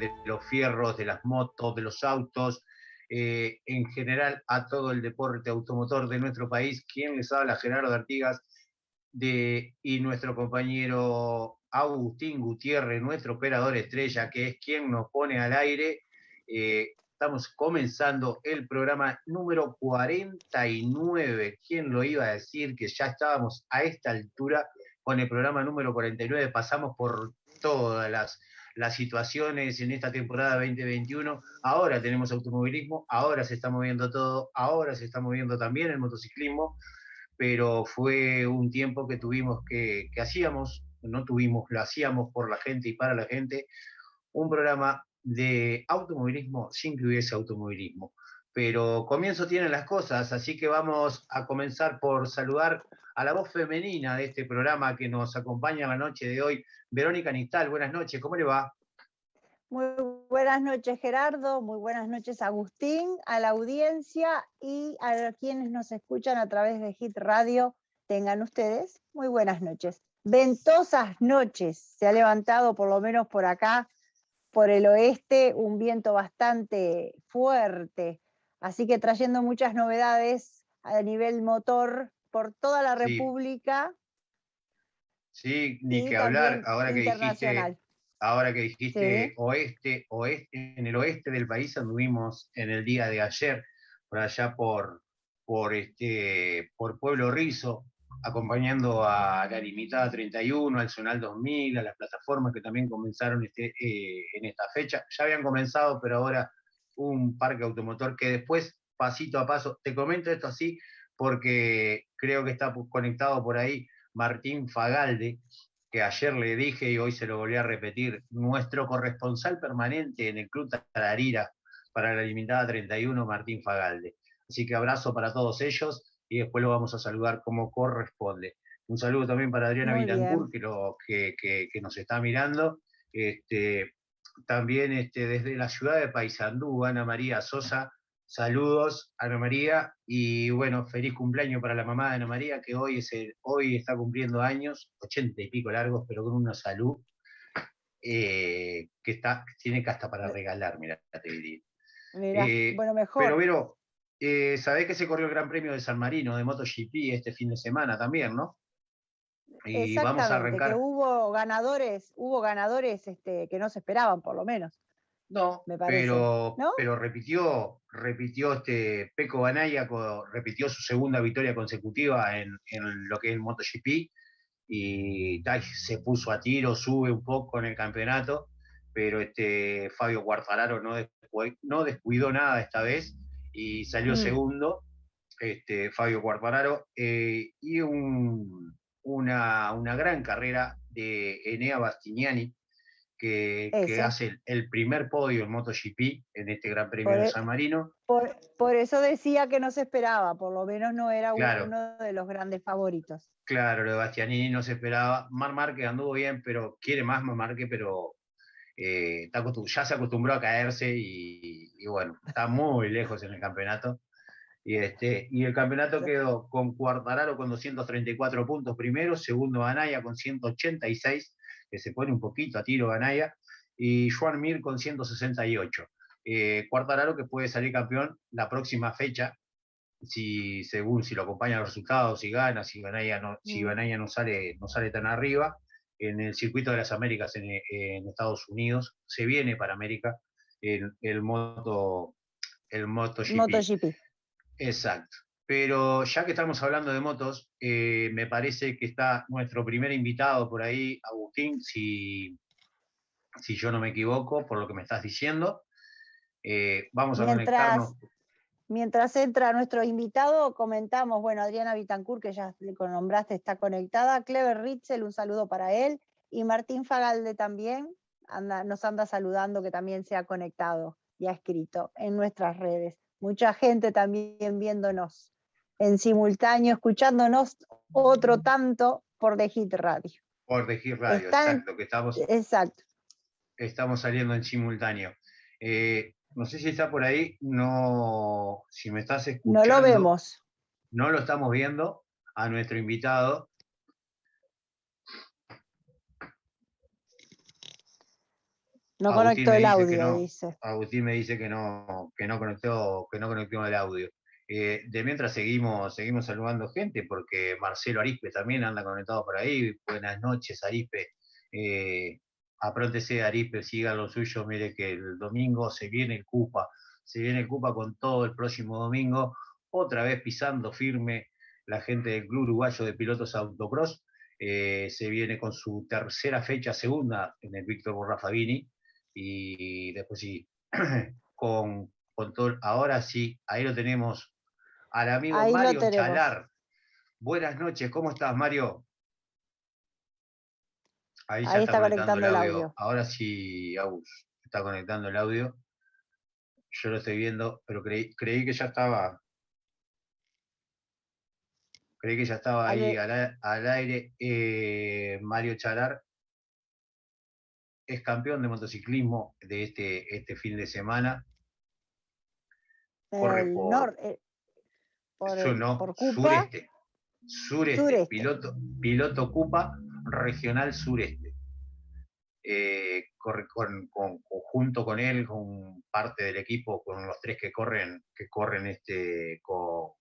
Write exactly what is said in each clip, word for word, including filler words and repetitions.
de los fierros, de las motos, de los autos, eh, en general a todo el deporte automotor de nuestro país. Quien les habla, Gerardo Artigas, de, y nuestro compañero Agustín Gutiérrez, nuestro operador estrella, que es quien nos pone al aire. Eh, estamos comenzando el programa número cuarenta y nueve. ¿Quién lo iba a decir que ya estábamos a esta altura con el programa número cuarenta y nueve? Pasamos por todas las, las situaciones en esta temporada veinte veintiuno. Ahora tenemos automovilismo, ahora se está moviendo todo, ahora se está moviendo también el motociclismo, pero fue un tiempo que tuvimos que, que hacíamos, no tuvimos, lo hacíamos por la gente y para la gente, un programa de automovilismo sin que hubiese automovilismo. Pero comienzo tienen las cosas, así que vamos a comenzar por saludar a la voz femenina de este programa que nos acompaña la noche de hoy, Verónica Nistal. Buenas noches, ¿cómo le va? Muy buenas noches, Gerardo, muy buenas noches, Agustín, a la audiencia y a quienes nos escuchan a través de Hit Radio. Tengan ustedes muy buenas noches. Ventosas noches, se ha levantado por lo menos por acá, por el oeste, un viento bastante fuerte, así que trayendo muchas novedades a nivel motor por toda la Sí, República sí, ni y que hablar, también ahora que dijiste, internacional. ahora que dijiste Sí. oeste, oeste, en el oeste del país anduvimos en el día de ayer, por allá por, por, este, por Pueblo Rizo, acompañando a la Limitada treinta y uno, al Zonal dos mil, a las plataformas que también comenzaron este, eh, en esta fecha. Ya habían comenzado, pero ahora un parque automotor que después, pasito a paso, te comento esto así, porque creo que está conectado por ahí Martín Fagalde, que ayer le dije y hoy se lo volví a repetir, nuestro corresponsal permanente en el Club Tararira para la Limitada treinta y uno, Martín Fagalde. Así que abrazo para todos ellos y después lo vamos a saludar como corresponde. Un saludo también para Adriana Muy bien. Vitancourt, que, lo, que, que, que nos está mirando. Este, también este, desde la ciudad de Paysandú, Ana María Sosa. Saludos, Ana María, y bueno, feliz cumpleaños para la mamá de Ana María, que hoy, es el, hoy está cumpliendo años, ochenta y pico largos, pero con una salud eh, que está, tiene que hasta para regalar, mirá, te diría. Mira, Eh, bueno, pero, mejor. Vero, eh, sabés que se corrió el Gran Premio de San Marino de MotoGP este fin de semana también, ¿no? Y vamos a Exactamente, que arrancar. hubo ganadores, hubo ganadores este, que no se esperaban, por lo menos, No, me parece, pero, ¿no? pero repitió, repitió este Pecco Bagnaia, repitió su segunda victoria consecutiva en, en lo que es el MotoGP y ay, se puso a tiro, sube un poco en el campeonato, pero este Fabio Quartararo no, descuidó, no descuidó nada esta vez y salió Mm, segundo, este, Fabio Quartararo, eh, y un, una, una gran carrera de Enea Bastignani, que, que eso. hace el, el, primer podio en MotoGP en este Gran Premio Por, de e- San Marino. por, por eso decía que no se esperaba, por lo menos no era Claro, uno de los grandes favoritos. claro, lo de Bastianini no se esperaba. Marc Márquez anduvo bien, pero quiere más Marc Márquez, pero eh, está ya se acostumbró a caerse y, y, bueno, está muy lejos en el campeonato. Y, este, y el campeonato quedó con Quartararo con doscientos treinta y cuatro puntos primero, segundo Ganaya con ciento ochenta y seis, que se pone un poquito a tiro Ganaya, y Joan Mir con ciento sesenta y ocho. Eh, Quartararo que puede salir campeón la próxima fecha, si, según si lo acompañan los resultados, si gana, si Ganaya no, si Mm. Ganaya no, sale, no sale tan arriba, en el circuito de las Américas en, en Estados Unidos, se viene para América el, el moto el MotoGP. MotoGP. Exacto. Pero ya que estamos hablando de motos, eh, me parece que está nuestro primer invitado por ahí, Agustín, si, si yo no me equivoco, por lo que me estás diciendo. Eh, vamos a conectarnos. Mientras, mientras entra nuestro invitado, comentamos, bueno, Adriana Vitancourt, que ya le nombraste, está conectada, Clever Ritzel, un saludo para él, y Martín Fagalde también, anda, nos anda saludando, que también se ha conectado y ha escrito en nuestras redes. Mucha gente también viéndonos en simultáneo, escuchándonos otro tanto por The Hit Radio. Por The Hit Radio, Están, exacto, que estamos, exacto. estamos saliendo en simultáneo. Eh, no sé si está por ahí, no, si me estás No lo escuchando, vemos. no lo estamos viendo a nuestro invitado. No Agustín conectó me el dice que audio, no, dice. Agustín me dice que no, que no conectó, que no conectó el audio. Eh, de mientras seguimos, seguimos saludando gente, porque Marcelo Arispe también anda conectado por ahí. Buenas noches, Arispe. Eh, apróntese, Arispe, siga lo suyo. Mire que el domingo se viene el Cupa, se viene el Cupa con todo el próximo domingo, otra vez pisando firme la gente del Club Uruguayo de Pilotos Autocross. Eh, se viene con su tercera fecha, segunda en el Víctor Borra Fabini, y después sí, con, con todo, ahora sí, ahí lo tenemos al amigo Ahí lo Mario tenemos. Chalar. Buenas noches, ¿cómo estás, Mario? Ahí ya Ahí está está conectando el conectando el audio. audio. Ahora sí, Agus, está conectando el audio. Yo lo estoy viendo, pero creí, creí que ya estaba. Creí que ya estaba ahí Ale- al, al aire. Eh, Mario Chalar es campeón de motociclismo de este, este fin de semana. Corre el por, nor, eh, por, sur, el, no, por Cupa, sureste. Sureste, sureste. piloto, piloto Cupa Regional Sureste. Eh, corre con, con, junto con él, con parte del equipo, con los tres que corren, que corren este, con,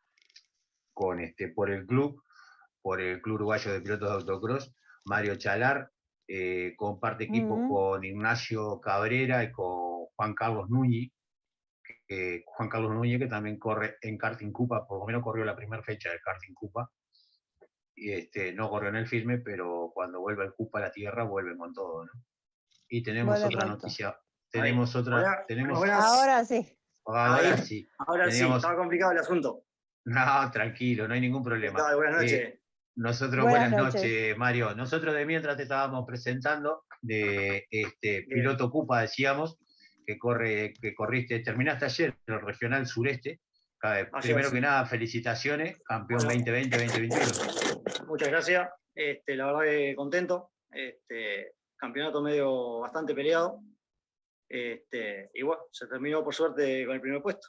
con este, por el club, por el Club Uruguayo de Pilotos de Autocross, Mario Chalar, eh, comparte equipo Mm, con Ignacio Cabrera y con Juan Carlos Núñez, eh, Juan Carlos Núñez, que también corre en Karting Cupa, por lo menos corrió la primera fecha del Karting Cupa. Y este, no corrió en el filme, pero cuando vuelve el Cupa a la Tierra, vuelven con todo, ¿no? Y tenemos vuelve otra con todo. noticia. Ahí. Tenemos otra, Hola, tenemos, buenas. Ahora sí. ahora Ahí. sí, Ahora sí, teníamos, estaba complicado el asunto. no, tranquilo, no hay ningún ¿Qué problema. tal? Buenas Eh, noches. nosotros, Buenas buenas noches. noches, Mario. Nosotros de mientras te estábamos presentando de este Bien. piloto Cupa, decíamos, que corre, que corriste, terminaste ayer en el Regional Sureste. Ayer, Primero sí. que nada, felicitaciones, campeón Bueno, veinte veinte, veinte veintiuno. muchas gracias. Este, la verdad que contento. Este, campeonato medio bastante peleado. Este, y bueno, se terminó por suerte con el primer puesto.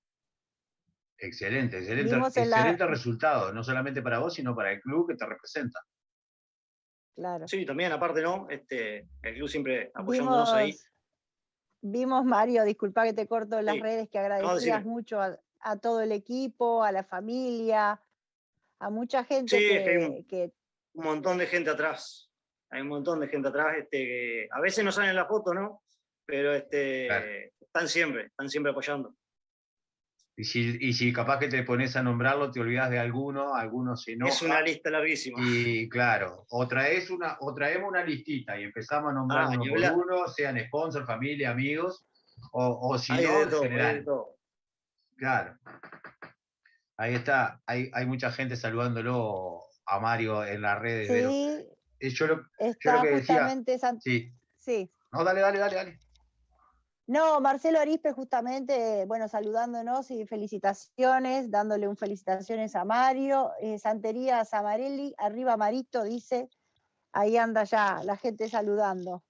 Excelente, excelente, Vimos en la. excelente resultado, no solamente para vos, sino para el club que te representa. Claro. Sí, también, aparte, ¿no? Este, el club siempre apoyándonos ahí. Vimos, vimos, Mario, disculpa que te corto en las Sí. redes, que No, agradecías decime. mucho a, a todo el equipo, a la familia, a mucha gente Sí, es que hay un, que, que un montón de gente atrás. Hay un montón de gente atrás. Este, que a veces no salen en la foto, ¿no? Pero este, Claro. están siempre, están siempre apoyando. Y si, y si capaz que te pones a nombrarlo, te olvidas de alguno, alguno se enoja. Es una lista larguísima. Y claro, o, traes una, o traemos una listita y empezamos a nombrar Ah, uno ni por hablar. uno, sean sponsor, familia, amigos, o, o si Hay no, de en todo, hay de general. todo. Claro. Ahí está, hay, hay mucha gente saludándolo a Mario en las redes. Pero, sí, eh, yo, lo, yo lo está que decía, justamente. San... sí. sí. No, dale, dale, dale, dale. No, Marcelo Arispe justamente, bueno, saludándonos y felicitaciones, dándole un felicitaciones a Mario, eh, Santería Samarelli, arriba Marito, dice, ahí anda ya la gente saludando.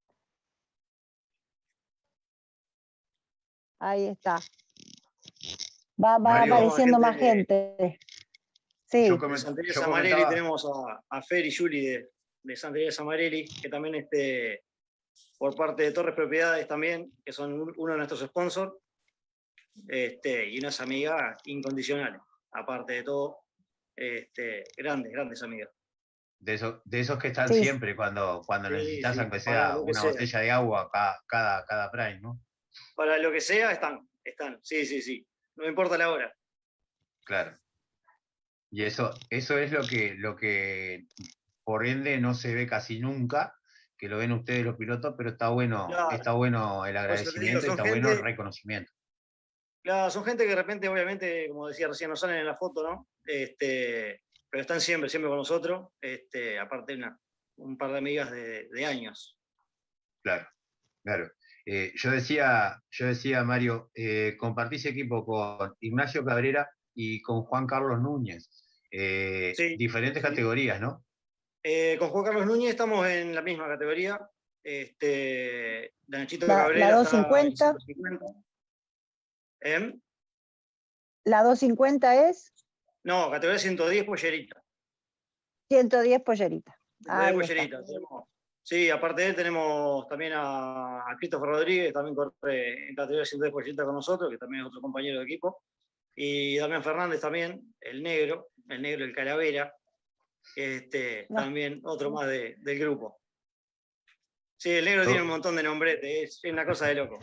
Ahí está. Va, va Mario, apareciendo gente más gente. Sí. Yo, De coment, Santería yo Samarelli comentaba. tenemos a, a Fer y Juli de, de Santería Samarelli, que también este, por parte de Torres Propiedades también, que son un, uno de nuestros sponsors, este, y unas amigas incondicionales, aparte de todo, este, grandes, grandes amigas. De, eso, de esos que están Sí. siempre cuando, cuando Sí, necesitas, sí, aunque para sea lo que una sea. botella de agua cada, cada, cada Prime, ¿no? Para lo que sea, están, están, sí, sí, sí. No importa la hora. Claro. Y eso, eso es lo que, lo que por ende no se ve casi nunca, que lo ven ustedes los pilotos, pero está bueno, Claro. está bueno el Por eso te digo, agradecimiento y son está gente, bueno el reconocimiento. Claro, son gente que de repente, obviamente, como decía recién, no salen en la foto, ¿no? Este, pero están siempre, siempre con nosotros, este, aparte de una, un par de amigas de, de años. Claro, claro. Eh, yo decía, yo decía, Mario, eh, compartís equipo con Ignacio Cabrera y con Juan Carlos Núñez. Eh, Sí, diferentes sí. categorías, ¿no? Eh, con Juan Carlos Núñez estamos en la misma categoría. Este, Nachito La, Cabrera la está en doscientos cincuenta. ciento cincuenta. ¿Eh? La doscientos cincuenta es No, categoría ciento diez pollerita. ciento diez pollerita. ciento diez Ahí está. pollerita. Tenemos, Sí, aparte de él tenemos también a, a Christopher Rodríguez, también corre en categoría ciento diez por ciento con nosotros, que también es otro compañero de equipo. Y Damián Fernández también, el negro, el negro, el calavera, este, No. también otro más de, del grupo. Sí, el negro Todo. tiene un montón de nombretes, es una cosa de loco.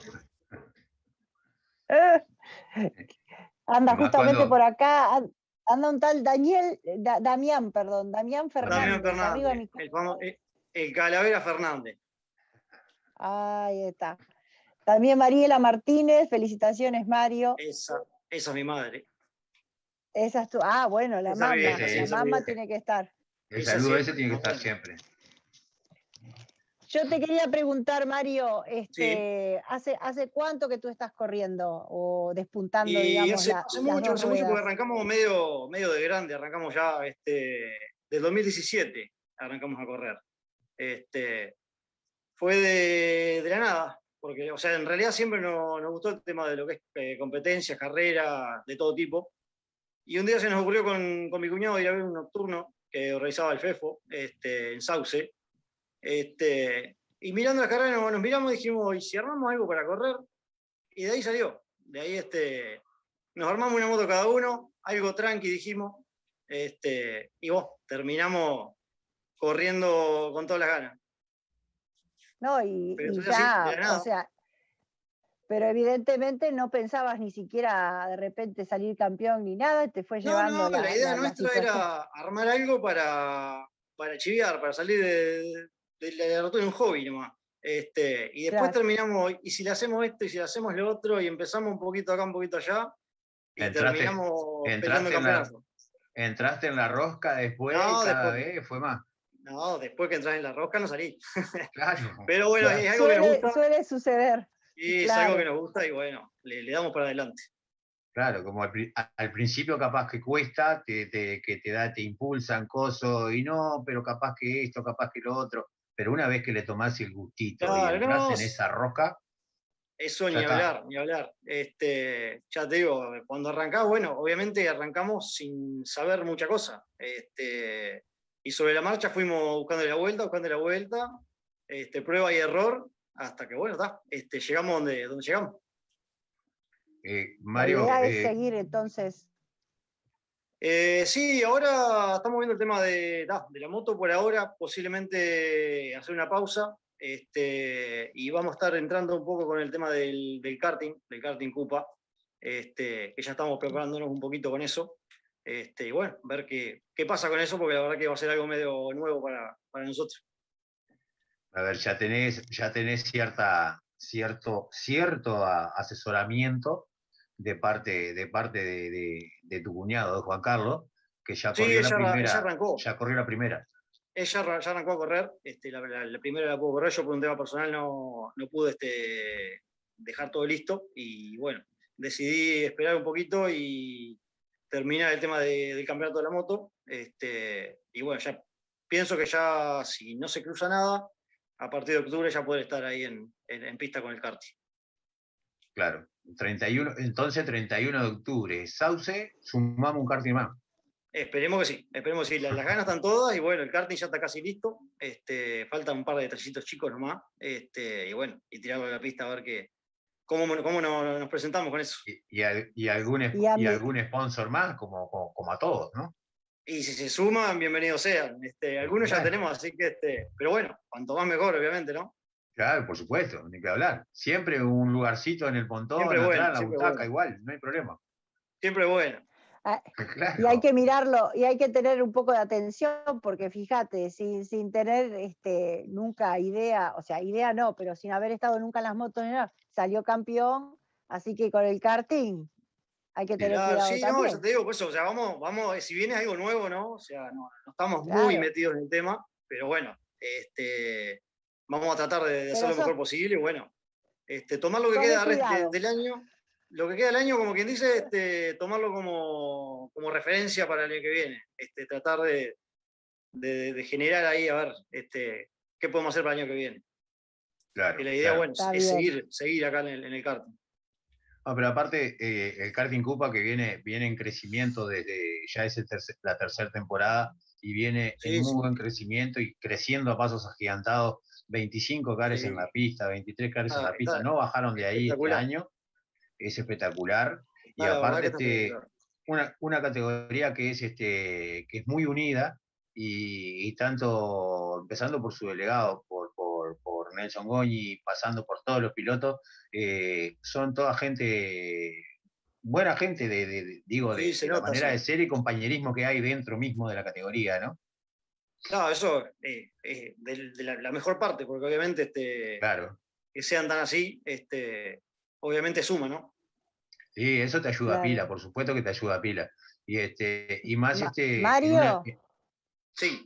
Eh, anda Y más justamente cuando- por acá, an- anda un tal Daniel, Da- Damián, perdón, Damián Damián Fernández, amigo de Fernández, mi... el, famo- el, el calavera Fernández. Ahí está. También Mariela Martínez, felicitaciones Mario. Esa, esa es mi madre. Esa es tu... Ah, bueno, la Esa es mi mamá, vieja, sí, la Ese- esa es mi mamá vieja. tiene que estar. El Esa saludo ese siempre, tiene que más estar bueno. siempre. Yo te quería preguntar, Mario, Sí. este, ¿hace, ¿hace cuánto que tú estás corriendo o despuntando, Y digamos, hace, la- hace las mucho, dos hace mucho porque ruedas? arrancamos medio, medio de grande, arrancamos ya este, del dos mil diecisiete, arrancamos a correr. Este, fue de, de la nada, porque, o sea, en realidad siempre nos, nos gustó el tema de lo que es eh, competencias, carreras, de todo tipo. Y un día se nos ocurrió con, con mi cuñado ir a ver un nocturno que organizaba el FEFO este, en Sauce. Este, y mirando la carrera nos, nos miramos y dijimos, ¿y si armamos algo para correr? Y de ahí salió. De ahí este, nos armamos una moto cada uno, algo tranqui dijimos, este, y vos, terminamos corriendo con todas las ganas. No, y, Pero y eso así, de ya, la o nada. sea, pero evidentemente no pensabas ni siquiera de repente salir campeón ni nada, te fue No, llevando no, la la, idea la, la nuestra situación. era armar algo para, para chiviar, para salir de, de la rutina de un hobby nomás. Este, y después Claro. terminamos, y si le hacemos esto, y si le hacemos lo otro, y empezamos un poquito acá, un poquito allá, y Entraste, terminamos peleando entraste, el en la, campeonato. entraste en la rosca después y No, cada después, vez fue más. no, después que entras en la rosca no salí. Claro. Pero bueno, claro. es algo que nos Suele, gusta, suele suceder. y es Claro. algo que nos gusta, y bueno, le, le damos para adelante. Claro, como al, pri- al principio capaz que cuesta, te, te- que te da, te impulsan cosas, y no, pero capaz que esto, capaz que lo otro. Pero una vez que le tomás el gustito y Claro, entras no, en esa rosca, eso ya ni está. hablar, ni hablar. Este, ya te digo, cuando arrancás, bueno, obviamente arrancamos sin saber mucha cosa. Este, y sobre la marcha fuimos buscando la vuelta, buscando la vuelta, este, prueba y error, hasta que, bueno, está, este, llegamos donde, donde llegamos. Eh, La Mario, idea es eh, seguir entonces. Eh, sí, ahora estamos viendo el tema de, da, de la moto por ahora, posiblemente hacer una pausa, este, y vamos a estar entrando un poco con el tema del, del karting, del karting Cupa, este, que ya estamos preparándonos un poquito con eso, este, y bueno, ver qué, qué pasa con eso, porque la verdad que va a ser algo medio nuevo para, para nosotros. a ver, ya tenés, ya tenés cierta, cierto, cierto a- asesoramiento de parte, de, parte de, de- de tu cuñado, de Juan Carlos, que ya Sí, corrió la ella, ella primera, arrancó, ya corrió la primera. ella arra- ya arrancó a correr, este, la, la- la primera la pudo correr, yo por un tema personal no, no pude este, dejar todo listo y bueno, decidí esperar un poquito y terminar el tema de- del campeonato de la moto. Este, y bueno, ya pienso que ya si no se cruza nada, a partir de octubre ya poder estar ahí en, en- en pista con el karting. Claro. treinta y uno, entonces treinta y uno de octubre, Sauce, sumamos un karting más. Esperemos que sí, esperemos que sí. Las, las ganas están todas y bueno, el karting ya está casi listo. Este, faltan un par de detallitos chicos nomás. Este, y bueno, y tirarlo a la pista a ver qué, cómo, cómo nos, nos presentamos con eso. Y, y, al- y algún, Y esp- a y mí, algún sponsor más, como, como, como a todos, ¿no? Y si se suman, bienvenidos sean. Este, algunos ya Bueno. tenemos, así que, este, pero bueno, cuanto más mejor, obviamente, ¿no? Claro, por supuesto, ni que hablar. Siempre un lugarcito en el pontón, Siempre atrás, bueno, en la siempre butaca, bueno. igual, no hay problema. Siempre bueno. ah, Claro. y hay que mirarlo, y hay que tener un poco de atención, porque fíjate, sin, sin tener este, nunca idea, o sea, idea no, pero sin haber estado nunca en las motos, ni nada, salió campeón, así que con el karting hay que tener Claro, cuidado sí, no, también. yo te digo, pues, o sea, vamos, vamos, si viene algo nuevo, ¿no? O sea, no, no estamos Claro. muy metidos en el tema, pero bueno, este, vamos a tratar de, de hacer Pero lo mejor sos- posible y bueno, este, tomar lo que sos de queda re- de- cuidado. del año, lo que queda del año, como quien dice, este, tomarlo como, como referencia para el año que viene, este, tratar de, de- de generar ahí, a ver, este, qué podemos hacer para el año que viene. Claro, Que la idea, claro. bueno, Está es bien. seguir, seguir acá en el, en el karting. No, pero aparte, eh, el karting Cupa que viene, viene en crecimiento desde ya es el tercer- la tercera temporada y viene Sí, en muy sí. buen crecimiento y creciendo a pasos agigantados, veinticinco cares Sí. en la pista, veintitrés cares en Está, la pista, está no bajaron de ahí este espectacular. año, es espectacular, y Está, la verdad aparte que está este, espectacular. una, una categoría que es, este, que es muy unida, y, y tanto empezando por su delegado, por, por, por Nelson Goñi, pasando por todos los pilotos, eh, son toda gente, buena gente, de, de- de- digo, Sí, de, se de la nota, manera de sí. ser y compañerismo que hay dentro mismo de la categoría, ¿no? No, eso es eh, de, de la, la mejor parte, porque obviamente este, Claro. que sean tan así, este, obviamente suma, ¿no? Sí, eso te ayuda a Claro. pila, por supuesto que te ayuda a pila. Y, este, y más Ma- este, en una... Mario, Sí,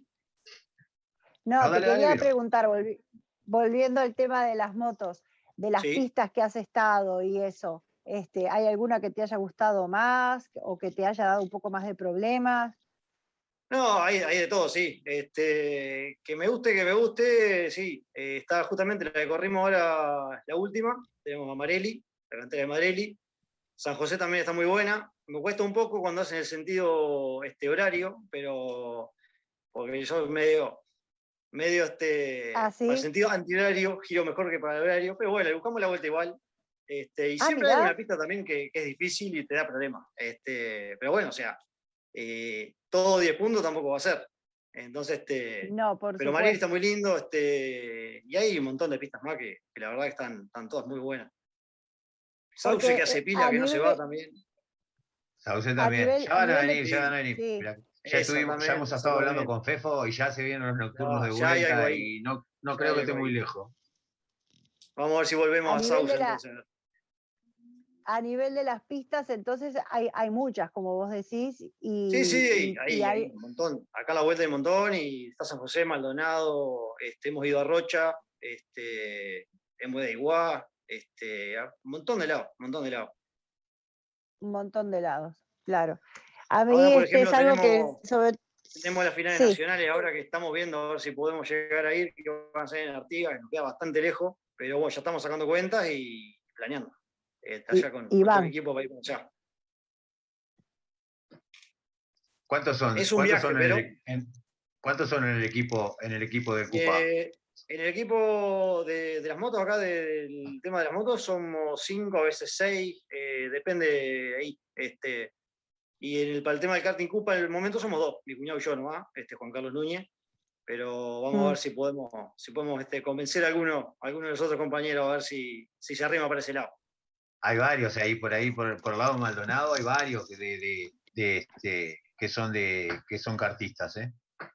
No, no, te dale, dale, quería Vero. preguntar, volvi- volviendo al tema de las motos, de las sí. pistas que has estado y eso, este, ¿hay alguna que te haya gustado más o que te haya dado un poco más de problemas? No, hay, hay de todo, sí. Este, que me guste, que me guste, sí. Eh, está justamente la que corrimos ahora, la última. Tenemos a Marelli, la cantera de Marelli. San José también está muy buena. Me cuesta un poco cuando hacen el sentido este, horario, pero porque yo medio, medio Ah, este, para el sí. sentido antihorario, giro mejor que para el horario, pero bueno, le buscamos la vuelta igual. Este, y Ah, siempre hay mirá. alguna pista también que, que es difícil y te da problemas. Este, pero bueno, o sea, eh, todo diez puntos tampoco va a ser. Entonces, este, No, por pero Maril está supuesto. muy lindo, este, y hay un montón de pistas más que, que la verdad que están, están todas muy buenas. Sauce que Porque hace eh, pila, a que no se va nivel, también. Sauce a también. nivel, Ya a van a nivel de, venir, ya van a Sí, venir. sí, Mirá, ya estuvimos, ya hemos exactamente, estado hablando exactamente. con Fefo y ya se vienen los nocturnos Ya, de ya hay algo vuelta ahí, y no, no ya creo hay que algo esté muy ahí. lejos. Vamos a ver si volvemos a a nivel Sauce de la, entonces. a nivel de las pistas, entonces hay, hay muchas, como vos decís, Sí, y, sí, y, y ahí, hay, hay un montón. Acá a la vuelta hay un montón y está San José, Maldonado, este, hemos ido a Rocha, este, hemos ido a Iguá, este, a un montón de lados, un montón de lados. un montón de lados, claro. A Ahora, mí por este es ejemplo, algo que tenemos, sobre, tenemos las finales sí, nacionales ahora que estamos viendo a ver si podemos llegar a ir, que van a ser en Artigas, que nos queda bastante lejos, pero bueno, ya estamos sacando cuentas y planeando. Está y, allá con, y con todo el van. equipo para ir para allá. ¿Cuántos son? Es un ¿Cuántos viaje, son en pero el, en- ¿cuántos son en el equipo, en el equipo de Cupa? Eh, en el equipo de, de las motos, acá del tema de las motos, somos cinco, a veces seis, eh, depende ahí. Este, y en el, para el tema del karting Cupa, en el momento somos dos, mi cuñado y yo nomás, este, Juan Carlos Núñez, pero vamos a Mm. ver si podemos, si podemos este, convencer a alguno, a alguno de los otros compañeros a ver si, si se arrima para ese lado. Hay varios ahí por ahí, por, por el lado de Maldonado, hay varios de, de, de, este, que son de que son kartistas, ¿eh?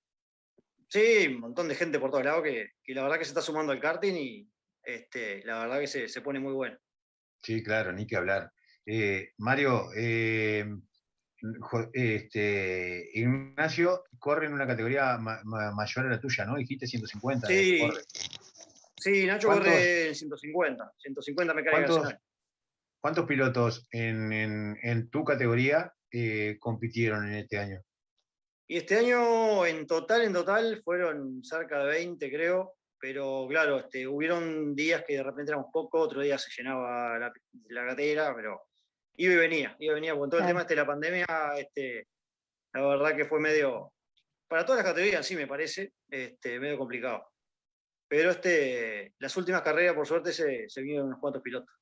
Sí, un montón de gente por todos lados que, que la verdad que se está sumando al karting y este, la verdad que se, se pone muy bueno. Sí, claro, ni que hablar. Eh, Mario, eh, jo- este, Ignacio corre en una categoría ma- ma- mayor a la tuya, ¿no? Dijiste ciento cincuenta, eh, Sí, corre. sí, Nacho ¿Cuántos, corre en ciento cincuenta, ciento cincuenta mecánica cuántos, nacional. cuántos pilotos en, en, en tu categoría eh, compitieron en este año? Y este año, en total, en total, fueron cerca de veinte, creo, pero claro, este, hubieron días que de repente éramos poco, otro día se llenaba la, la gatera, pero iba y venía, iba y venía, con todo el Claro. tema este de la pandemia, este, la verdad que fue medio, para todas las categorías sí me parece, este, medio complicado. Pero este, las últimas carreras, por suerte, se, se vinieron unos cuantos pilotos.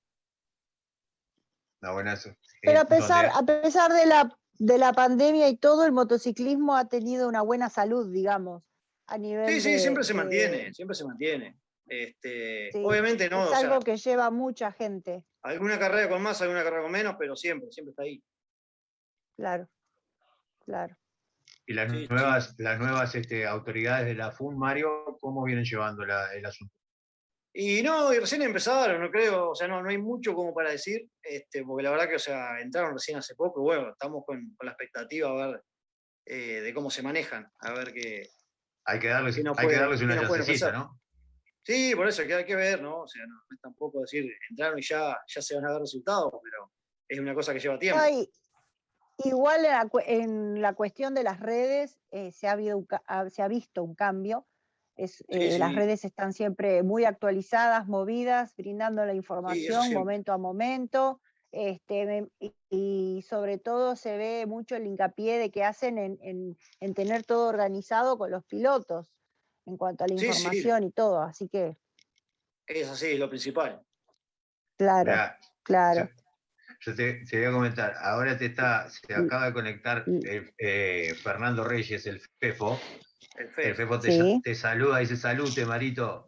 No, buenazo. Pero Eh, a pesar, ¿dónde? a pesar de la, de la pandemia y todo, el motociclismo ha tenido una buena salud, digamos, a Sí, nivel sí, de, siempre se mantiene, de siempre se mantiene. Este, sí, obviamente no, es o sea, algo que lleva mucha gente, alguna carrera con más, alguna carrera con menos, pero siempre, siempre está ahí. claro, claro. Y las Sí, sí. nuevas, las nuevas este, autoridades de la F U N, Mario, ¿cómo vienen llevando la- el asunto? Y no, y recién empezaron, no creo, o sea, no, no hay mucho como para decir, este, porque la verdad que, o sea, entraron recién hace poco, y bueno, estamos con, con la expectativa a ver eh, de cómo se manejan, a ver qué, Hay que darles, qué nos hay que pueden, darles qué una nos pueden chancecita, ofrecer. ¿no? Sí, por eso que hay que ver, ¿no? O sea, no, no es tampoco decir, entraron y ya, ya se van a ver resultados, pero es una cosa que lleva No, tiempo. y, igual en la, cu- en la cuestión de las redes eh, se, ha habido un ca- ha- se ha visto un cambio. Es, Sí, eh, las sí, redes están siempre muy actualizadas, movidas, brindando la sí, eso información siempre. momento a momento. Este, me- y, y sobre todo se ve mucho el hincapié de que hacen en, en- en tener todo organizado con los pilotos en cuanto a la Sí, sí, información y todo. Así que, es así, es lo principal. claro, Mirá, yo, claro. yo te, te voy a comentar, ahora te está, se Y- acaba de conectar y- el, eh, Fernando Reyes, el Fefo. El El Fefo. Fefo te, Sí, te saluda, dice salute, Marito.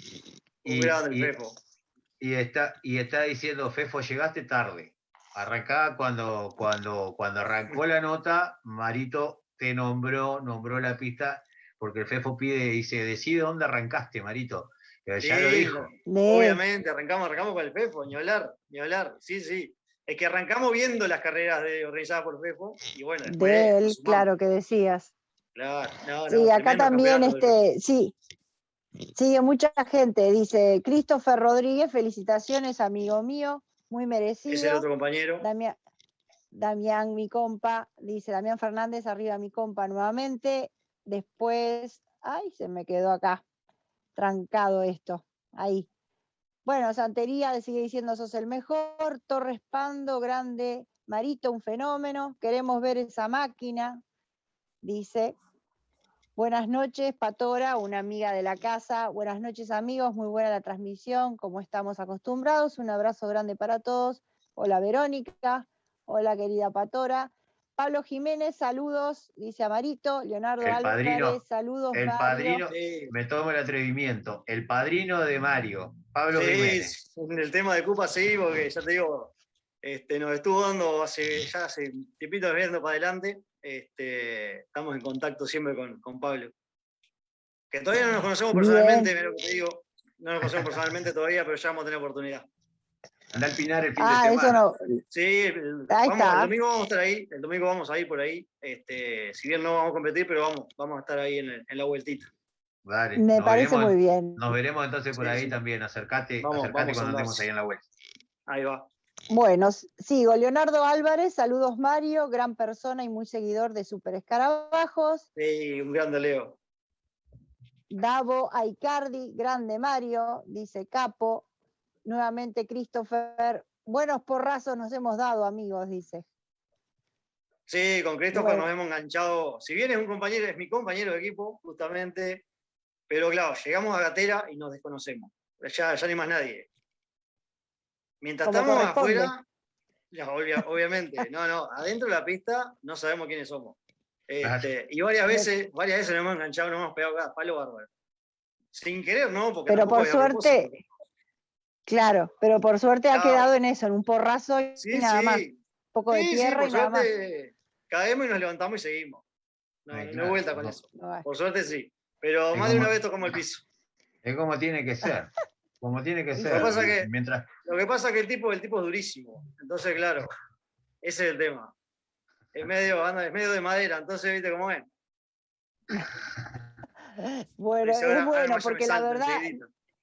Un Y, grande el y, Fefo. y está, y está diciendo, Fefo, llegaste tarde. Arrancá cuando, cuando, cuando arrancó la nota, Marito te nombró, nombró la pista, porque el Fefo pide, dice, decide dónde arrancaste, Marito. Pero ya lo Sí, dijo. no, de, obviamente, arrancamos, arrancamos con el Fefo, ni hablar, ni hablar. Sí, sí. Es que arrancamos viendo las carreras de, organizadas por Fefo y bueno, después de nos él, sumamos. claro que decías. Claro, no, Sí, no, acá tremendo también, campeonato del Fefo. este, sí, sigue mucha gente. Dice Christopher Rodríguez, felicitaciones, amigo mío, muy Es el merecido. otro compañero. Damián, Damián, mi compa, dice Damián Fernández, arriba mi compa nuevamente. Después, ay, se me quedó acá, trancado esto. Ahí. Bueno, Santería sigue diciendo sos el mejor. Torres Pando, grande. Marito, un fenómeno. Queremos ver esa máquina, dice. Buenas noches, Patora, una amiga de la casa. Buenas noches, amigos. Muy buena la transmisión, como estamos acostumbrados. Un abrazo grande para todos. Hola, Verónica. Hola, querida Patora. Pablo Jiménez, saludos, dice Amarito. Leonardo El padrino, Álvarez, saludos, el Mario. padrino, Sí, me tomo el atrevimiento, el padrino de Mario, Pablo sí, Jiménez. en el tema de Cupa sí, porque ya te digo, este, nos estuvo dando hace, ya hace un tiempito viendo para adelante. Este, estamos en contacto siempre con, con Pablo. Que todavía no nos conocemos personalmente, Bien. mira lo que te digo. No nos conocemos personalmente todavía, pero ya vamos a tener oportunidad. Anda al Pinar el fin de Ah, eso semana. no. Sí, el, Ahí vamos, el está. domingo vamos a estar ahí, el domingo vamos a ir por ahí. Este, si bien no vamos a competir, pero vamos, vamos a estar ahí en, el- en la vueltita. Dale, Me nos parece veremos, muy bien. nos veremos entonces por Sí, ahí sí. también. Acercate, Vamos, acercate vamos a cuando andar. andemos ahí en la vuelta. Ahí va. Bueno, sigo. Leonardo Álvarez, saludos Mario, gran persona y muy seguidor de Super Escarabajos. Sí, un grande Leo. Davo Aicardi, grande Mario, dice Capo. Nuevamente Christopher, buenos porrazos nos hemos dado, amigos, dice. Sí, con Christopher Bueno. nos hemos enganchado. Si bien es un compañero, es mi compañero de equipo, justamente, pero claro, llegamos a Gatera y nos desconocemos. Ya, ya ni más nadie. Mientras Como estamos corresponde. afuera, ya, obvia- obviamente, no, no, adentro de la pista no sabemos quiénes somos. Este, y varias Me- veces, varias veces nos hemos enganchado, nos hemos pegado cada palo bárbaro. Sin querer, ¿no? Porque Pero tampoco por es a propósito. suerte, claro, pero por suerte ha Claro, quedado en eso, en un porrazo y sí, nada más. sí. Un poco de Sí, sí, tierra por y nada más. suerte caemos y nos levantamos y seguimos. No, Eh, no, no hay claro, vuelta con no, eso. No hay. Por suerte sí. Pero es más de como, una vez tocamos el piso. es como tiene que ser, como tiene que Y Lo que ser. pasa sí. que, Mientras, lo que, pasa que el, tipo, el tipo es durísimo. Entonces, claro, ese es el tema. Es medio, anda, es medio de madera, entonces, viste cómo es. Bueno, Dice, es ahora, ahora bueno, nomás ya me porque la salta verdad, enseguidito.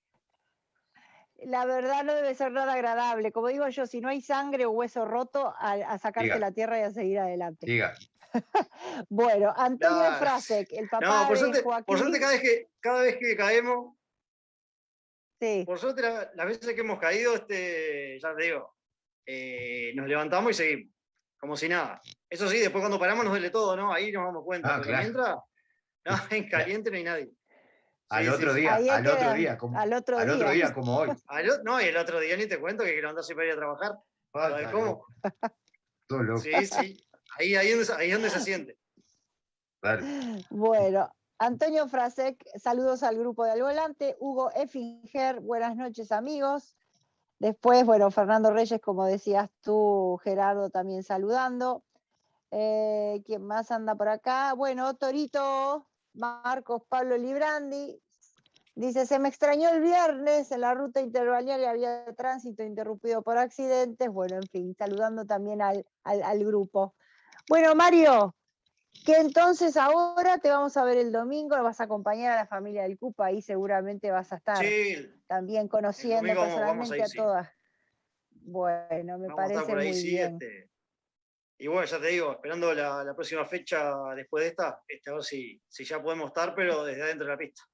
la verdad no debe ser nada agradable. Como digo yo, si no hay sangre o hueso roto, a, a sacarse diga, la tierra y a seguir adelante. diga. Bueno, Antonio No, Frasek, el no, papá por de suerte, por suerte Joaquín. cada, vez que, cada vez que caemos, Sí, por suerte la- las veces que hemos caído, este, ya te digo, eh, nos levantamos y seguimos, como si nada. Eso sí, después cuando paramos nos duele todo, ¿no? Ahí nos damos cuenta, Ah, porque claro. mientras, no, en caliente no hay nadie. Al Sí, otro sí, sí. día, ahí es al otro que día, como, al otro al otro día. día como hoy. Al o- no, y el otro día ni te cuento que quiero andar sin para ir a trabajar. Ah, ¿Sabes está cómo? loco. Todo loco. Sí, sí. Ahí, ahí, donde, ahí es donde se siente. Dale. Bueno, Antonio Frasek, saludos al grupo del volante. Hugo Effinger, buenas noches, amigos. Después, bueno, Fernando Reyes, como decías tú, Gerardo, también saludando. Eh, ¿Quién más anda por acá? Bueno, Torito, Marcos Pablo Librandi. Dice, se me extrañó el viernes, en la ruta interbalnearia había tránsito interrumpido por accidentes. Bueno, en fin, saludando también al, al, al grupo. Bueno, Mario, que entonces ahora te vamos a ver el domingo, vas a acompañar a la familia del Cupa, ahí seguramente vas a estar Sí, también el conociendo domingo vamos, vamos personalmente ahí, a sí. todas. Bueno, me Vamos a estar parece por ahí, muy sí. bien. Este. Y bueno, ya te digo, esperando la, la próxima fecha después de esta, este, a ver si, si ya podemos estar, pero desde adentro de la pista.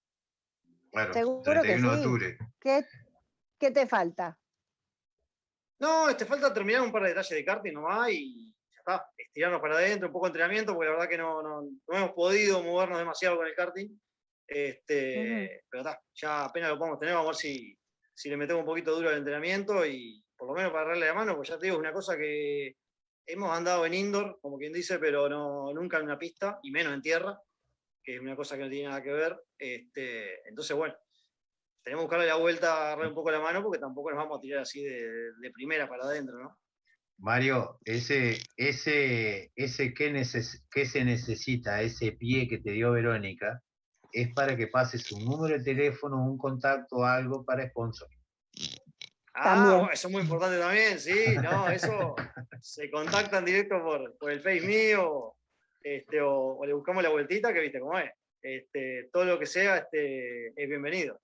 Bueno, Seguro treinta y que uno de sí. octubre. ¿Qué, qué te falta? No, este, falta terminar un par de detalles de karting nomás y ya está, estirarnos para adentro, un poco de entrenamiento, porque la verdad que no, no, no hemos podido movernos demasiado con el karting. Este, Ujú. pero está, ya apenas lo podemos tener, vamos a ver si, si le metemos un poquito duro al entrenamiento y por lo menos para darle la mano, pues ya te digo, es una cosa que hemos andado en indoor, como quien dice, pero no, nunca en una pista, y menos en tierra, que es una cosa que no tiene nada que ver. Este, entonces, bueno, tenemos que buscarle la vuelta, agarrar un poco la mano, porque tampoco nos vamos a tirar así de, de primera para adentro, ¿no? Mario, ese, ese, ese que, neces que se necesita, ese pie que te dio Verónica, es para que pases un número de teléfono, un contacto, algo para sponsor. Ah, También. bueno, eso es muy importante también, sí, no, eso se contactan directo por, por el Face mío, este, o, o le buscamos la vueltita, que viste cómo es. Este, todo lo que sea este, es bienvenido.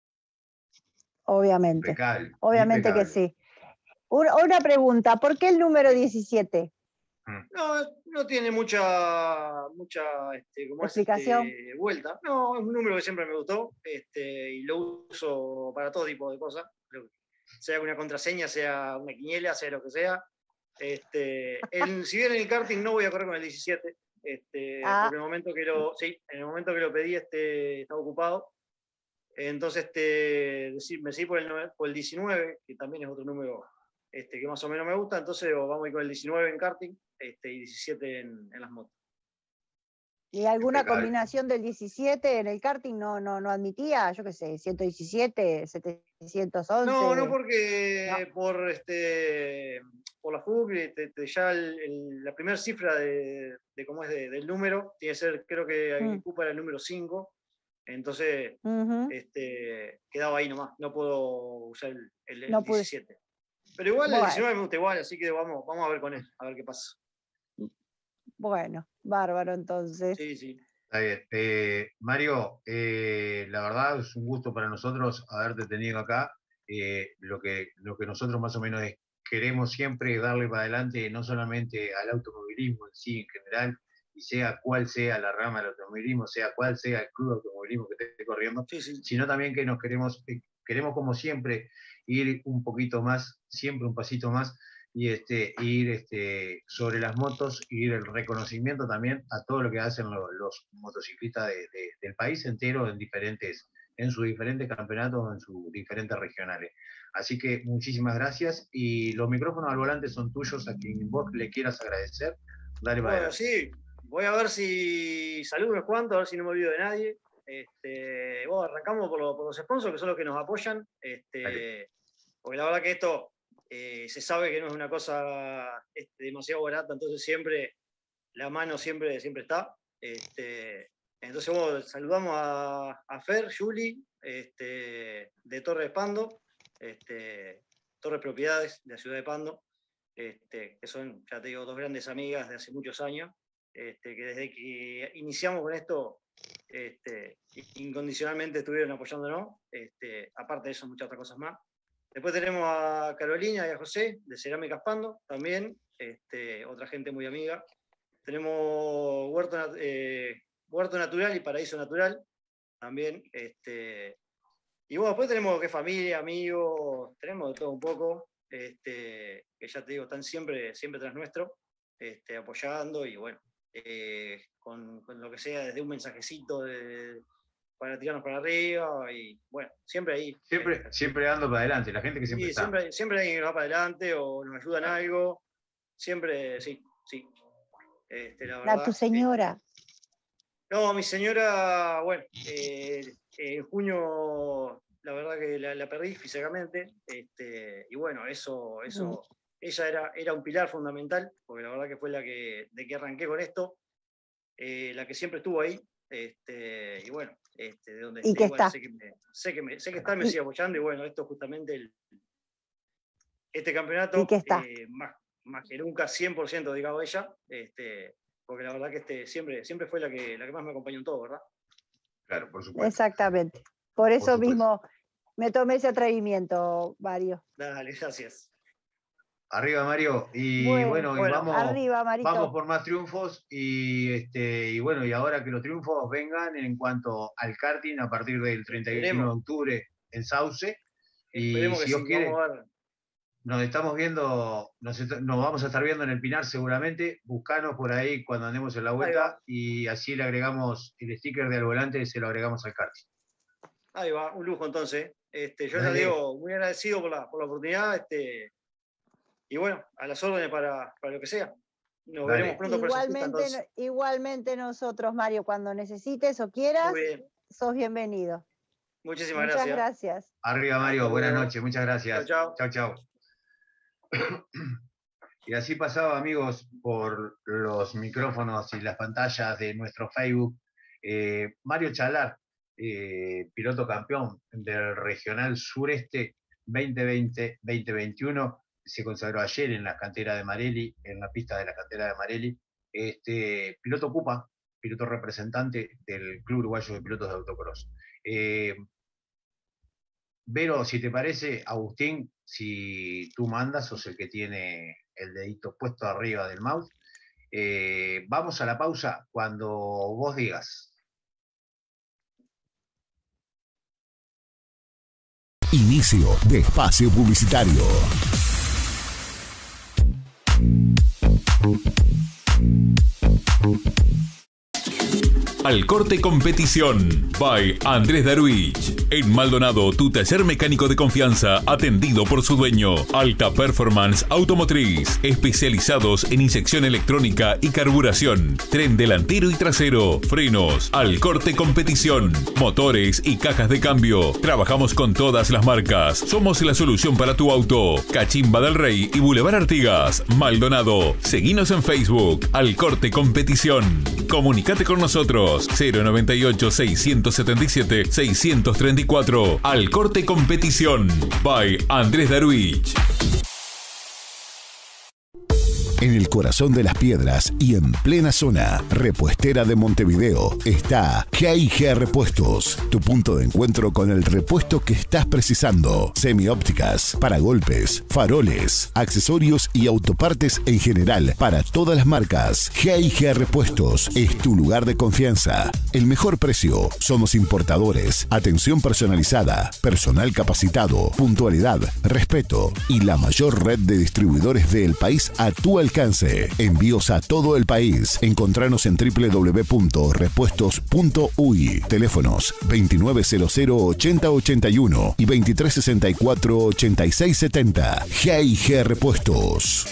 Obviamente, Impecable, obviamente que impecable. sí. Una, una pregunta, ¿por qué el número diecisiete? No, no tiene mucha, mucha este, ¿cómo es, ¿Explicación? este, vuelta. No, es un número que siempre me gustó este, y lo uso para todo tipo de cosas. Sea una contraseña, sea una quiniela, sea lo que sea. Este, el, si bien en el karting no voy a correr con el diecisiete, este, Ah, porque en el momento que lo, sí, en el momento que lo pedí este, estaba ocupado. Entonces este, me seguí por el, por el diecinueve, que también es otro número este, que más o menos me gusta. Entonces vamos a ir con el diecinueve en karting este, y diecisiete en, en las motos. ¿y alguna Impecable. combinación del diecisiete en el karting no, no, no admitía? Yo qué sé, ciento diecisiete, setecientos once. No, no porque No. por este por la F U C, te, te, ya el, el, la primera cifra de, de cómo es de, del número tiene que ser, creo que Mm. Cupa era el número cinco, entonces Uh-huh. este, quedaba ahí nomás, no puedo usar el, el, el No pude. diecisiete. Pero igual Bueno. el diecinueve me gusta igual, así que vamos, vamos a ver con él, a ver qué pasa. Bueno, bárbaro entonces. Sí, sí. Está bien. Eh, Mario, eh, la verdad es un gusto para nosotros haberte tenido acá. Eh, lo, que, lo que nosotros más o menos es, queremos siempre es darle para adelante no solamente al automovilismo en sí en general, y sea cual sea la rama del automovilismo, sea cual sea el club de automovilismo que esté corriendo, Sí, sí. sino también que nos queremos, eh, queremos como siempre ir un poquito más, siempre un pasito más, y este, ir este, sobre las motos, y ir el reconocimiento también a todo lo que hacen los, los motociclistas de, de, del país entero en diferentes, en sus diferentes campeonatos, en sus diferentes regionales. Así que muchísimas gracias, y los micrófonos al volante son tuyos, a quien vos le quieras agradecer. Dale para Bueno, adelante. sí, voy a ver si saludo unos cuantos, a ver si no me olvido de nadie. Este, bueno, arrancamos por, lo, por los sponsors, que son los que nos apoyan, este, porque la verdad que esto eh, se sabe que no es una cosa este, demasiado barata, entonces siempre la mano siempre, siempre está. Este, entonces bueno, saludamos a, a Fer, Juli, este, de Torre de Pando, este, Torres Propiedades de la ciudad de Pando, este, que son, ya te digo, dos grandes amigas de hace muchos años, este, que desde que iniciamos con esto, este, incondicionalmente estuvieron apoyándonos, este, aparte de eso, muchas otras cosas más. Después tenemos a Carolina y a José, de Cerámicas Pando, también, este, otra gente muy amiga. Tenemos Huerto, eh, Huerto Natural y Paraíso Natural, también. Este, y bueno, después tenemos que familia, amigos, tenemos de todo un poco, este, que ya te digo, están siempre, siempre tras nuestro, este, apoyando y bueno, eh, con, con lo que sea, desde un mensajecito de, para tirarnos para arriba y bueno, siempre ahí. Siempre, este, siempre dando para adelante, la gente que siempre sí, está. siempre, siempre alguien que nos va para adelante o nos ayuda en algo, siempre, sí, sí. Este, la verdad, ¿A tu señora? Este, no, mi señora, bueno, eh, en junio la verdad que la, la perdí físicamente, este, y bueno, eso, eso, mm. ella era, era un pilar fundamental, porque la verdad que fue la que, de que arranqué con esto, eh, la que siempre estuvo ahí, este, y bueno, este, de donde ¿Y esté, igual está? sé que, me, sé, que me, sé que está, me sigue apoyando, y bueno, esto justamente, el, este campeonato, ¿Y qué está? Eh, más, más que nunca, cien por ciento dedicado a ella, este, porque la verdad que este, siempre, siempre fue la que, la que más me acompañó en todo, ¿verdad? Claro, por supuesto. Exactamente. Por eso por mismo me tomé ese atrevimiento, Mario. Dale, gracias. Arriba, Mario. Y bueno, bueno, y bueno vamos, arriba, Marito. vamos por más triunfos. Y, este, y bueno, y ahora que los triunfos vengan en cuanto al karting a partir del treinta y uno de octubre en Sauce. Esperemos y que si Dios sí, quiere, vamos a ver. nos estamos viendo, nos, est nos vamos a estar viendo en el Pinar seguramente. Buscanos por ahí cuando andemos en la vuelta y así le agregamos el sticker del volante y se lo agregamos al karting. Ahí va, un lujo entonces. Este, yo les digo, muy agradecido por la, por la oportunidad. Este, y bueno, a las órdenes para, para lo que sea. Nos Dale. veremos pronto. Igualmente, igualmente nosotros, Mario, cuando necesites o quieras, bien. sos bienvenido. Muchísimas Muchas gracias. gracias. Arriba, Mario, buenas noches, muchas gracias. Chao, chao. Chao, chao. Y así pasaba, amigos, por los micrófonos y las pantallas de nuestro Facebook, eh, Mario Chalar, eh, piloto campeón del Regional Sureste veinte veinte veinte veintiuno, se consagró ayer en la cantera de Marelli, en la pista de la cantera de Marelli. Este, piloto Cupa, piloto representante del Club Uruguayo de Pilotos de Autocross. Eh, Vero, si te parece, Agustín, si tú mandas, sos el que tiene el dedito puesto arriba del mouse, eh, vamos a la pausa cuando vos digas. Inicio de espacio publicitario. Al Corte Competición, by Andrés Darwich. En Maldonado, tu taller mecánico de confianza, atendido por su dueño. Alta Performance Automotriz, especializados en inyección electrónica y carburación, tren delantero y trasero, frenos. Al Corte Competición, motores y cajas de cambio. Trabajamos con todas las marcas. Somos la solución para tu auto. Cachimba del Rey y Boulevard Artigas, Maldonado. Seguinos en Facebook, Al Corte Competición. Comunicate con nosotros. cero noventa y ocho, seiscientos setenta y siete, seiscientos treinta y cuatro. Al Corte Competición, by Andrés Darwich. En el corazón de las piedras y en plena zona repuestera de Montevideo está G I G Repuestos, tu punto de encuentro con el repuesto que estás precisando. Semiópticas, paragolpes, faroles, accesorios y autopartes en general para todas las marcas. G I G Repuestos es tu lugar de confianza. El mejor precio, somos importadores, atención personalizada, personal capacitado, puntualidad, respeto y la mayor red de distribuidores del país a tu alcance. Envíos a todo el país. Encontranos en doble u doble u doble u punto repuestos punto u y. Teléfonos veintinueve cero cero, ochenta ochenta y uno y veintitrés sesenta y cuatro, ochenta y seis setenta. G I G Repuestos.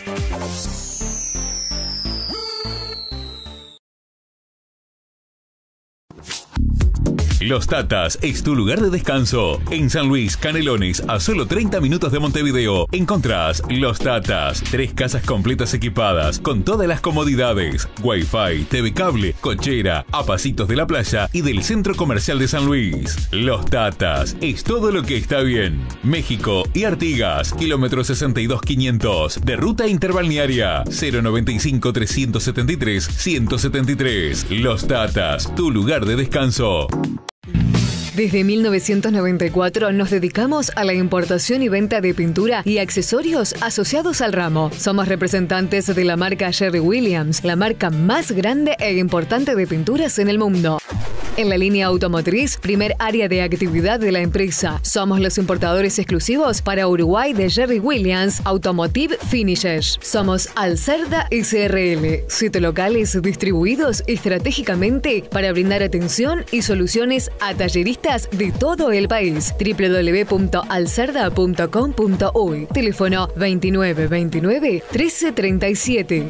Los Tatas es tu lugar de descanso. En San Luis, Canelones, a solo treinta minutos de Montevideo, encontrás Los Tatas. Tres casas completas equipadas, con todas las comodidades. Wi-Fi, T V cable, cochera, a pasitos de la playa y del Centro Comercial de San Luis. Los Tatas es todo lo que está bien. México y Artigas, kilómetro sesenta y dos quinientos, de ruta interbalnearia, cero noventa y cinco, trescientos setenta y tres, ciento setenta y tres. Los Tatas, tu lugar de descanso. Desde mil novecientos noventa y cuatro nos dedicamos a la importación y venta de pintura y accesorios asociados al ramo. Somos representantes de la marca Sherwin Williams, la marca más grande e importante de pinturas en el mundo. En la línea automotriz, primer área de actividad de la empresa. Somos los importadores exclusivos para Uruguay de Sherwin Williams Automotive Finishes. Somos Alcerda S R L, siete locales distribuidos estratégicamente para brindar atención y soluciones a talleristas de todo el país. doble u doble u doble u punto alcerda punto com punto uy. Teléfono veintinueve veintinueve, trece treinta y siete.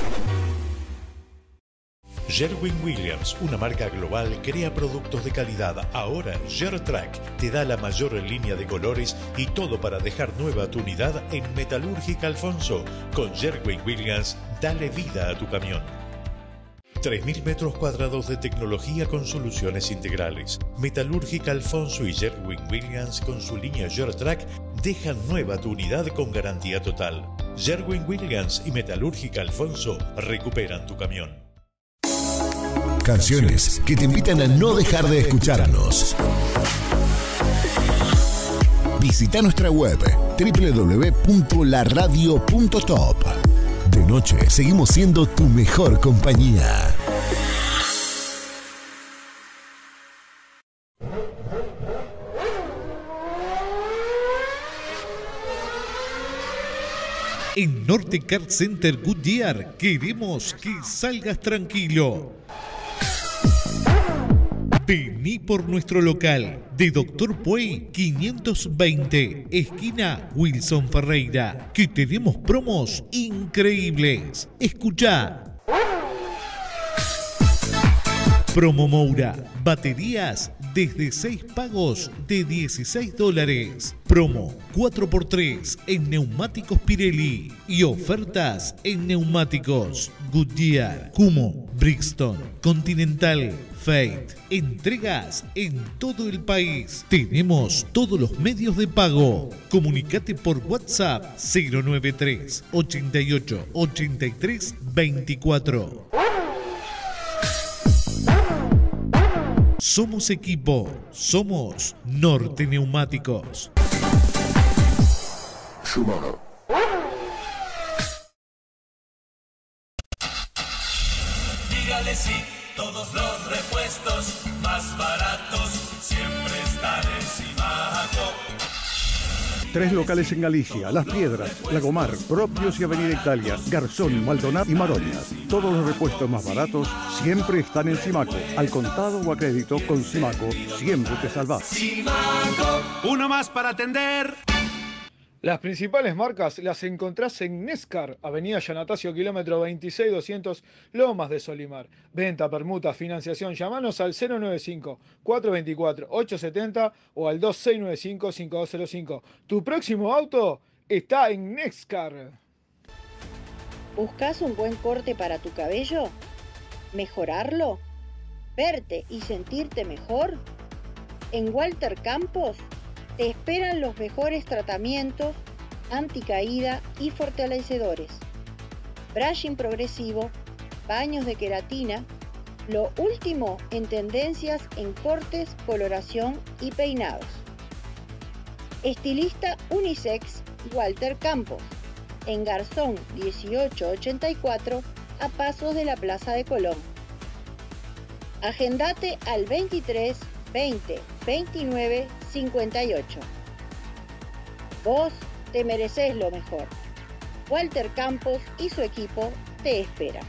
Sherwin Williams, una marca global, crea productos de calidad. Ahora SherTrack te da la mayor línea de colores y todo para dejar nueva tu unidad en Metalúrgica Alfonso. Con Sherwin Williams, dale vida a tu camión. tres mil metros cuadrados de tecnología con soluciones integrales. Metalúrgica Alfonso y Sherwin Williams con su línea SherTrack dejan nueva tu unidad con garantía total. Sherwin Williams y Metalúrgica Alfonso recuperan tu camión. Canciones que te invitan a no dejar de escucharnos. Visita nuestra web doble u doble u doble u punto la radio punto top. De noche seguimos siendo tu mejor compañía. En Norte Car Center Goodyear queremos que salgas tranquilo. Vení por nuestro local de Doctor Puey quinientos veinte, esquina Wilson Ferreira, que tenemos promos increíbles. Escuchá. Promo Moura, baterías desde seis pagos de dieciséis dólares. Promo cuatro por tres en neumáticos Pirelli y ofertas en neumáticos Goodyear, Kumo, Brixton, Continental, Fate. Entregas en todo el país. Tenemos todos los medios de pago. Comunicate por WhatsApp cero noventa y tres, ochenta y ocho, ochenta y tres, veinticuatro. Somos equipo, somos Norte Neumáticos. Shimano. Dígale sí, todos los repuestos más baratos siempre están en Simaco. Tres locales en Galicia, Las Piedras, Lagomar, Propios y Avenida Italia, Garzón, Maldonado y Maroñas. Todos los repuestos más baratos siempre están en Simaco. Al contado o a crédito con Simaco, siempre te salvas. Simaco. Uno más para atender. Las principales marcas las encontrás en Nescar, Avenida Yanatacio, kilómetro veintiséis doscientos, Lomas de Solimar. Venta, permuta, financiación, llamanos al cero noventa y cinco, cuatrocientos veinticuatro, ochocientos setenta o al dos seis nueve cinco, cinco dos cero cinco. Tu próximo auto está en Nescar. ¿Buscas un buen corte para tu cabello? ¿Mejorarlo? ¿Verte y sentirte mejor? En Walter Campos te esperan los mejores tratamientos, anticaída y fortalecedores. Brushing progresivo, baños de queratina, lo último en tendencias en cortes, coloración y peinados. Estilista unisex Walter Campos, en Garzón dieciocho ochenta y cuatro, a pasos de la Plaza de Colón. Agendate al veintitrés, veinte, veintinueve, cincuenta y ocho. Vos te mereces lo mejor. Walter Campos y su equipo te esperan.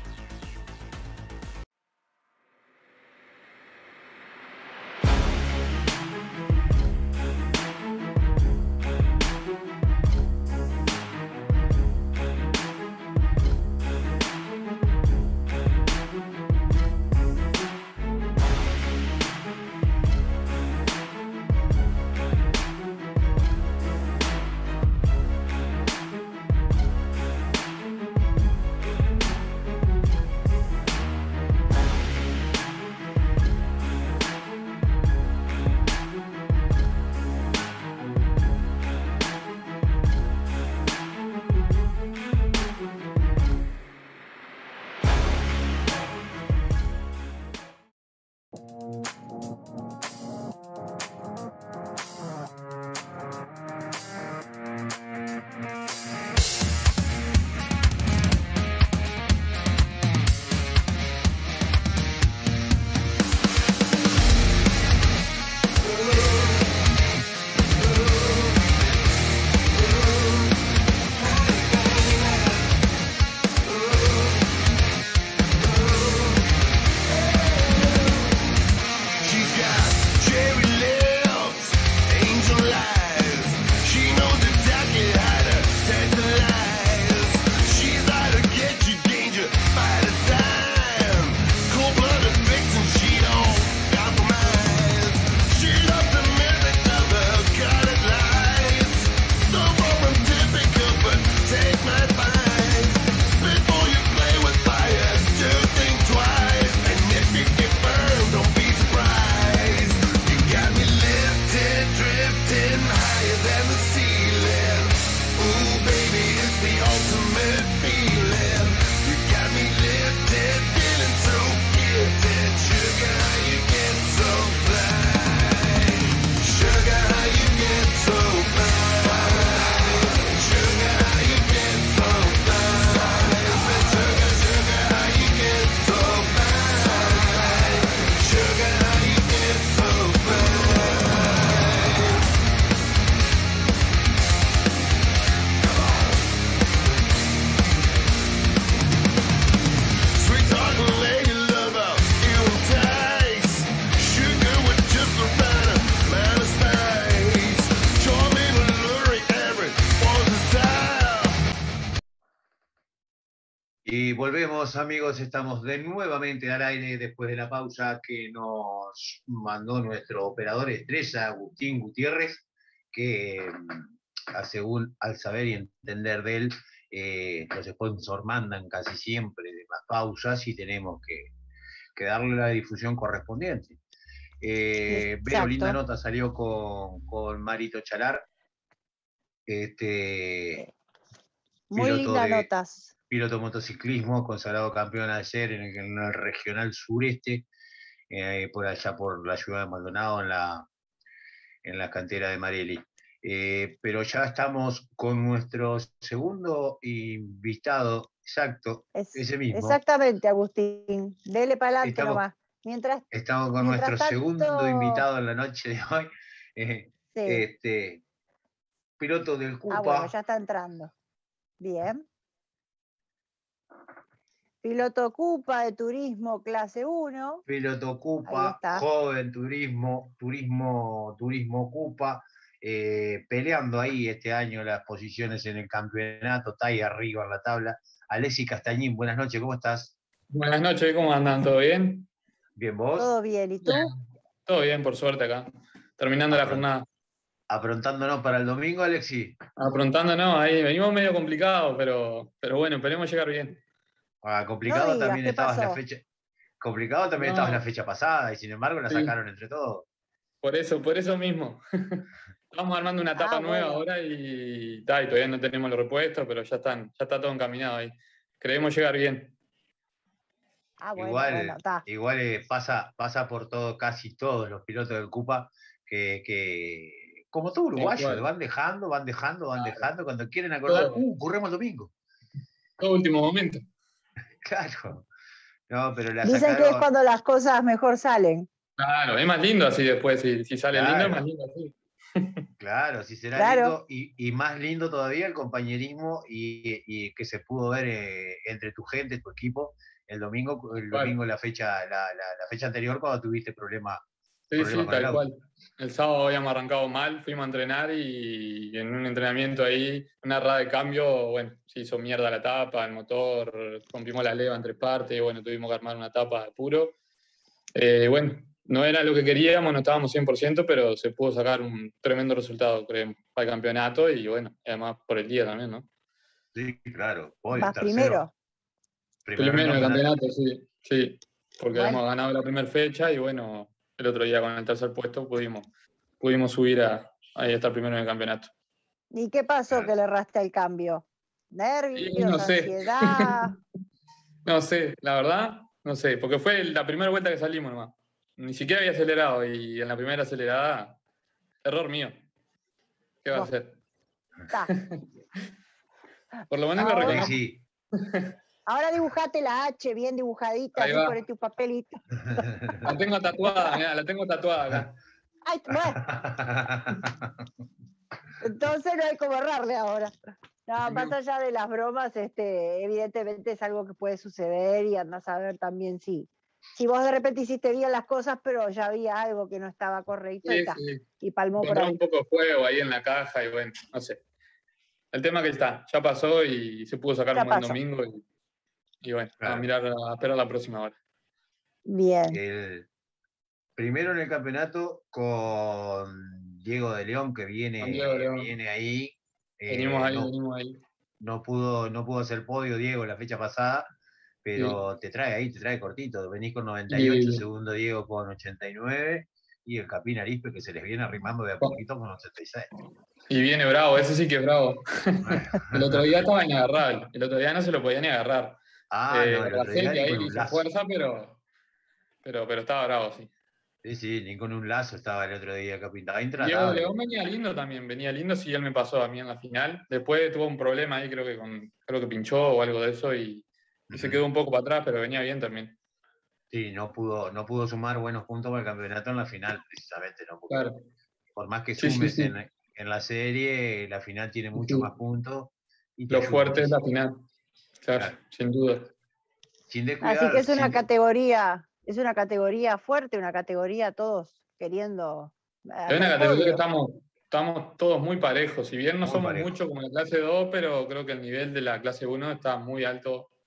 Y volvemos, amigos, estamos de nuevamente al aire después de la pausa que nos mandó nuestro operador estrella, Agustín Gutiérrez, que según al saber y entender de él, eh, los sponsors mandan casi siempre de las pausas y tenemos que, que darle la difusión correspondiente. Eh, Vero, linda nota, salió con, con Marito Chalar. Este, Muy lindas notas. Piloto motociclismo, consagrado campeón ayer en el, en el regional sureste, eh, por allá por la ciudad de Maldonado, en la, en la cantera de Marelli. Eh, pero ya estamos con nuestro segundo invitado, exacto, es, ese mismo. Exactamente, Agustín. Dele para adelante nomás. Mientras, estamos con mientras nuestro tanto... segundo invitado en la noche de hoy. Eh, sí. este, piloto del Cupa. Ah, bueno, ya está entrando. Bien. Piloto Cupa de turismo clase uno. Piloto Cupa, joven turismo, turismo, turismo Cupa, eh, peleando ahí este año las posiciones en el campeonato, está ahí arriba en la tabla. Alexis Castañín, buenas noches, ¿cómo estás? Buenas noches, ¿cómo andan? ¿Todo bien? Bien, ¿vos? Todo bien, ¿y tú? Bien. Todo bien, por suerte acá, terminando Apront- la jornada. ¿Aprontándonos para el domingo, Alexis? Aprontándonos, ahí venimos medio complicados, pero, pero bueno, esperemos llegar bien. Ah, complicado no digas, también estabas la fecha. Complicado también no. estabas la fecha pasada y sin embargo la sí. sacaron entre todos. Por eso, por eso mismo. Estamos armando una etapa ah, nueva bueno. ahora y, y, y todavía no tenemos los repuestos, pero ya están, ya está todo encaminado ahí. Creemos llegar bien. Ah, bueno, igual bueno, igual eh, pasa, pasa por todo, casi todos los pilotos del Cupa que, que como todo uruguayo, sí, van dejando, van dejando, van claro. dejando. Cuando quieren acordar, uh, corremos el domingo. Todo último momento. Claro. No, pero la Dicen sacaron... que es cuando las cosas mejor salen. Claro, es más lindo así después, si, si sale claro. lindo es más lindo así. Claro, si será claro. lindo y, y más lindo todavía el compañerismo y, y que se pudo ver eh, entre tu gente, tu equipo, el domingo, el domingo la fecha, la, la, la fecha anterior cuando tuviste problemas. Sí, sí, tal el cual. El sábado habíamos arrancado mal, fuimos a entrenar y en un entrenamiento ahí, una rada de cambio, bueno, se hizo mierda la tapa, el motor, rompimos la leva en tres partes, bueno, tuvimos que armar una tapa de puro. Eh, bueno, no era lo que queríamos, no estábamos cien por ciento, pero se pudo sacar un tremendo resultado, creo, para el campeonato y bueno, además por el día también, ¿no? Sí, claro. Hoy, ¿Vas primero? Primero, primero en el campeonato, sí, sí, porque bueno. hemos ganado la primera fecha y bueno, el otro día con el tercer puesto pudimos, pudimos subir a, a estar primero en el campeonato. ¿Y qué pasó que le erraste el cambio? ¿Nervios, sí, no sé. ansiedad? No sé, la verdad, no sé, porque fue la primera vuelta que salimos nomás. Ni siquiera había acelerado y en la primera acelerada, error mío. ¿Qué va oh. a hacer? Por lo menos lo reconozco. Sí. Ahora dibujate la H bien dibujadita, así por tu papelito. La tengo tatuada, mirá, la tengo tatuada acá. Ay, bueno. Entonces no hay como errarle ahora. No, más allá de las bromas, este, evidentemente es algo que puede suceder y andás a ver también si, si vos de repente hiciste bien las cosas, pero ya había algo que no estaba correcto sí, y, sí. y palmó por ahí. un poco de fuego ahí en la caja y bueno, no sé. El tema que está, ya pasó y se pudo sacar ya un buen pasó. domingo y, y bueno, claro. a mirar, a esperar la próxima hora. Bien. El, primero en el campeonato con Diego de León, que viene, León. viene ahí. Venimos eh, ahí, no, venimos ahí. No pudo, no pudo hacer podio Diego la fecha pasada, pero sí. te trae ahí, te trae cortito. Venís con noventa y ocho, sí. segundo Diego con ochenta y nueve, y el Capín Arispe que se les viene arrimando de a poquito con ochenta y seis. Y viene bravo, ese sí que es bravo. El otro día estaba inagarrable, el otro día no se lo podía ni agarrar. Ah, eh, no, el otro día ahí hizo fuerza, pero, pero, pero estaba bravo, sí. Sí, sí, ni con un lazo estaba el otro día, Capín. Estaba Diego León venía lindo también, venía lindo, sí, él me pasó a mí en la final. Después tuvo un problema ahí, creo que con, creo que pinchó o algo de eso y, y uh-huh. se quedó un poco para atrás, pero venía bien también. Sí, no pudo, no pudo sumar buenos puntos para el campeonato en la final, precisamente, ¿no? Porque claro. Por más que sumes sí, sí, sí. En, en la serie, la final tiene mucho sí. más puntos. Y Lo fuerte es la final, claro, claro. sin duda. Sin descuidar, Así que es una sin... categoría... Es una categoría fuerte, una categoría todos queriendo... Es una categoría que estamos, estamos todos muy parejos. Si bien no muy somos parejo. mucho como la clase dos, pero creo que el nivel de la clase uno está muy alto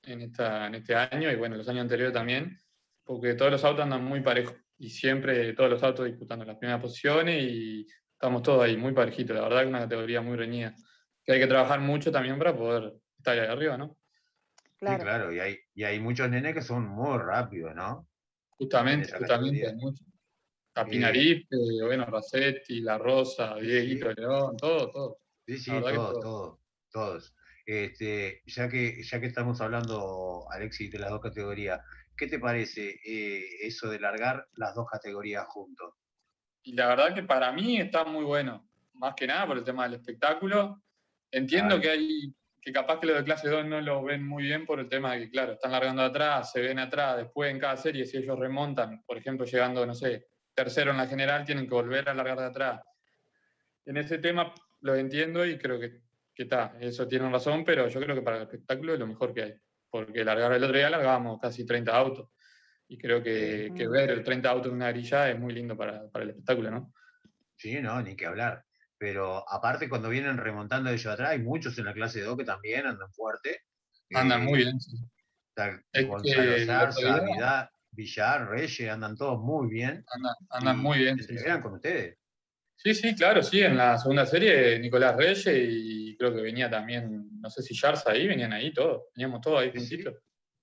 en, esta, en este año y bueno, los años anteriores también, porque todos los autos andan muy parejos y siempre todos los autos disputando las primeras posiciones y estamos todos ahí muy parejitos. La verdad que es una categoría muy reñida, que hay que trabajar mucho también para poder estar ahí arriba, ¿no? Claro. Sí, claro, y hay, y hay muchos nenes que son muy rápidos, ¿no? Justamente, justamente, hay muchos. A Pinarip, eh, bueno, Racetti, La Rosa, Dieguito sí. León, todo, todo. Sí, sí, todos, todo. todos, todos. Este, ya, que, ya que estamos hablando, Alexis, de las dos categorías, ¿qué te parece eh, eso de largar las dos categorías juntos? Y la verdad que para mí está muy bueno, más que nada por el tema del espectáculo. Entiendo claro. que hay que capaz que los de clase dos no lo ven muy bien por el tema de que, claro, están largando atrás, se ven atrás, después en cada serie, si ellos remontan, por ejemplo, llegando, no sé, tercero en la general, tienen que volver a largar de atrás. En ese tema lo entiendo y creo que, que está, eso tienen razón, pero yo creo que para el espectáculo es lo mejor que hay, porque largar el otro día largábamos casi treinta autos, y creo que, que ver el treinta autos en una grilla es muy lindo para, para el espectáculo, ¿no? Sí, no, ni que hablar. Pero aparte cuando vienen remontando ellos atrás, hay muchos en la clase dos que también andan fuerte. Andan eh, muy bien, sí. Gonzalo es Zarza, Vidal, Villar, Reyes, andan todos muy bien. Andan, andan muy bien. Se entreveran sí. con ustedes. Sí, sí, claro, sí. En la segunda serie, Nicolás Reyes y creo que venía también, no sé si Yarza ahí, venían ahí todos. Veníamos todos ahí juntitos.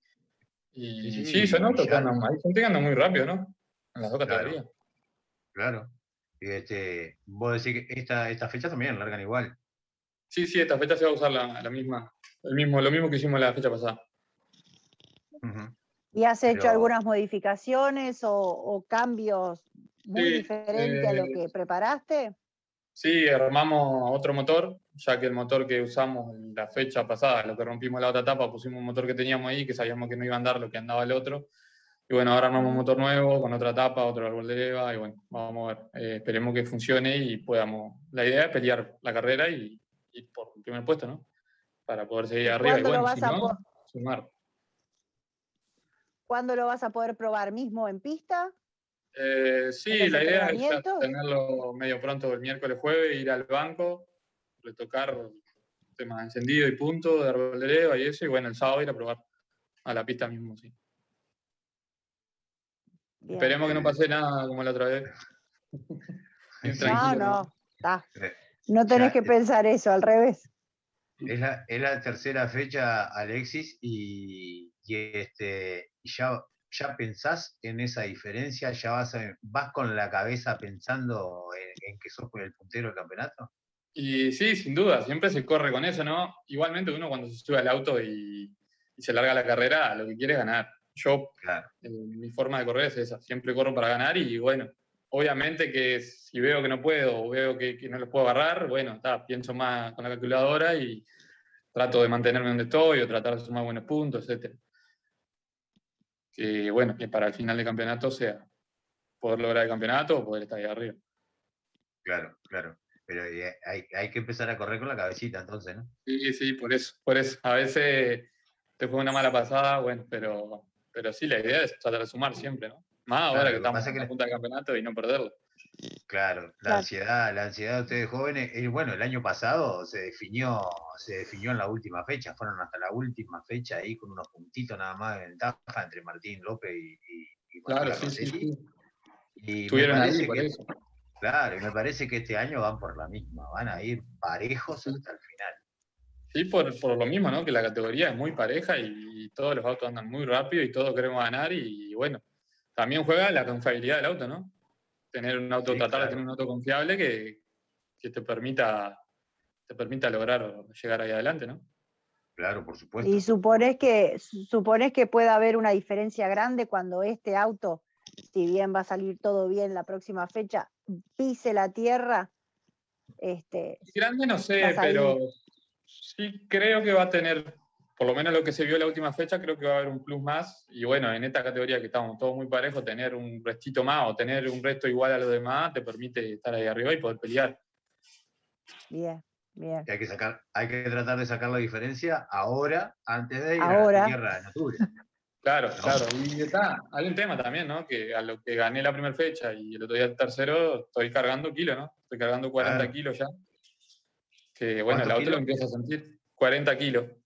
Y sí, sí, sí se nota que andan, hay gente que anda muy rápido, ¿no? En las dos categorías. Claro. claro. Este, vos decís que esta, esta fecha también largan igual. Sí, sí, esta fecha se va a usar la, la misma, el mismo, lo mismo que hicimos la fecha pasada. Uh-huh. ¿Y has hecho Pero... algunas modificaciones o, o cambios muy sí, diferentes eh, a lo que preparaste? Sí, armamos otro motor, ya que el motor que usamos en la fecha pasada, lo que rompimos la otra etapa, pusimos un motor que teníamos ahí, que sabíamos que no iba a andar lo que andaba el otro. Y bueno, ahora armamos un motor nuevo, con otra tapa, otro árbol de leva, y bueno, vamos a ver. Eh, esperemos que funcione y podamos... La idea es pelear la carrera y ir por el primer puesto, ¿no? Para poder seguir arriba y bueno, si no, por... sumar. ¿Cuándo lo vas a poder probar? ¿Mismo en pista? Eh, sí, la idea es ya tenerlo medio pronto el miércoles, jueves, ir al banco, retocar temas de encendido y punto, de árbol de leva y eso, y bueno, el sábado ir a probar a la pista mismo, sí. Bien. Esperemos que no pase nada como la otra vez. No, no, está. No tenés que pensar eso, al revés. Es la, es la tercera fecha, Alexis, y, y, este, y ya, ya pensás en esa diferencia, ya vas, a, vas con la cabeza pensando en, en que sos el puntero del campeonato. Y sí, sin duda, siempre se corre con eso, ¿no? Igualmente uno cuando se sube al auto y, y se larga la carrera, lo que quiere es ganar. Yo, claro. eh, mi forma de correr es esa, siempre corro para ganar y bueno, obviamente que si veo que no puedo o veo que, que no los puedo agarrar, bueno, ta, pienso más con la calculadora y trato de mantenerme donde estoy o tratar de sumar buenos puntos, etcétera. Que bueno, que para el final del campeonato sea poder lograr el campeonato o poder estar ahí arriba. Claro, claro. Pero hay, hay que empezar a correr con la cabecita entonces, ¿no? Sí, sí, por eso, por eso. A veces te juega una mala pasada, bueno, pero... Pero sí, la idea es tratar de sumar siempre, ¿no? Más ahora claro, que estamos en la punta del campeonato y no perderlo. Claro, la claro. ansiedad, la ansiedad de ustedes jóvenes, eh, bueno, el año pasado se definió, se definió en la última fecha, fueron hasta la última fecha ahí con unos puntitos nada más de ventaja entre Martín López y, y, y claro, sí, sí, sí. Y Estuvieron ahí por que, eso. Claro, y me parece que este año van por la misma, van a ir parejos sí. hasta el final. Sí, por, por lo mismo, ¿no? Que la categoría es muy pareja y, y todos los autos andan muy rápido y todos queremos ganar y, y bueno, también juega la confiabilidad del auto, ¿no? Tener un auto, sí, tratar claro. de tener un auto confiable que, que te permita te permita lograr llegar ahí adelante, ¿no? Claro, por supuesto. Y supones que, supones que puede haber una diferencia grande cuando este auto, si bien va a salir todo bien la próxima fecha, pise la tierra. Este, grande no sé, pero... Sí, creo que va a tener, por lo menos lo que se vio en la última fecha, creo que va a haber un plus más. Y bueno, en esta categoría que estamos todos muy parejos, tener un restito más o tener un resto igual a los demás te permite estar ahí arriba y poder pelear. Bien, bien. Y hay que sacar, hay que tratar de sacar la diferencia ahora, antes de ir ahora. a la tierra en octubre. Claro, ¿no? Claro. Y está, hay un tema también, ¿no? Que a lo que gané la primera fecha y el otro día el tercero, estoy cargando kilos, ¿no? Estoy cargando cuarenta claro. kilos ya. Que bueno, el auto kilos? Lo empieza a sentir. cuarenta kilos.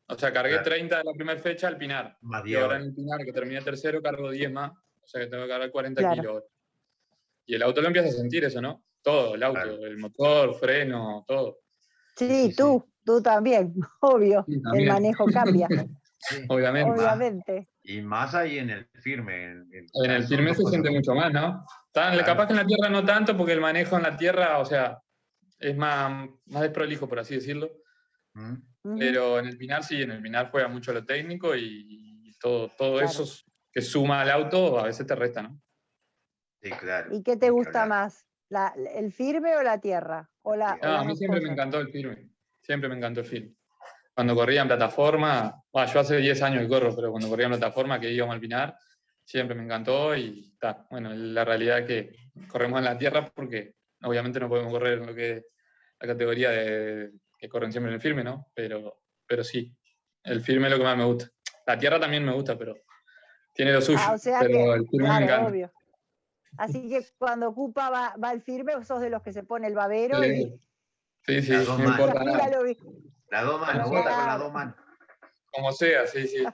O sea, cargué Claro. treinta de la primera fecha al Pinar. Más Y diez ahora horas. en el Pinar, que terminé tercero, cargo diez más. O sea que tengo que cargar cuarenta Claro. kilos ahora. Y el auto lo empieza a sentir eso, ¿no? Todo, el auto, Claro. el motor, freno, todo. Sí, Sí, sí. tú, tú también, obvio. Sí, El también. manejo cambia, Sí. Obviamente. Más- obviamente. Y más ahí en el firme. En, en- En el son firme dos se cosas siente muy- mucho más, ¿no? Tan- Claro. Capaz que en la tierra no tanto, porque el manejo en la tierra, o sea, es más, más desprolijo, por así decirlo. ¿Mm? Ujú, Pero en el Pinar sí, en el Pinar juega mucho lo técnico y todo, todo Claro. eso que suma al auto a veces te resta, ¿no? Sí, claro. ¿Y qué te Ni que gusta hablar. más? La- ¿El firme o la tierra? ¿O, la, o No, a las mí dos siempre me cosas? encantó el firme. Siempre me encantó el firme. Cuando corría en plataforma, bueno, yo hace diez años que corro, pero cuando corría en plataforma, que íbamos al Pinar, siempre me encantó y está. Bueno, la realidad es que corremos en la tierra porque obviamente no podemos correr en lo que es la categoría de que corren siempre en el firme, ¿no? Pero, pero sí, el firme es lo que más me gusta. La tierra también me gusta, pero tiene lo suyo. Ah, o sea pero que, el firme me claro, encanta. obvio. Así que cuando ocupa va, va el firme, sos de los que se pone el babero y Sí, sí, sí, Las dos no me manos. importa nada. míralo, vi- Las dos manos, Como bota sea. con las dos manos. Como sea, sí, sí.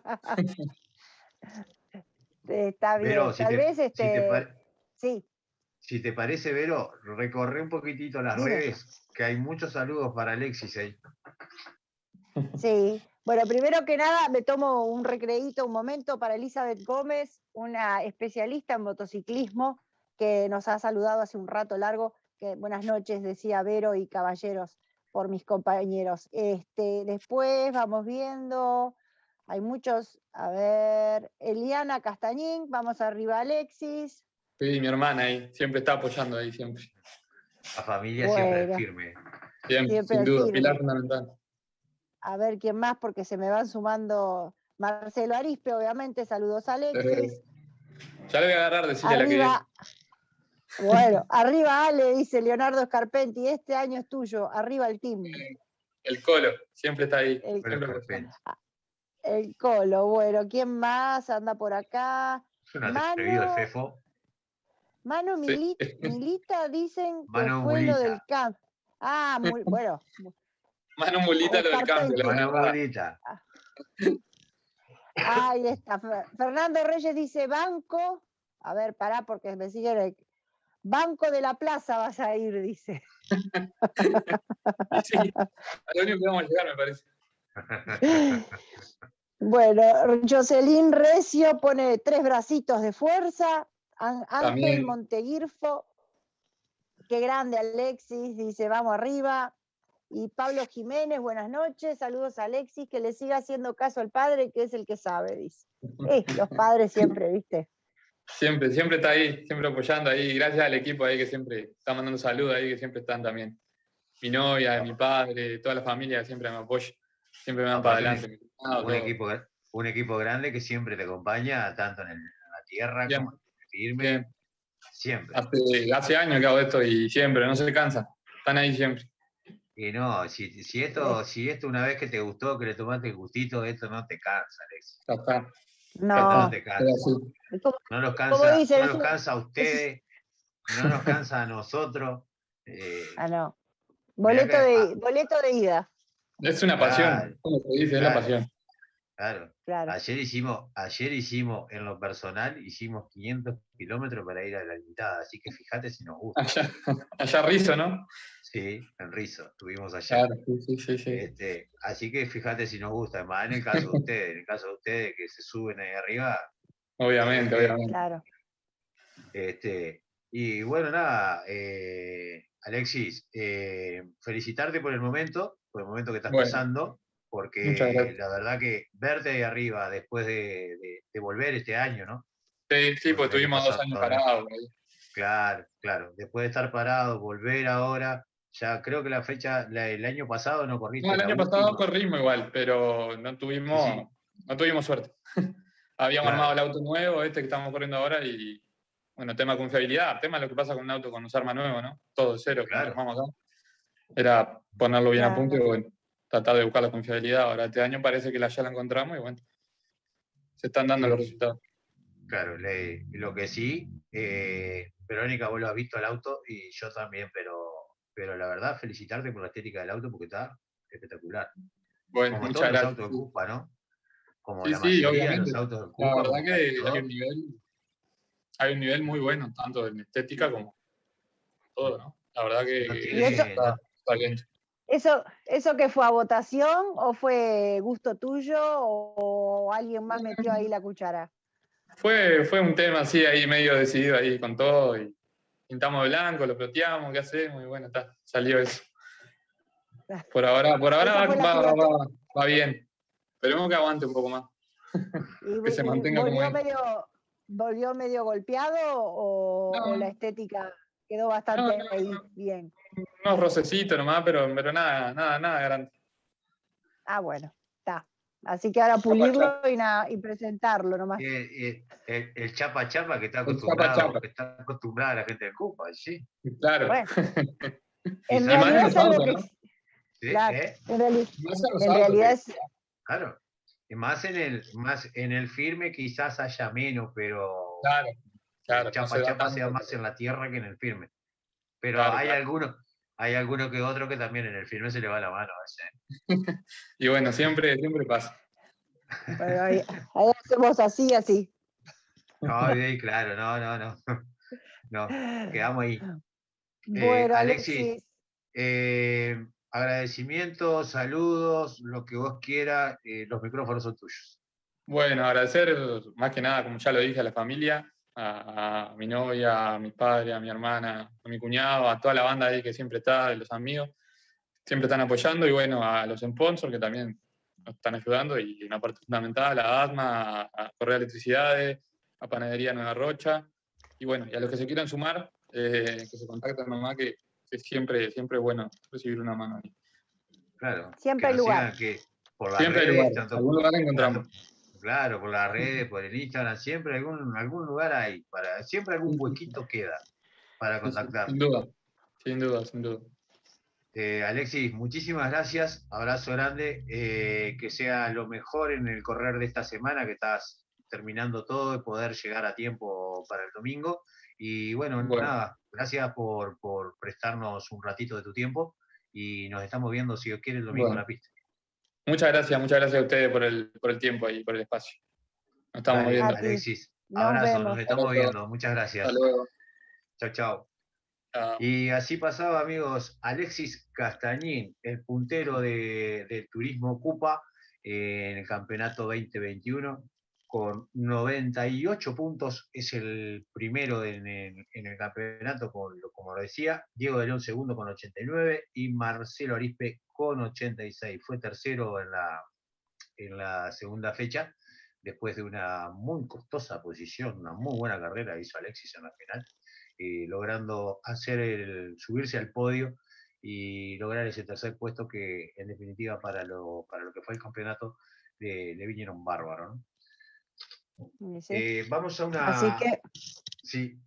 está bien. Vero, si Tal te, vez si, te este, pa- sí, si te parece, Vero, recorre un poquitito las Dime. redes, que hay muchos saludos para Alexis ahí. sí. Bueno, primero que nada me tomo un recreíto, un momento para Elizabeth Gómez, una especialista en motociclismo que nos ha saludado hace un rato largo. Que buenas noches, decía Vero y caballeros, por mis compañeros. Este, después vamos viendo, hay muchos, a ver, Eliana Castañín, vamos arriba Alexis. Sí, mi hermana ahí, siempre está apoyando ahí, siempre. La familia siempre es Bueno, firme. Siempre, siempre sin al duda, firme. pilar fundamental. A ver quién más, porque se me van sumando. Marcelo Arispe, obviamente, saludos a Alexis. Eh, ya le voy a agarrar, decirle a la que viene. Arriba, bueno, arriba Ale, dice Leonardo Scarpenti, este año es tuyo, arriba el team. El Colo, siempre está ahí. El, siempre Colo apoyando. el Colo, bueno, ¿quién más anda por acá? Es un atrevido el Mano, Fefo. Mano Sí. Mili- Milita, dicen que Mano fue Mulita. lo del camp. Ah, muy, bueno, Mano mulita lo del cambio. la Mano verdad. Mulita. ahí está. Fer- Fernando Reyes dice banco. A ver, pará, porque me siguen el- Banco de la Plaza vas a ir, dice. Sí, a lo único que vamos a llegar, me parece. Bueno, Jocelyn Recio pone tres bracitos de fuerza. An- Ángel También. Monteguirfo, qué grande Alexis, dice vamos arriba. Y Pablo Jiménez, buenas noches, saludos a Alexis, que le siga haciendo caso al padre, que es el que sabe, dice. Eh, los padres siempre, ¿viste? Siempre, siempre está ahí, siempre apoyando ahí. Gracias al equipo ahí que siempre está mandando saludos ahí, que siempre están también. Mi novia, mi padre, toda la familia siempre me apoya. Siempre me van para Aparte, adelante. mi cuñado, Un todo. equipo, un equipo grande que siempre te acompaña, tanto en, el- en la tierra Bien. como en el firme. Bien. Siempre. Hace, hace años que hago esto y siempre, no se cansan. Están ahí siempre. Y no, si, si, esto, si esto una vez que te gustó, que le tomaste el gustito, esto no te cansa, Alexis. Ya está. Esto no No, te Pero cansa. así. como, No los como cansa, dice, no es los un- cansa a ustedes, no nos cansa a nosotros. eh, ah, no. Boleto que- de, ah. boleto de ida, Es una Claro. pasión. Como se dice, es la Claro. pasión. Claro. claro. Ayer hicimos, ayer hicimos en lo personal, hicimos quinientos kilómetros para ir a la limitada, así que fíjate si nos gusta. Allá, allá Rizo, ¿no? Sí, en Rizo, estuvimos allá. Claro, sí, sí, sí. sí. Este, así que fíjate si nos gusta, más en el caso de ustedes, en el caso de ustedes que se suben ahí arriba. Obviamente, eh, obviamente. Claro. Este, y bueno, nada, eh, Alexis, eh, felicitarte por el momento, por el momento que estás Bueno, pasando, porque muchas gracias. la verdad que verte ahí arriba después de, de- de volver este año, ¿no? Sí, sí, Porque pues el año tuvimos dos pasado años todavía- parados. por ahí. Claro, claro, después de estar parado, volver ahora, ya creo que la fecha, la- el año pasado no corriste. No, el la año pasado última. corrimos igual, pero no tuvimos, Sí, sí. no tuvimos suerte. Habíamos Claro. armado el auto nuevo, este que estamos corriendo ahora, y bueno, tema confiabilidad, tema lo que pasa con un auto cuando se arma nuevo, ¿no? Todo de cero, Claro. como armamos acá. Era ponerlo bien a Claro. punto y bueno, tratar de buscar la confiabilidad. Ahora este año parece que la, ya la encontramos y bueno, se están dando Sí. los resultados. Claro, le- lo que sí, eh, Verónica, vos lo has visto al auto y yo también, pero, pero la verdad, felicitarte por la estética del auto porque está espectacular. Bueno, como muchas todos los gracias. autos de Cupa, ¿no? Como Sí, la sí, mayoría de obviamente. los autos de La Cupa. verdad como que casi hay todos. un nivel, hay un nivel muy bueno, tanto en estética como todo, ¿no? La verdad que No ¿Y tiene, eso, está, no, está bien. eso, eso que fue a votación o fue gusto tuyo o alguien más metió ahí la cuchara? Fue, fue un tema así, ahí medio decidido ahí con todo, y pintamos de blanco, lo ploteamos, ¿qué hacemos? Y bueno, está, salió eso. Por ahora, por ahora Esa va, fue la va, criatura. va, va bien. Esperemos que aguante un poco más. ¿Y, Que se y mantenga como volvió es. medio, volvió medio golpeado o, No, o la estética quedó no, bastante no, ahí bien? unos rocecitos nomás, pero, pero nada, nada, nada grande. Ah, bueno, está. Así que ahora Chapa, pulirlo chapa. y, nada, y presentarlo nomás. eh, eh, el, el chapa chapa que está El chapa, acostumbrado, chapa. que está acostumbrada la gente de Cupa, ¿sí? Claro. Bueno, en Y más en realidad los es algo autos, que... ¿no? ¿Sí? Claro, ¿Eh? en, reali- Más en los en autos, realidad que- es... Claro. Y más en el, más en el firme quizás haya menos, pero Claro, claro, el no chapa se da chapa sea tanto. más en la tierra que en el firme. Pero Claro, hay claro. algunos, hay alguno que otro que también en el firme se le va la mano a veces. Y bueno, siempre, siempre pasa. Bueno, ahí, ahí hacemos así, así. No, y ahí, claro, no, no, no. No, quedamos ahí. Eh, Bueno, Alexis, Alexis, eh, agradecimientos, saludos, lo que vos quieras, eh, los micrófonos son tuyos. Bueno, agradecer más que nada, como ya lo dije, a la familia, a, a mi novia, a mis padres, a mi hermana, a mi cuñado, a toda la banda ahí que siempre está, de los amigos, siempre están apoyando, y bueno, a los sponsors que también nos están ayudando, y una parte fundamental, a ADMA, a, a Correa Electricidades, a Panadería Nueva Rocha, y bueno, y a los que se quieran sumar, eh, que se contacten nomás, que, que siempre, siempre es bueno recibir una mano ahí. Claro, siempre que hay nos lugar. sigan que por las Siempre hay redes, lugar, tanto, algún lugar tanto- encontramos. claro, por las redes, por el Instagram, siempre algún, algún lugar hay, para, siempre algún huequito queda para Sí, sí, contactar. sin duda, sin duda, sin duda. Eh, Alexis, muchísimas gracias, abrazo grande, eh, que sea lo mejor en el correr de esta semana, que estás terminando todo y poder llegar a tiempo para el domingo. Y bueno, Bueno. nada, gracias por, por prestarnos un ratito de tu tiempo y nos estamos viendo, si Dios quiere, el domingo Bueno. en la pista. Muchas gracias, muchas gracias a ustedes por el, por el tiempo y por el espacio. Nos estamos Dale, viendo. A ti. Alexis, Nos abrazo, vemos. nos estamos Abrazo. viendo, muchas gracias. Hasta luego. Chao, chao. Chao. Y así pasaba, amigos, Alexis Castañín, el puntero de, del Turismo Cupa eh, en el campeonato veinte veintiuno, con noventa y ocho puntos, es el primero en el, en el campeonato, como, como lo decía, Diego de León segundo con ochenta y nueve y Marcelo Arispe con ochenta y seis. Fue tercero en la, en la segunda fecha, después de una muy costosa posición, una muy buena carrera hizo Alexis en la final. Eh, logrando hacer el, subirse al podio y lograr ese tercer puesto que en definitiva para lo, para lo que fue el campeonato le, le vinieron bárbaro, ¿no? Sí. Eh, vamos a una... Así que... Sí.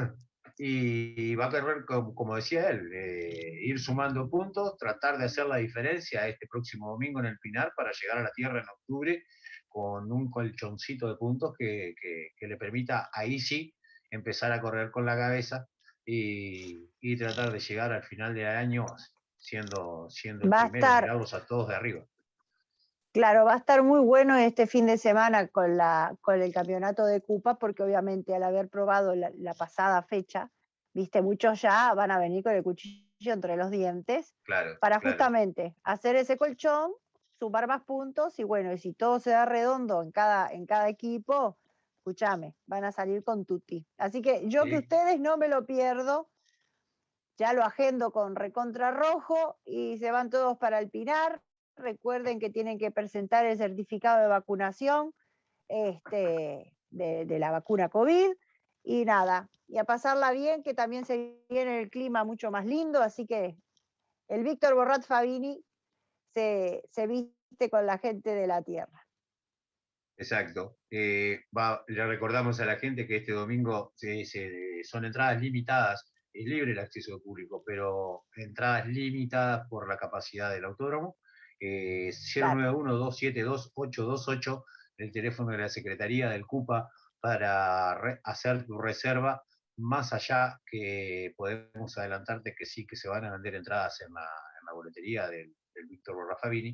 Y va a querer, como, como decía él, eh, ir sumando puntos, tratar de hacer la diferencia este próximo domingo en el Pinar para llegar a la tierra en octubre con un colchoncito de puntos que, que, que le permita ahí sí empezar a correr con la cabeza y, y tratar de llegar al final del año siendo, siendo el Va a primero, estar- mirarlos a todos de arriba. Claro, va a estar muy bueno este fin de semana con, la, con el campeonato de Cupa, porque obviamente al haber probado la, la pasada fecha, viste, muchos ya van a venir con el cuchillo entre los dientes Claro, para claro. justamente hacer ese colchón, sumar más puntos y bueno, y si todo se da redondo en cada, en cada equipo, escúchame, van a salir con tutti. Así que yo Sí. que ustedes no me lo pierdo, ya lo agendo con recontra rojo y se van todos para el Pinar. Recuerden que tienen que presentar el certificado de vacunación este, de, de la vacuna COVID y nada, y a pasarla bien, que también se viene el clima mucho más lindo, así que el Víctor Borrat Fabini se, se viste con la gente de la tierra. Exacto. Eh, va, le recordamos a la gente que este domingo se, se, son entradas limitadas, es libre el acceso público, pero entradas limitadas por la capacidad del autódromo. Eh, cero nueve uno, dos siete dos, ocho dos ocho, el teléfono de la Secretaría del CUPA para re, hacer tu reserva, más allá que podemos adelantarte que sí, que se van a vender entradas en la, en la boletería del, del Víctor Borrat Fabini,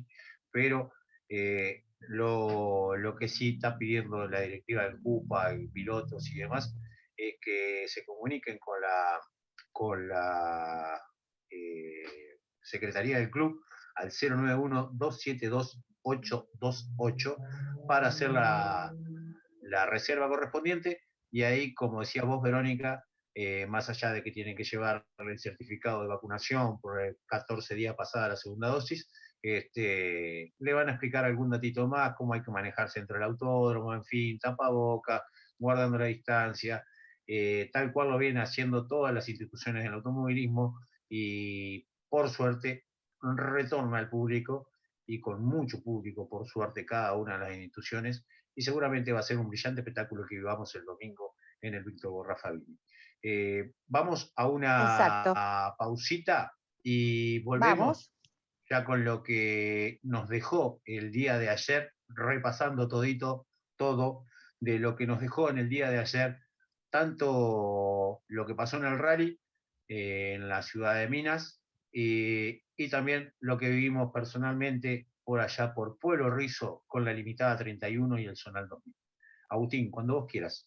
pero eh, lo, lo que sí está pidiendo la directiva del CUPA y pilotos y demás es que se comuniquen con la, con la eh, Secretaría del Club al cero nueve uno, dos siete dos, ocho dos ocho para hacer la, la reserva correspondiente, y ahí, como decía vos, Verónica, eh, más allá de que tienen que llevar el certificado de vacunación por catorce días pasada la segunda dosis, este, le van a explicar algún datito más, cómo hay que manejarse dentro del autódromo, en fin, tapaboca, guardando la distancia, eh, tal cual lo vienen haciendo todas las instituciones del automovilismo, y por suerte retorna al público, y con mucho público, por suerte, cada una de las instituciones, y seguramente va a ser un brillante espectáculo que vivamos el domingo en el Víctor Borrá Fabini. Eh, vamos a una a pausita y volvemos Vamos. ya con lo que nos dejó el día de ayer, repasando todito, todo de lo que nos dejó en el día de ayer, tanto lo que pasó en el rally, eh, en la ciudad de Minas, y, y también lo que vivimos personalmente por allá por Pueblo Rizo con la limitada treinta y uno y el Zonal dos mil. Agustín, cuando vos quieras.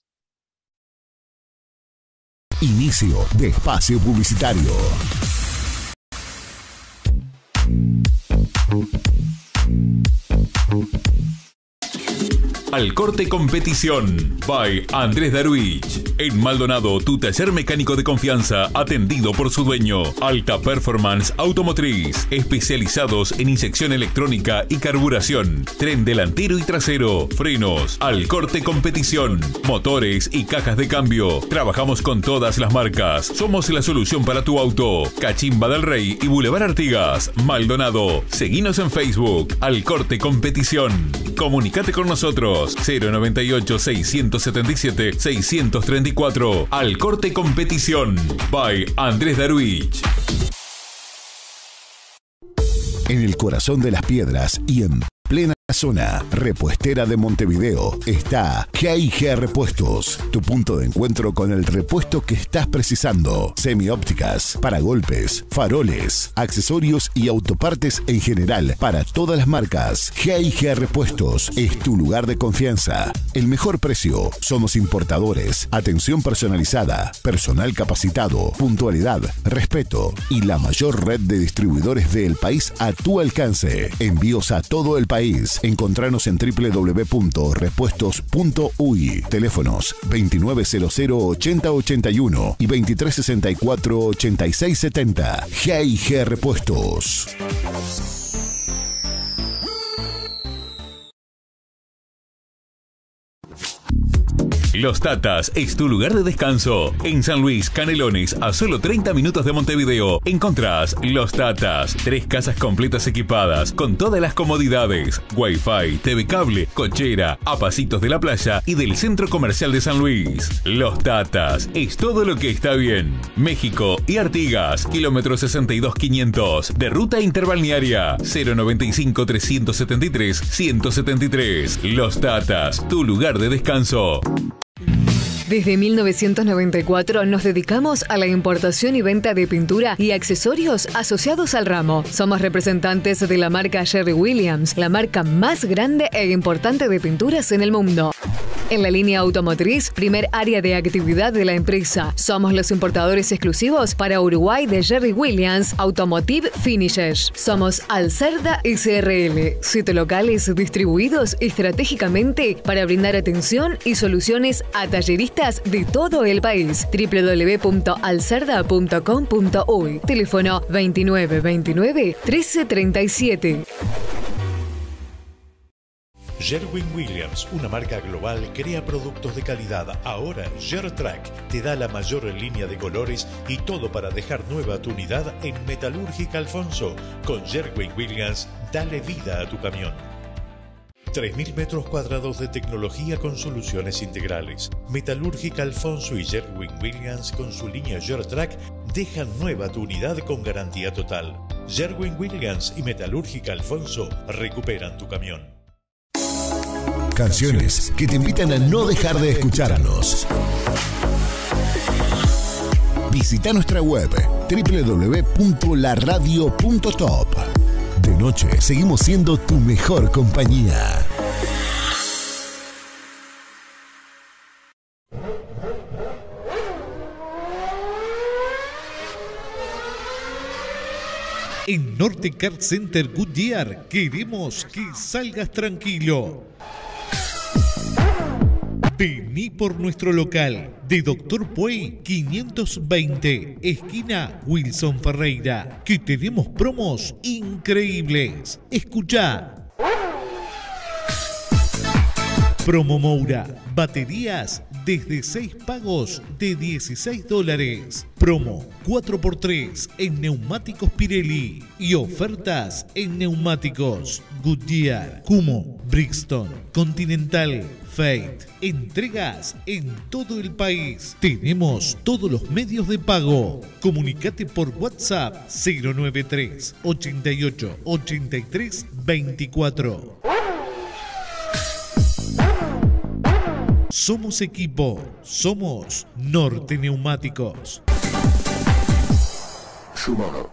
Inicio de espacio publicitario. Al Corte Competición, by Andrés Darwich. En Maldonado, tu taller mecánico de confianza, atendido por su dueño. Alta Performance Automotriz, especializados en inyección electrónica y carburación, tren delantero y trasero, frenos. Al Corte Competición, motores y cajas de cambio. Trabajamos con todas las marcas. Somos la solución para tu auto. Cachimba del Rey y Boulevard Artigas, Maldonado. Seguinos en Facebook, Al Corte Competición. Comunicate con nosotros. cero noventa y ocho, seiscientos setenta y siete, seiscientos treinta y cuatro. Al Corte Competición, by Andrés Darwich. En el corazón de las piedras y en plena zona repuestera de Montevideo está G I G Repuestos, tu punto de encuentro con el repuesto que estás precisando. Semiópticas, paragolpes, faroles, accesorios y autopartes en general para todas las marcas. G I G Repuestos es tu lugar de confianza. El mejor precio. Somos importadores. Atención personalizada, personal capacitado, puntualidad, respeto y la mayor red de distribuidores del país a tu alcance. Envíos a todo el país. Encontranos en doble u doble u doble u punto repuestos punto u y. Teléfonos veintinueve cero cero, ochenta ochenta y uno y veintitrés sesenta y cuatro, ochenta y seis setenta. G I G Repuestos. Los Tatas es tu lugar de descanso. En San Luis, Canelones, a solo treinta minutos de Montevideo, encontrás Los Tatas. Tres casas completas equipadas, con todas las comodidades. Wi-Fi, T V cable, cochera, a pasitos de la playa y del Centro Comercial de San Luis. Los Tatas es todo lo que está bien. México y Artigas, kilómetro sesenta y dos quinientos, de ruta interbalnearia. cero noventa y cinco, trescientos setenta y tres, ciento setenta y tres. Los Tatas, tu lugar de descanso. Desde mil novecientos noventa y cuatro nos dedicamos a la importación y venta de pintura y accesorios asociados al ramo. Somos representantes de la marca Sherwin Williams, la marca más grande e importante de pinturas en el mundo. En la línea automotriz, primer área de actividad de la empresa. Somos los importadores exclusivos para Uruguay de Sherwin Williams Automotive Finishes. Somos Alcerda S R L, siete locales distribuidos estratégicamente para brindar atención y soluciones a talleristas de todo el país. doble u doble u doble u punto alcerda punto com punto uy. Teléfono veintinueve veintinueve, trece treinta y siete. Sherwin Williams, una marca global, crea productos de calidad. Ahora SherTrack te da la mayor línea de colores y todo para dejar nueva tu unidad en Metalúrgica Alfonso. Con Sherwin Williams, dale vida a tu camión. tres mil metros cuadrados de tecnología con soluciones integrales. Metalúrgica Alfonso y Sherwin Williams con su línea SherTrack dejan nueva tu unidad con garantía total. Sherwin Williams y Metalúrgica Alfonso recuperan tu camión. Canciones que te invitan a no dejar de escucharnos. Visita nuestra web doble u doble u doble u punto la radio punto top. De noche seguimos siendo tu mejor compañía. En Norte Car Center Goodyear queremos que salgas tranquilo. Vení por nuestro local de Doctor Puey quinientos veinte, esquina Wilson Ferreira, que tenemos promos increíbles. Escuchá. Promo Moura, baterías desde seis pagos de dieciséis dólares. Promo cuatro por tres en neumáticos Pirelli y ofertas en neumáticos Goodyear, Kumo, Brixton, Continental, Fate. Entregas en todo el país. Tenemos todos los medios de pago. Comunicate por WhatsApp cero nueve tres, ochenta y ocho, ochenta y tres, veinticuatro. Somos equipo, somos Norte Neumáticos. Shimano.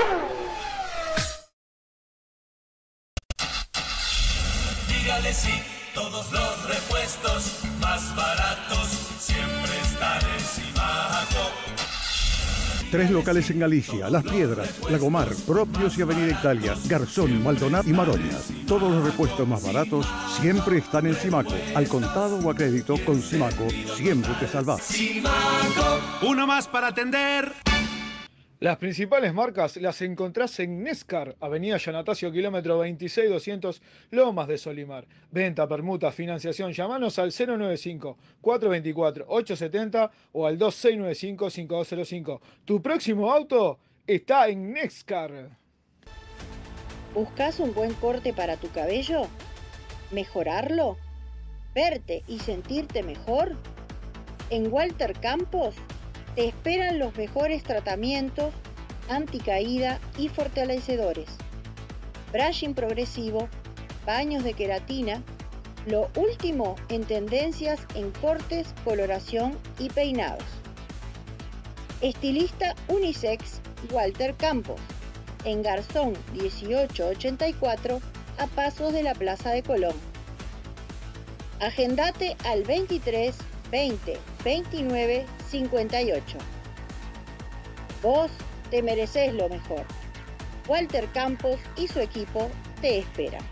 Dígale sí, todos los repuestos más baratos siempre están en Simaco. Tres locales en Galicia, Las Piedras, Lagomar, Propios y Avenida Italia, Garzón, Maldonado y Maroñas. Todos los repuestos más baratos siempre están en Simaco. Al contado o a crédito, con Simaco siempre te salvas. Simaco, uno más para atender. Las principales marcas las encontrás en Nescar, Avenida Yanatacio, kilómetro veintiséis doscientos, Lomas de Solimar. Venta, permuta, financiación. Llamanos al cero nueve cinco, cuatro dos cuatro, ocho siete cero o al dos seis nueve cinco, cinco dos cero cinco. Tu próximo auto está en Nescar. ¿Buscas un buen corte para tu cabello? ¿Mejorarlo? ¿Verte y sentirte mejor? En Walter Campos te esperan los mejores tratamientos anticaída y fortalecedores. Brushing progresivo, baños de queratina, lo último en tendencias en cortes, coloración y peinados. Estilista unisex Walter Campos, en Garzón dieciocho ochenta y cuatro, a pasos de la Plaza de Colón. Agendate al veintitrés, veinte, veintinueve, cincuenta y ocho. Vos te mereces lo mejor. Walter Campos y su equipo te esperan.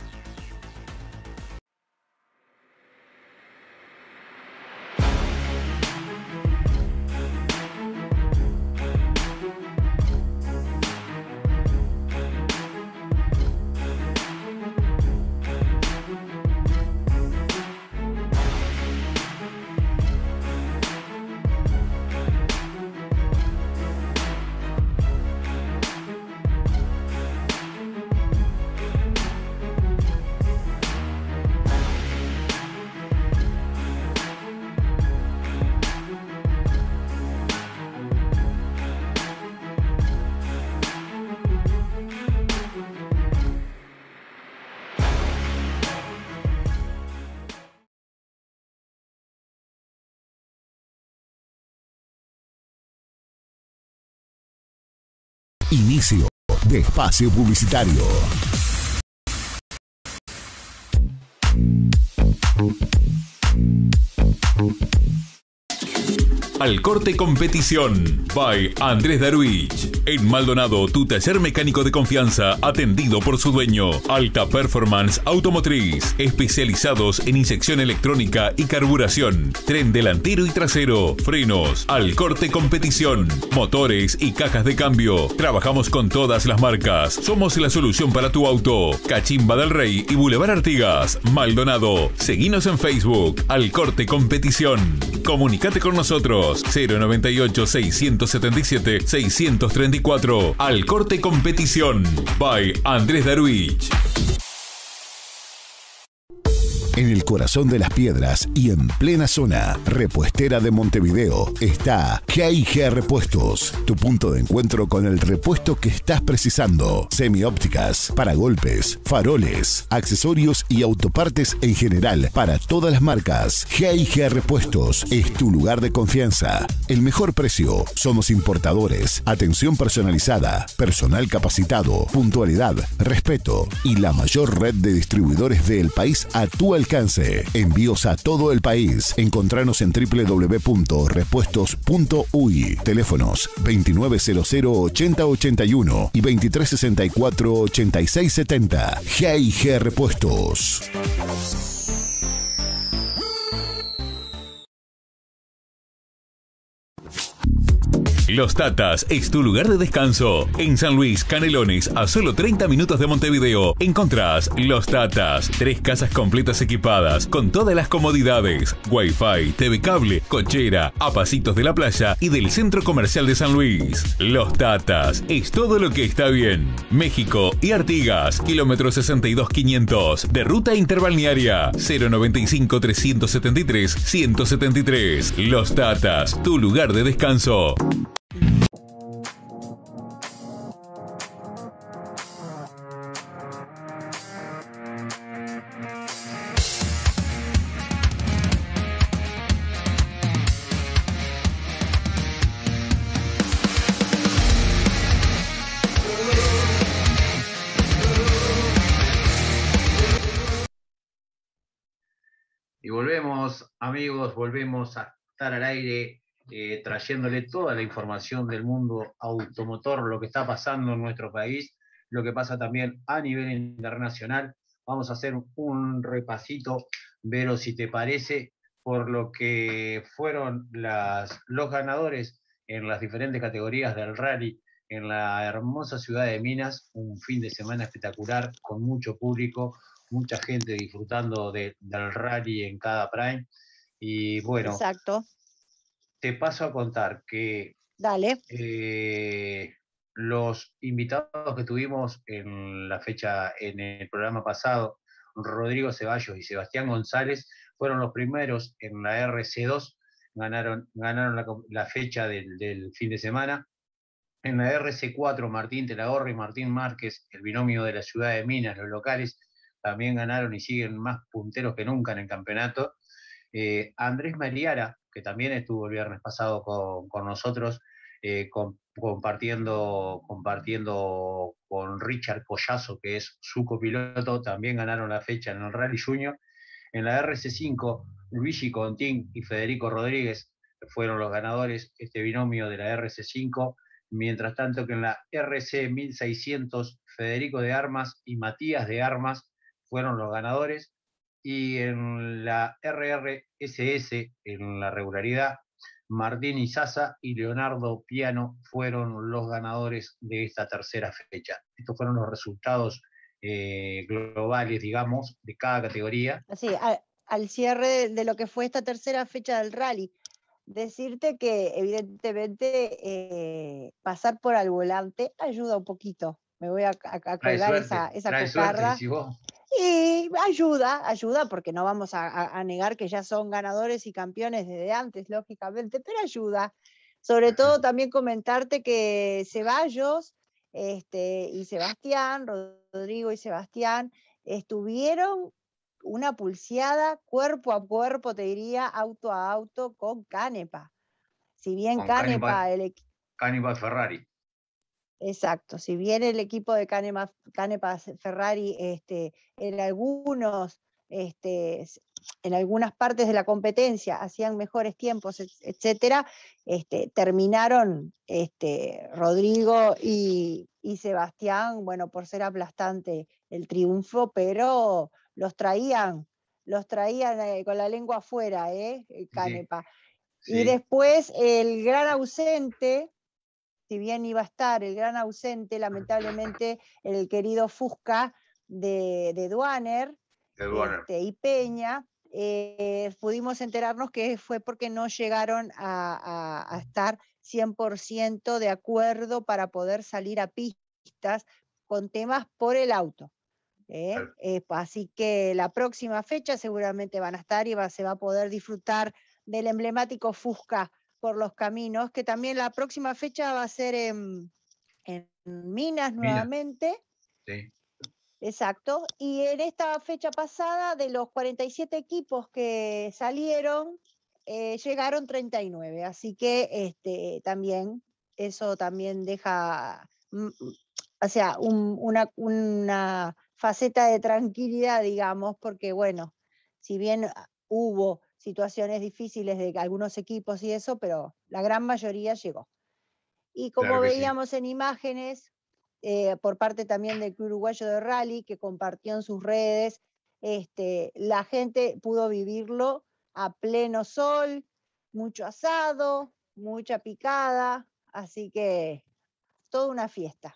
Inicio de espacio publicitario. Al Corte Competición by Andrés Darwich. En Maldonado, tu taller mecánico de confianza, atendido por su dueño. Alta Performance Automotriz, especializados en inyección electrónica y carburación, tren delantero y trasero, frenos. Al Corte Competición, motores y cajas de cambio. Trabajamos con todas las marcas. Somos la solución para tu auto. Cachimba del Rey y Boulevard Artigas, Maldonado. Seguinos en Facebook. Al Corte Competición. Comunicate con nosotros. cero noventa y ocho, seiscientos setenta y siete, seiscientos treinta y cuatro. Al Corte Competición by Andrés Darwich. En el corazón de las piedras y en plena zona repuestera de Montevideo está G I G Repuestos, tu punto de encuentro con el repuesto que estás precisando. Semiópticas, paragolpes, faroles, accesorios y autopartes en general para todas las marcas. G I G Repuestos es tu lugar de confianza. El mejor precio. Somos importadores. Atención personalizada, personal capacitado, puntualidad, respeto y la mayor red de distribuidores del país a tu alcance. Envíos a todo el país. Encontranos en w w w punto repuestos punto u y. Teléfonos veintinueve cero cero ochenta ochenta y uno y veintitrés sesenta y cuatro ochenta y seis setenta. G I G Repuestos. Los Tatas es tu lugar de descanso. En San Luis, Canelones, a solo treinta minutos de Montevideo, encontrás Los Tatas. Tres casas completas equipadas, con todas las comodidades. Wi-Fi, T V cable, cochera, a pasitos de la playa y del centro comercial de San Luis. Los Tatas es todo lo que está bien. México y Artigas, kilómetro sesenta y dos quinientos, de ruta interbalnearia, cero noventa y cinco trescientos setenta y tres ciento setenta y tres. Los Tatas, tu lugar de descanso. Y volvemos, amigos, volvemos a estar al aire eh, trayéndole toda la información del mundo automotor, lo que está pasando en nuestro país, lo que pasa también a nivel internacional. Vamos a hacer un repasito, Vero, si te parece, por lo que fueron las, los ganadores en las diferentes categorías del rally en la hermosa ciudad de Minas. Un fin de semana espectacular, con mucho público, mucha gente disfrutando de, del rally en cada prime. Y bueno, exacto. Te paso a contar que Dale. Eh, los invitados que tuvimos en la fecha, en el programa pasado, Rodrigo Ceballos y Sebastián González, fueron los primeros en la R C dos, ganaron, ganaron la, la fecha del, del fin de semana. En la R C cuatro, Martín Telagorri y Martín Márquez, el binomio de la ciudad de Minas, los locales, también ganaron y siguen más punteros que nunca en el campeonato. Eh, Andrés Mariara, que también estuvo el viernes pasado con, con nosotros, eh, con, compartiendo, compartiendo con Richard Collazo, que es su copiloto, también ganaron la fecha en el Rally Junior. En la R C cinco, Luigi Contín y Federico Rodríguez fueron los ganadores, este binomio de la R C cinco. Mientras tanto que en la R C mil seiscientos, Federico de Armas y Matías de Armas fueron los ganadores. Y en la R R S S, en la regularidad, Martín Izaza y Leonardo Piano fueron los ganadores de esta tercera fecha. Estos fueron los resultados eh, globales, digamos, de cada categoría. Así, al, al cierre de, de lo que fue esta tercera fecha del rally. Decirte que evidentemente eh, pasar por al volante ayuda un poquito. Me voy a, a, a colgar esa, esa cocarda. Si y ayuda, ayuda, porque no vamos a, a, a negar que ya son ganadores y campeones desde antes, lógicamente, pero ayuda. Sobre todo también comentarte que Ceballos este, y Sebastián, Rodrigo y Sebastián, estuvieron una pulseada cuerpo a cuerpo, te diría, auto a auto con Canepa. Si bien con Canepa... Canepa, el... Canepa Ferrari. Exacto, si bien el equipo de Canepa, Canepa Ferrari este, en algunos, este, en algunas partes de la competencia hacían mejores tiempos, etcétera, este, terminaron este, Rodrigo y, y Sebastián, bueno, por ser aplastante el triunfo, pero los traían, los traían eh, con la lengua afuera, ¿eh? Canepa. Sí, sí. Y después el gran ausente, si bien iba a estar el gran ausente, lamentablemente, el querido Fusca de, de Duaner, este, y Peña, eh, pudimos enterarnos que fue porque no llegaron a, a, a estar cien por ciento de acuerdo para poder salir a pistas con temas por el auto. ¿eh? Eh, así que la próxima fecha seguramente van a estar y va, se va a poder disfrutar del emblemático Fusca por los caminos, que también la próxima fecha va a ser en, en Minas nuevamente. Sí. Exacto. Y en esta fecha pasada, de los cuarenta y siete equipos que salieron, eh, llegaron treinta y nueve. Así que este, también eso también deja, mm, o sea, un, una, una faceta de tranquilidad, digamos, porque bueno, si bien hubo situaciones difíciles de algunos equipos y eso, pero la gran mayoría llegó. Y como Claro que sí. veíamos en imágenes, eh, por parte también del Club Uruguayo de Rally, que compartió en sus redes, este, la gente pudo vivirlo a pleno sol, mucho asado, mucha picada, así que toda una fiesta.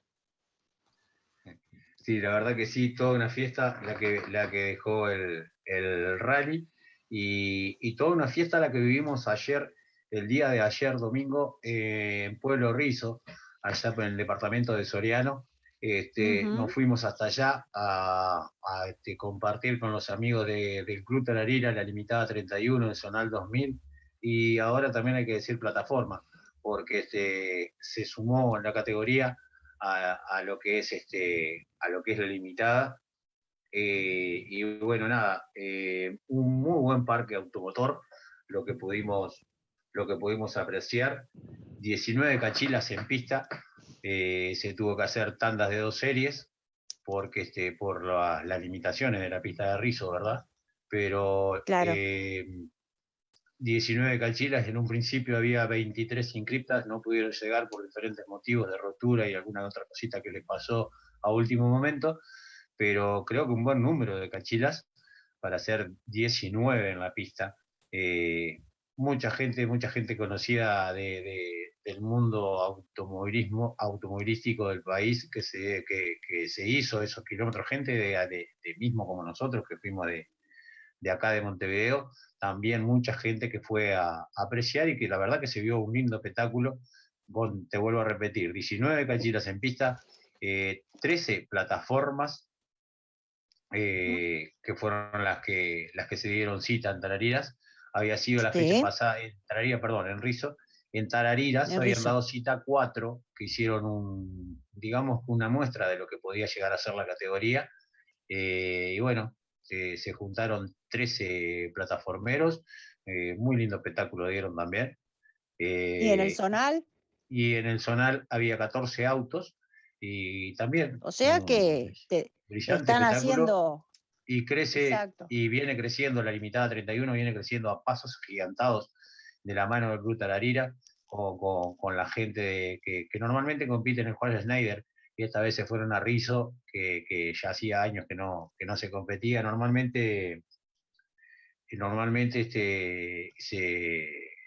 Sí, la verdad que sí, toda una fiesta la que, la que dejó el, el rally y, y toda una fiesta la que vivimos ayer, el día de ayer domingo, eh, en Pueblo Rizo, allá en el departamento de Soriano. Este, Ujú. Nos fuimos hasta allá a, a este, compartir con los amigos de, del Club Tararira, la limitada treinta y uno, el Zonal dos mil, y ahora también hay que decir plataforma, porque este, se sumó en la categoría a, a lo que es este, a lo que es la limitada. Eh, y bueno, nada, eh, un muy buen parque automotor, lo que pudimos, lo que pudimos apreciar. diecinueve cachilas en pista, eh, se tuvo que hacer tandas de dos series, porque este, por la, las limitaciones de la pista de Rizo, ¿verdad? Pero Claro. eh, diecinueve cachilas, en un principio había veintitrés inscriptas, no pudieron llegar por diferentes motivos de rotura y alguna otra cosita que les pasó a último momento, pero creo que un buen número de cachilas para hacer diecinueve en la pista. Eh, mucha gente, mucha gente conocida de, de, del mundo automovilismo, automovilístico del país que se, que, que se hizo esos kilómetros, gente de, de, de mismo como nosotros que fuimos de, de acá de Montevideo, también mucha gente que fue a, a apreciar y que la verdad que se vio un lindo espectáculo. Con, te vuelvo a repetir, diecinueve cachilas en pista, eh, trece plataformas, eh, que fueron las que, las que se dieron cita en Tarariras. Había sido la Sí. fecha pasada, en Tarariras, perdón, en Rizo. En Tarariras En habían Rizo. dado cita cuatro, que hicieron un, digamos, una muestra de lo que podía llegar a ser la categoría. Eh, y bueno, se, se juntaron trece plataformeros, eh, muy lindo espectáculo dieron también. Eh, ¿Y en el zonal? Y en el zonal había catorce autos y también O sea un que te brillante están espectáculo. haciendo... Y crece, Exacto. y viene creciendo, la limitada treinta y uno viene creciendo a pasos gigantados de la mano del Club Tararira, con, con, con la gente de, que, que normalmente compite en el Juan Schneider, y esta vez se fueron a Rizo, que, que ya hacía años que no, que no se competía. Normalmente, normalmente este, se,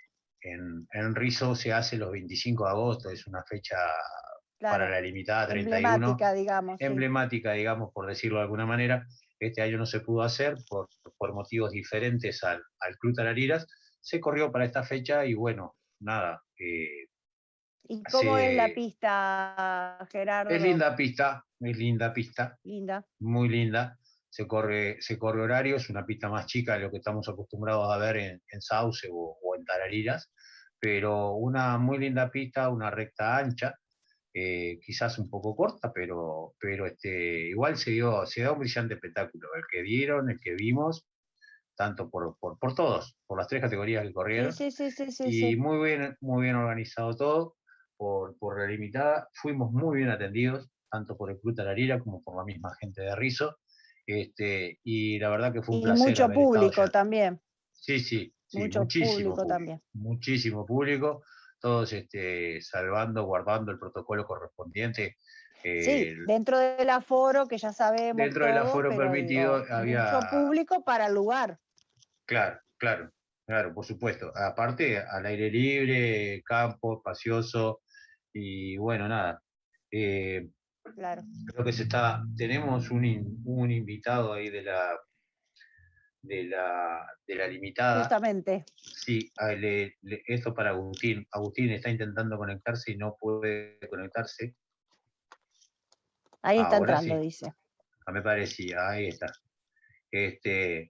en, en Rizo se hace los veinticinco de agosto, es una fecha para Claro. la limitada treinta y uno, Emblemática, digamos. Sí. emblemática, digamos, por decirlo de alguna manera. Este año no se pudo hacer por, por motivos diferentes al, al Club Tarariras. Se corrió para esta fecha y bueno, nada. Eh, ¿Y cómo se, es la pista, Gerardo? Es linda pista, es linda pista. Linda. Muy linda. Se corre, se corre horario, es una pista más chica de lo que estamos acostumbrados a ver en, en Sauce o, o en Tarariras, pero una muy linda pista, una recta ancha. Eh, quizás un poco corta, pero, pero este, igual se dio, se dio un brillante espectáculo, el que dieron, el que vimos, tanto por, por, por todos, por las tres categorías que corrieron, Sí, sí, sí, sí, sí, y sí. muy bien, muy bien organizado todo, por, por la limitada, fuimos muy bien atendidos, tanto por el Club Tararira como por la misma gente de Rizo, este, y la verdad que fue un Y placer mucho haber estado público allá. también. Sí, sí, sí, Mucho muchísimo público público, también. muchísimo público, todos este, salvando, guardando el protocolo correspondiente. Sí, Eh, dentro del aforo, que ya sabemos dentro del todos, aforo pero permitido digo, mucho había, público para el lugar. claro, claro, claro, por supuesto. Aparte, al aire libre, campo, espacioso, y bueno, nada. Eh, Claro. creo que se está, tenemos un, in- un invitado ahí de la, de la, de la limitada. Justamente. Sí, ah, le- le- esto para Agustín. Agustín está intentando conectarse y no puede conectarse. Ahí está Ahora entrando, sí, dice. me parecía, ahí está. Este,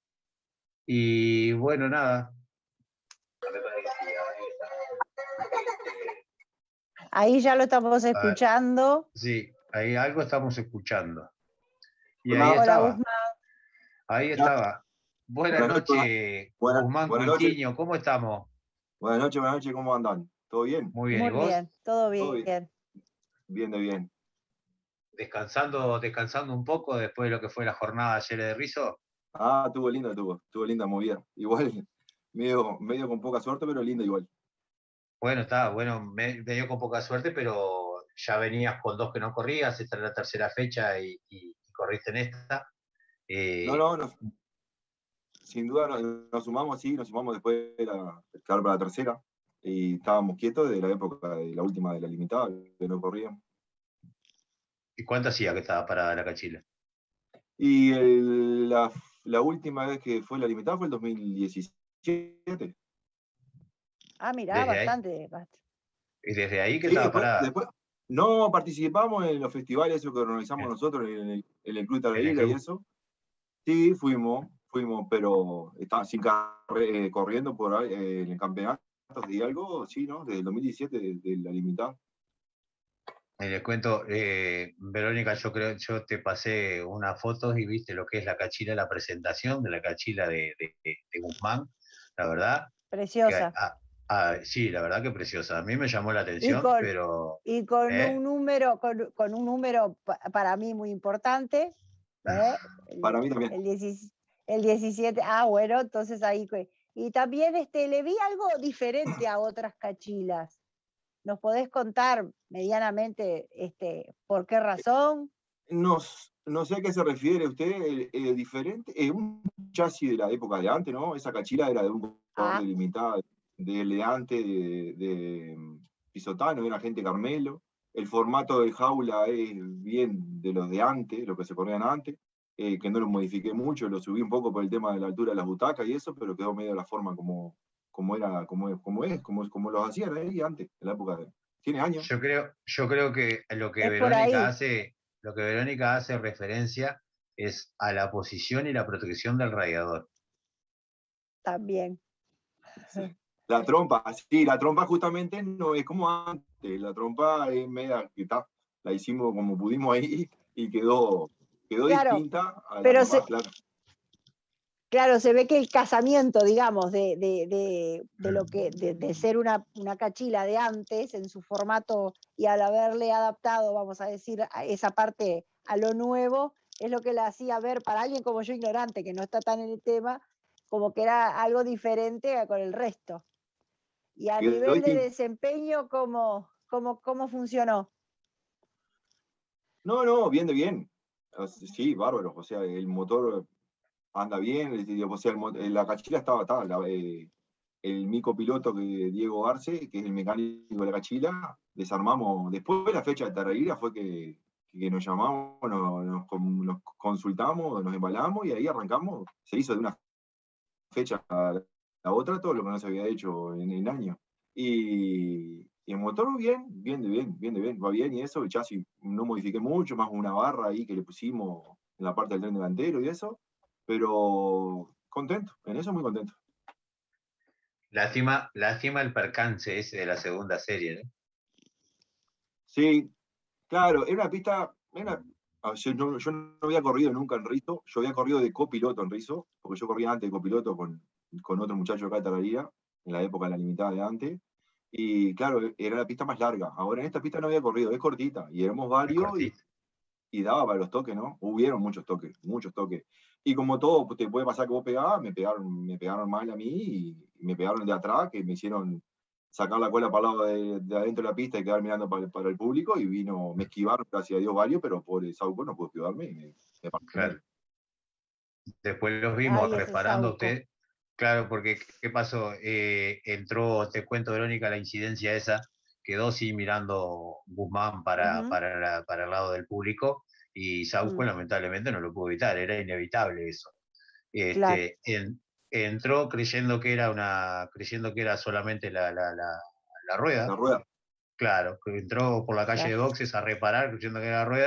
y bueno, nada. Me parecía, ahí está. Este, ahí ya lo estamos escuchando. Sí, ahí algo estamos escuchando. Y Hola, ahí hola, estaba. Guzmán. Ahí estaba. Buenas noches, Buenas, Guzmán buenas Cuitiño, noches. ¿cómo estamos? Buenas noches, buenas noches, ¿cómo andan? ¿Todo bien? Muy bien, ¿y Muy vos? bien, todo bien. Todo bien. Bien de bien. Descansando, descansando un poco después de lo que fue la jornada ayer de Rizo. Ah, estuvo linda, estuvo, estuvo linda movida. Igual, medio, medio con poca suerte, pero linda igual. Bueno, está, bueno, me, me dio con poca suerte, pero ya venías con dos que no corrías, esta era la tercera fecha y, y, y corriste en esta. Eh, No, no, no. Sin duda nos, nos sumamos, sí, nos sumamos después de la, claro, para la tercera. Y estábamos quietos de la época de la última de la limitada, que no corríamos. ¿Y cuánto hacía que estaba parada la cachila? Y el, la, la última vez que fue la limitada fue el dos mil diecisiete. Ah, mirá, Desde bastante, bastante. ¿Y desde ahí que Sí, estaba después, parada? después no participamos en los festivales esos que organizamos Bien. nosotros en el, en el Club En el Taraíra y club. eso. Sí, fuimos, fuimos, pero está sin carre, eh, corriendo por ahí eh, en el campeonato y algo, sí, ¿no? Desde el dos mil diecisiete, de, de la limitada. Y les cuento, eh, Verónica, yo creo, yo te pasé unas fotos y viste lo que es la cachila, la presentación de la cachila de, de, de, de Guzmán, la verdad. Preciosa. Que, ah, ah, sí, la verdad que preciosa. A mí me llamó la Y atención, con, pero. y con ¿eh? un número, con, con un número pa, para mí muy importante. ¿eh? El, Para mí también. El, diecisiete, el diecisiete, ah, bueno, entonces ahí. Y también este, le vi algo diferente a otras cachilas. ¿Nos podés contar medianamente este, por qué razón? No, no sé a qué se refiere usted, eh, eh, diferente, es eh, un chasis de la época de antes, ¿no? Esa cachila era de un corredor Ah. de limitada, de Leante, de, de, de Pisotano, era gente Carmelo. El formato de jaula es bien de los de antes, lo que se corrían antes, eh, que no lo modifiqué mucho, lo subí un poco por el tema de la altura de las butacas y eso, pero quedó medio la forma como, como era, como, como es, como, como los hacían ahí antes, en la época de. Tiene años. Yo creo, yo creo que lo que Es por ahí. Verónica hace, lo que Verónica hace referencia es a la posición y la protección del radiador. También. Sí. La trompa, sí, la trompa justamente no es como antes, la trompa es media, la hicimos como pudimos ahí y quedó, quedó claro, distinta a la pero trompa, se, claro. Claro, se ve que el casamiento, digamos, de, de, de, de lo que, de, de ser una, una cachila de antes en su formato y al haberle adaptado, vamos a decir, a esa parte a lo nuevo, es lo que la hacía ver para alguien como yo ignorante, que no está tan en el tema, como que era algo diferente con el resto. Y a Quedó nivel de distinto. desempeño, ¿cómo, cómo, cómo funcionó? No, no, bien de bien. Sí, bárbaro. O sea, el motor anda bien. O sea, el, la cachila estaba, estaba la, eh, el mi copiloto que Diego Arce, que es el mecánico de la cachila, desarmamos. Después de la fecha de Taraíra fue que, que nos llamamos, nos, nos, nos consultamos, nos embalamos y ahí arrancamos. Se hizo de una fecha a la otra todo lo que no se había hecho en el año. Y, y el motor bien, bien de bien, bien de bien, va bien y eso, el chasis no modifiqué mucho, más una barra ahí que le pusimos en la parte del tren delantero y eso, pero contento, en eso muy contento. Lástima, lástima el percance ese de la segunda serie, ¿no? Sí, claro, era una pista, era, yo, no, yo no había corrido nunca en Rizo, yo había corrido de copiloto en Rizo, porque yo corría antes de copiloto con, con otro muchacho acá de Tararía, en la época de la limitada de antes, y claro, era la pista más larga. Ahora en esta pista no había corrido, es cortita, y éramos varios y, y daba para los toques, ¿no? Hubieron muchos toques, muchos toques. Y como todo te puede pasar que vos pegabas, me pegaron, me pegaron mal a mí y, y me pegaron de atrás, que me hicieron sacar la cola para el lado de, de adentro de la pista y quedar mirando para, para el público, y vino, me esquivaron, gracias a Dios, varios, pero por el Sauco no pude esquivarme y me, me claro. Después los vimos Ay, reparando a usted. Claro, porque ¿qué pasó? Eh, entró, te cuento, Verónica, la incidencia esa, quedó sí mirando Guzmán para, uh-huh. para, la, para el lado del público, y Sauco uh-huh. lamentablemente no lo pudo evitar, era inevitable eso. Este, claro. en, entró creyendo que era una, creyendo que era solamente la, la, la, la rueda. La rueda. Claro, entró por la calle claro. de boxes a reparar creyendo que era la rueda,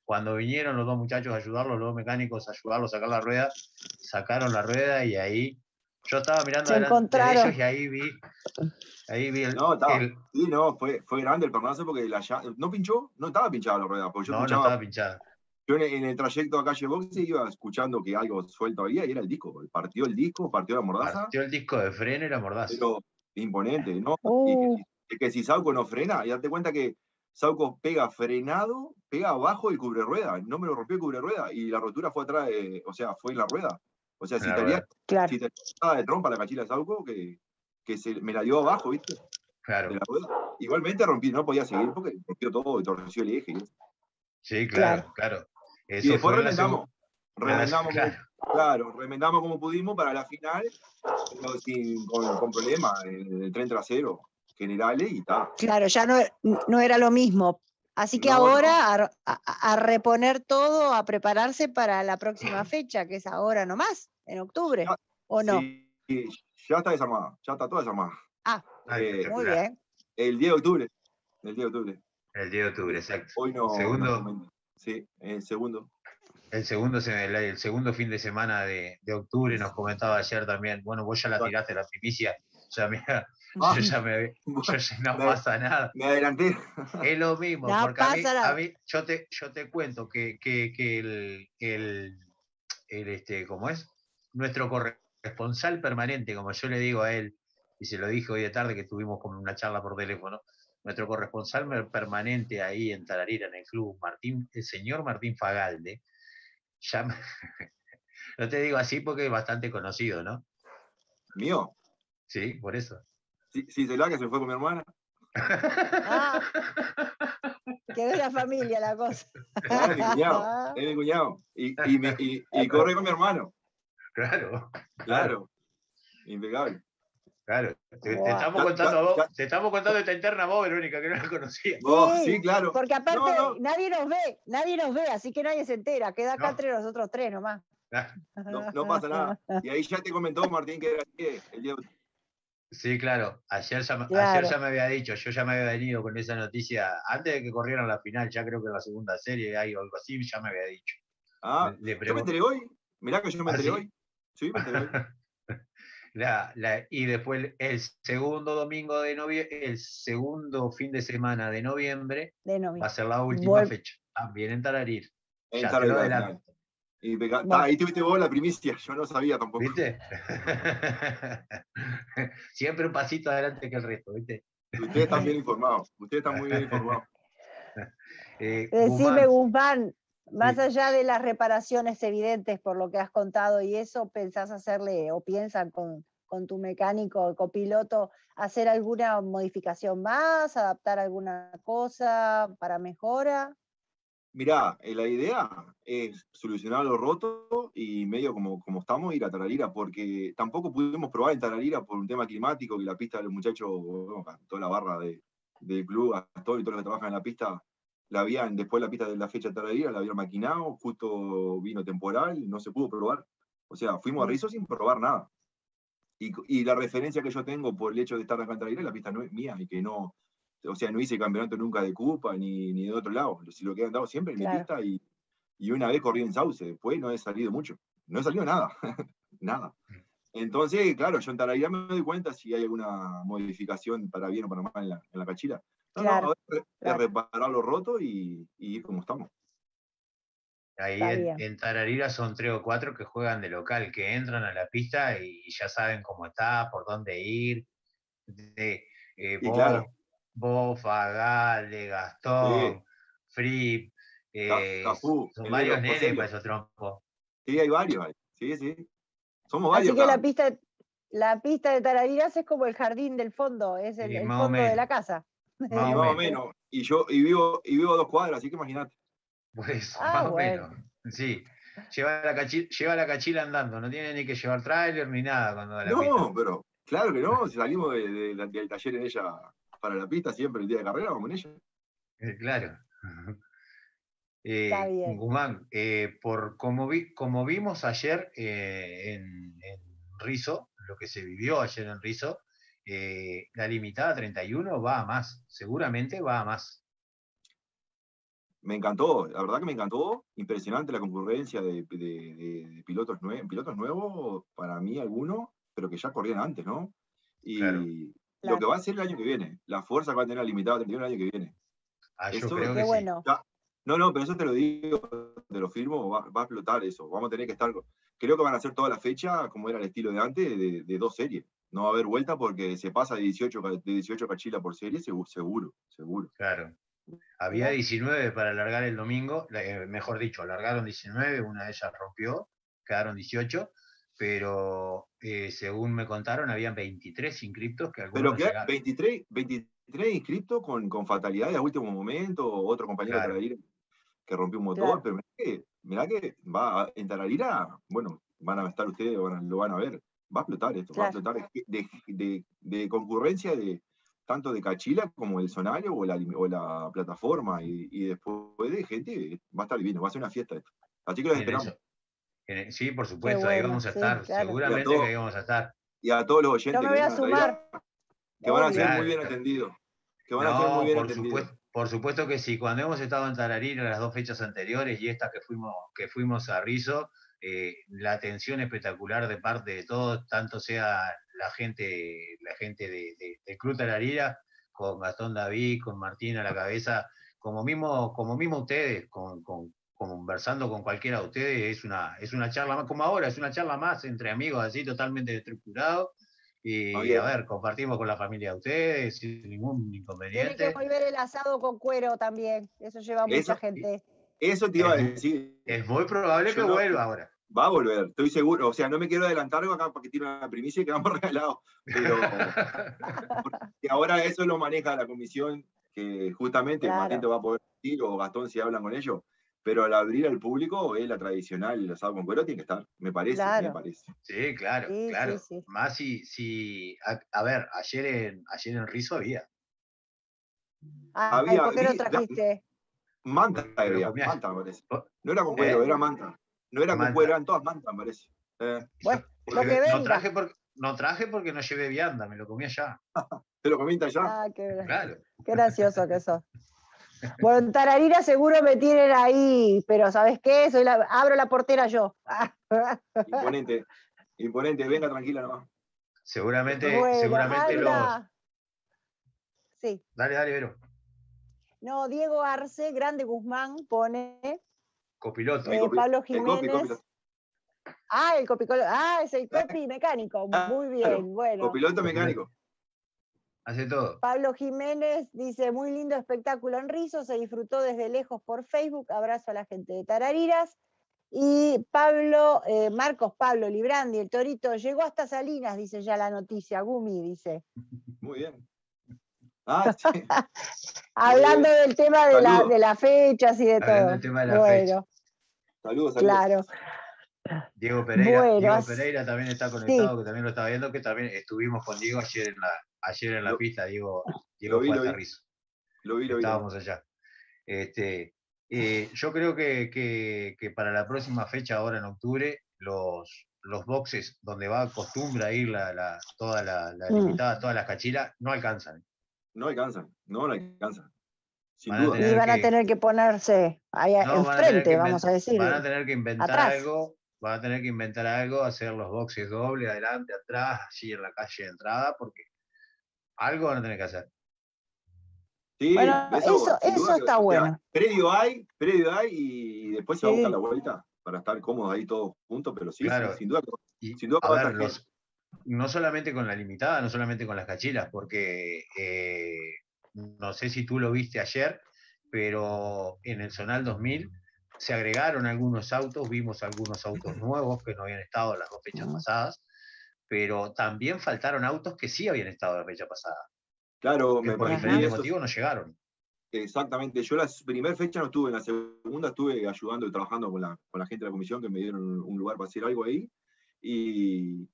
Cuando vinieron los dos muchachos a ayudarlos, los dos mecánicos a ayudarlos a sacar la rueda, sacaron la rueda y ahí yo estaba mirando Se delante de encontraron. ellos y ahí vi, ahí vi el, No, estaba. el- Sí, no, fue, fue grande el pernazo porque la lla- no pinchó, no estaba pinchada la rueda, porque yo no, no escuchaba, estaba pinchada. yo en, en el trayecto a calle Boxe iba escuchando que algo suelto había y era el disco. Partió el disco, partió la mordaza, Partió el disco de freno y la mordaza. pero imponente, ¿no? Y que, Uh, si- es que si Sauco no frena, y date cuenta que Sauco pega frenado, pega abajo el cubre rueda, no me lo rompió el cubre rueda, y la rotura fue atrás, de- o sea, fue en la rueda. O sea, En si la italia, rueda. claro. si te estaba de trompa la cachila de Sauco, que, que se me la dio abajo, ¿viste? Claro. De la rueda. Igualmente rompí, no podía seguir porque rompió todo y torció el eje. ¿eh? Sí, claro, claro. Y Eso después fue en la remendamos. segu- Remendamos, Claro. como, claro, remendamos como pudimos para la final, pero sin, con, con problemas, el, el tren trasero, generales y tal. Claro, ya no, no era lo mismo. Así que No, ahora A, a- a reponer todo, a prepararse para la próxima fecha, que es ahora nomás, en octubre, Ya, ¿o no? sí, ya está desarmada, ya está toda desarmada. Ah, Ay, Eh, muy espectacular. bien. el diez de octubre. El diez de octubre. El diez de octubre, exacto. Hoy no. Segundo, nos comenta. Sí, el segundo. el segundo, se- el, el segundo fin de semana de, de octubre nos comentaba ayer también. Bueno, vos ya la tiraste la primicia. Ya me, Ah, yo ya me, yo ya no me- pasa nada. Me adelanté. Es lo mismo, No porque a mí, pasa nada. a mí yo te, yo te cuento que, que, que el, el, el, este, ¿cómo es? Nuestro corresponsal permanente, como yo le digo a él, y se lo dije hoy de tarde que tuvimos con una charla por teléfono, nuestro corresponsal mer- permanente ahí en Tararira, en el club, Martín, el señor Martín Fagalde, ya me- no te digo así porque es bastante conocido, ¿no? Mío. Sí, por eso. Sí, sí, se la que se fue con mi hermana. Ah, quedó en la familia la cosa. Ah, es mi cuñado. Es mi cuñado. Y, y, me- y- y corre con mi hermano. Claro, Claro. Impecable. claro. Te, te Guau. estamos Ya- contando ya- a vos, ya- te estamos contando esta interna a vos, Verónica, que no la conocía. Vos, sí, claro. Porque aparte No, no. nadie nos ve, nadie nos ve, así que nadie se entera. Queda acá No. entre nosotros tres nomás. No, no pasa nada. Y ahí ya te comentó Martín que era así, el día de- Sí, claro. Ayer ya, me- Claro. ayer ya me había dicho, yo ya me había venido con esa noticia, antes de que corrieran la final, ya creo que la segunda serie hay o algo así, ya me había dicho. Ah, Le yo me pregun- enteré hoy. Mirá que yo me ¿Ah, enteré sí? hoy. Sí, me enteré hoy. La- la- y después el, el segundo domingo de noviembre, el segundo fin de semana de noviembre, De va a noviembre. ser la última Vuel- fecha, también en Tararir. En Ya te Tararir, lo al final. adelanto. Impeca- Bueno. Ah, ahí tuviste vos la primicia, yo no sabía tampoco. ¿Viste? Siempre un pasito adelante que el resto, ¿viste? Ustedes están bien informados, ustedes están muy bien informados. Eh, Decime, Guzmán, Guzmán, más Sí. allá de las reparaciones evidentes por lo que has contado y eso, ¿pensás hacerle o piensan con, con tu mecánico, copiloto, hacer alguna modificación más, adaptar alguna cosa para mejora? Mirá, eh, la idea es solucionar lo roto y medio como, como estamos, ir a Tararira, porque tampoco pudimos probar en Tararira por un tema climático, que la pista de los muchachos, bueno, toda la barra de, del club, Gastón y todos los que trabajan en la pista, la habían, después de la pista de la fecha de Tararira, la habían maquinado, justo vino temporal, no se pudo probar. O sea, fuimos a Rizo sin probar nada. Y, y la referencia que yo tengo por el hecho de estar acá en Tararira, la pista no es mía y que no, o sea, no hice campeonato nunca de Cupa ni, ni de otro lado. Si lo que he andado siempre en mi Claro. pista y, y una vez corrí en Sauce, después no he salido mucho. No he salido nada, nada. Entonces, claro, yo en Tararira me doy cuenta si hay alguna modificación para bien o para mal en la, en la cachila. No, Claro, no, ahora es claro. reparar lo roto y, y ir como estamos. ahí Está en, bien. en Tararira son tres o cuatro que juegan de local, que entran a la pista y ya saben cómo está, por dónde ir. De, eh, Y vos, claro. vos, Fagalde, Gastón, Sí. Fripp, eh, Ca- Cafú, son el varios negro, nenes José. para esos trompos. Sí, hay varios. hay. Sí, sí. Somos Así varios que acá. la pista, la pista de Tarariras es como el jardín del fondo, es el, Sí, el más o fondo de menos. la casa. Y Más o más o menos. menos. Y yo y vivo, y vivo a dos cuadras, así que imagínate. Pues, Ah, más o bueno. menos. Sí. Lleva la, cachila, lleva la cachila andando, no tiene ni que llevar tráiler ni nada cuando da la pista. No, pero claro que no. Si salimos de, de- de- del taller en ella para la pista, siempre el día de carrera vamos en ella. Eh, Claro. Está Eh, bien. Guzmán, eh, por como, vi, como vimos ayer eh, en, en Rizo, lo que se vivió ayer en Rizo, eh, la limitada treinta y uno va a más, seguramente va a más. me encantó, la verdad que me encantó. Impresionante la concurrencia de, de, de, de pilotos, nue pilotos nuevos, para mí algunos, pero que ya corrían antes, ¿no? Y claro. lo Claro. que va a ser el año que viene, la fuerza que va a tener limitada treinta y uno el año que viene. Ah, yo Eso, creo Qué que bueno. sí. ya, no, no, pero eso te lo digo, te lo firmo, va, va a explotar eso. Vamos a tener que estar. Creo que van a hacer toda la fecha, como era el estilo de antes, de, de dos series. No va a haber vuelta porque se pasa de dieciocho, de dieciocho cachilas por serie, seguro, seguro. seguro. Claro. Había diecinueve para alargar el domingo, eh, mejor dicho, alargaron diecinueve, una de ellas rompió, quedaron dieciocho, pero eh, según me contaron, habían veintitrés inscriptos que algunos Pero no que llegaron. veintitrés, veintitrés inscriptos con, con fatalidad a último momento, otro compañero Claro. de Tararira que rompió un motor, Claro. pero mirá que, mirá que va a- en Tararira, bueno, van a estar ustedes, van a- lo van a ver, va a explotar esto, va a Claro. explotar de, de, de concurrencia de tanto de Cachila como el Sonario o la, o la plataforma, y, y después de gente, va a estar divino, va a ser una fiesta esto. Así que los En esperamos. eso. En- Sí, por Qué supuesto, ahí bueno, vamos a sí, estar, claro. Y a, seguramente todo- que ahí vamos a estar. y a todos los Yo oyentes me que voy a vengan a Tararira, sumar. que van a ser Obvio. muy bien Claro. atendidos, que van a ser muy No, bien por atendidos. supuesto, por supuesto que sí. Cuando hemos estado en Tararira las dos fechas anteriores y esta que fuimos, que fuimos a Rizo, eh, la atención espectacular de parte de todos, tanto sea la gente, la gente de, de, de Club Tararira, con Gastón David, con Martín a la cabeza, como mismo, como mismo ustedes, con, con, conversando con cualquiera de ustedes, es una, es una charla más, como ahora, es una charla más entre amigos, así totalmente estructurado. Y Muy bien. a ver, compartimos con la familia de ustedes sin ningún Tiene que inconveniente. volver el asado con cuero también. Eso lleva mucha Eso, gente. eso te iba a Es, decir. es muy probable Yo que no- vuelva ahora. Va a volver, estoy seguro. O sea, no me quiero adelantar acá para que tiene una primicia y quedamos regalados. Pero porque ahora eso lo maneja la comisión, que justamente Claro. Martín te va a poder decir, o Gastón si hablan con ellos. Pero al abrir al público, es la tradicional, el asado con cuero tiene que estar, me parece, Claro. me parece. Sí, claro, Sí, claro. sí, sí. Más si, si a, a ver, ayer en, ayer en Rizo había. Ay, Había, ¿por qué no vi- trajiste? Manta Pero había, comía- manta me parece. ¿Oh? No era con ¿Eh? cuero, era manta. No era con Manta. cuero, eran todas mantas, me parece. Eh, Bueno, Yo- lo que no venga. traje porque no traje porque no llevé vianda, me lo comí allá. ¿Te lo comiste allá? Ah, qué, Claro. qué gracioso que sos. Bueno, en Tararira seguro me tienen ahí, pero ¿sabes qué? Soy la, abro la portera yo. Imponente, imponente, venga tranquila nomás. Seguramente, Bueno, seguramente los. anda. Sí. Dale, dale, Vero. No, Diego Arce, Grande Guzmán, pone Copiloto. eh, copi- Pablo el copi, Jiménez. copi- Ah, el copicolo. Ah, es el copi mecánico. Muy bien, Claro, bueno. Copiloto mecánico. Hace todo. Pablo Jiménez dice, muy lindo espectáculo en Rizo, se disfrutó desde lejos por Facebook, abrazo a la gente de Tarariras. Y Pablo, eh, Marcos Pablo Librandi, el Torito, llegó hasta Salinas, dice ya la noticia, Gumi dice. Muy bien. Ah, sí. Hablando del tema de, la, Saludos. de las fechas y de Hablando todo. del tema de la bueno, Saludos, saludos. claro. Diego Pereira, Bueno, Diego as- Pereira también está conectado, sí. que también lo está viendo, que también estuvimos con Diego ayer en la, ayer en la Lo- pista, Diego, Diego lo vi, fue lo hasta vi. Rizo. Lo vi, lo vi. lo vi. Estábamos allá. Este, eh, yo creo que, que- que para la próxima fecha, ahora en octubre, los, los boxes donde va acostumbra ir la, la- toda la, la Mm. limitada, todas las cachilas, no alcanzan. No alcanzan, no, no alcanzan. Sin Van a duda. tener Y van a que- tener que ponerse ahí No, van a tener enfrente, que vamos inven- a decir. Van a tener que inventar atrás. algo, van a tener que inventar algo, hacer los boxes doble, adelante, atrás, allí en la calle de entrada, porque algo van a tener que hacer. Sí, Bueno, eso- sin eso duda que- está o sea, bueno. predio hay, predio hay y después se va a Sí. buscar la vuelta para estar cómodos ahí todos juntos, pero sí, Claro. sí, sin duda, que- Y, sin duda que a va a ver, estar los, no solamente con la limitada, no solamente con las cachilas, porque eh, no sé si tú lo viste ayer, pero en el Zonal dos mil se agregaron algunos autos, vimos algunos autos nuevos que no habían estado en las dos fechas pasadas, pero también faltaron autos que sí habían estado la fecha pasada, Claro, que me por parece diferentes eso- motivos no llegaron. Exactamente. Yo la primera fecha no estuve, en la segunda estuve ayudando y trabajando con la, con la gente de la comisión que me dieron un lugar para hacer algo ahí. Y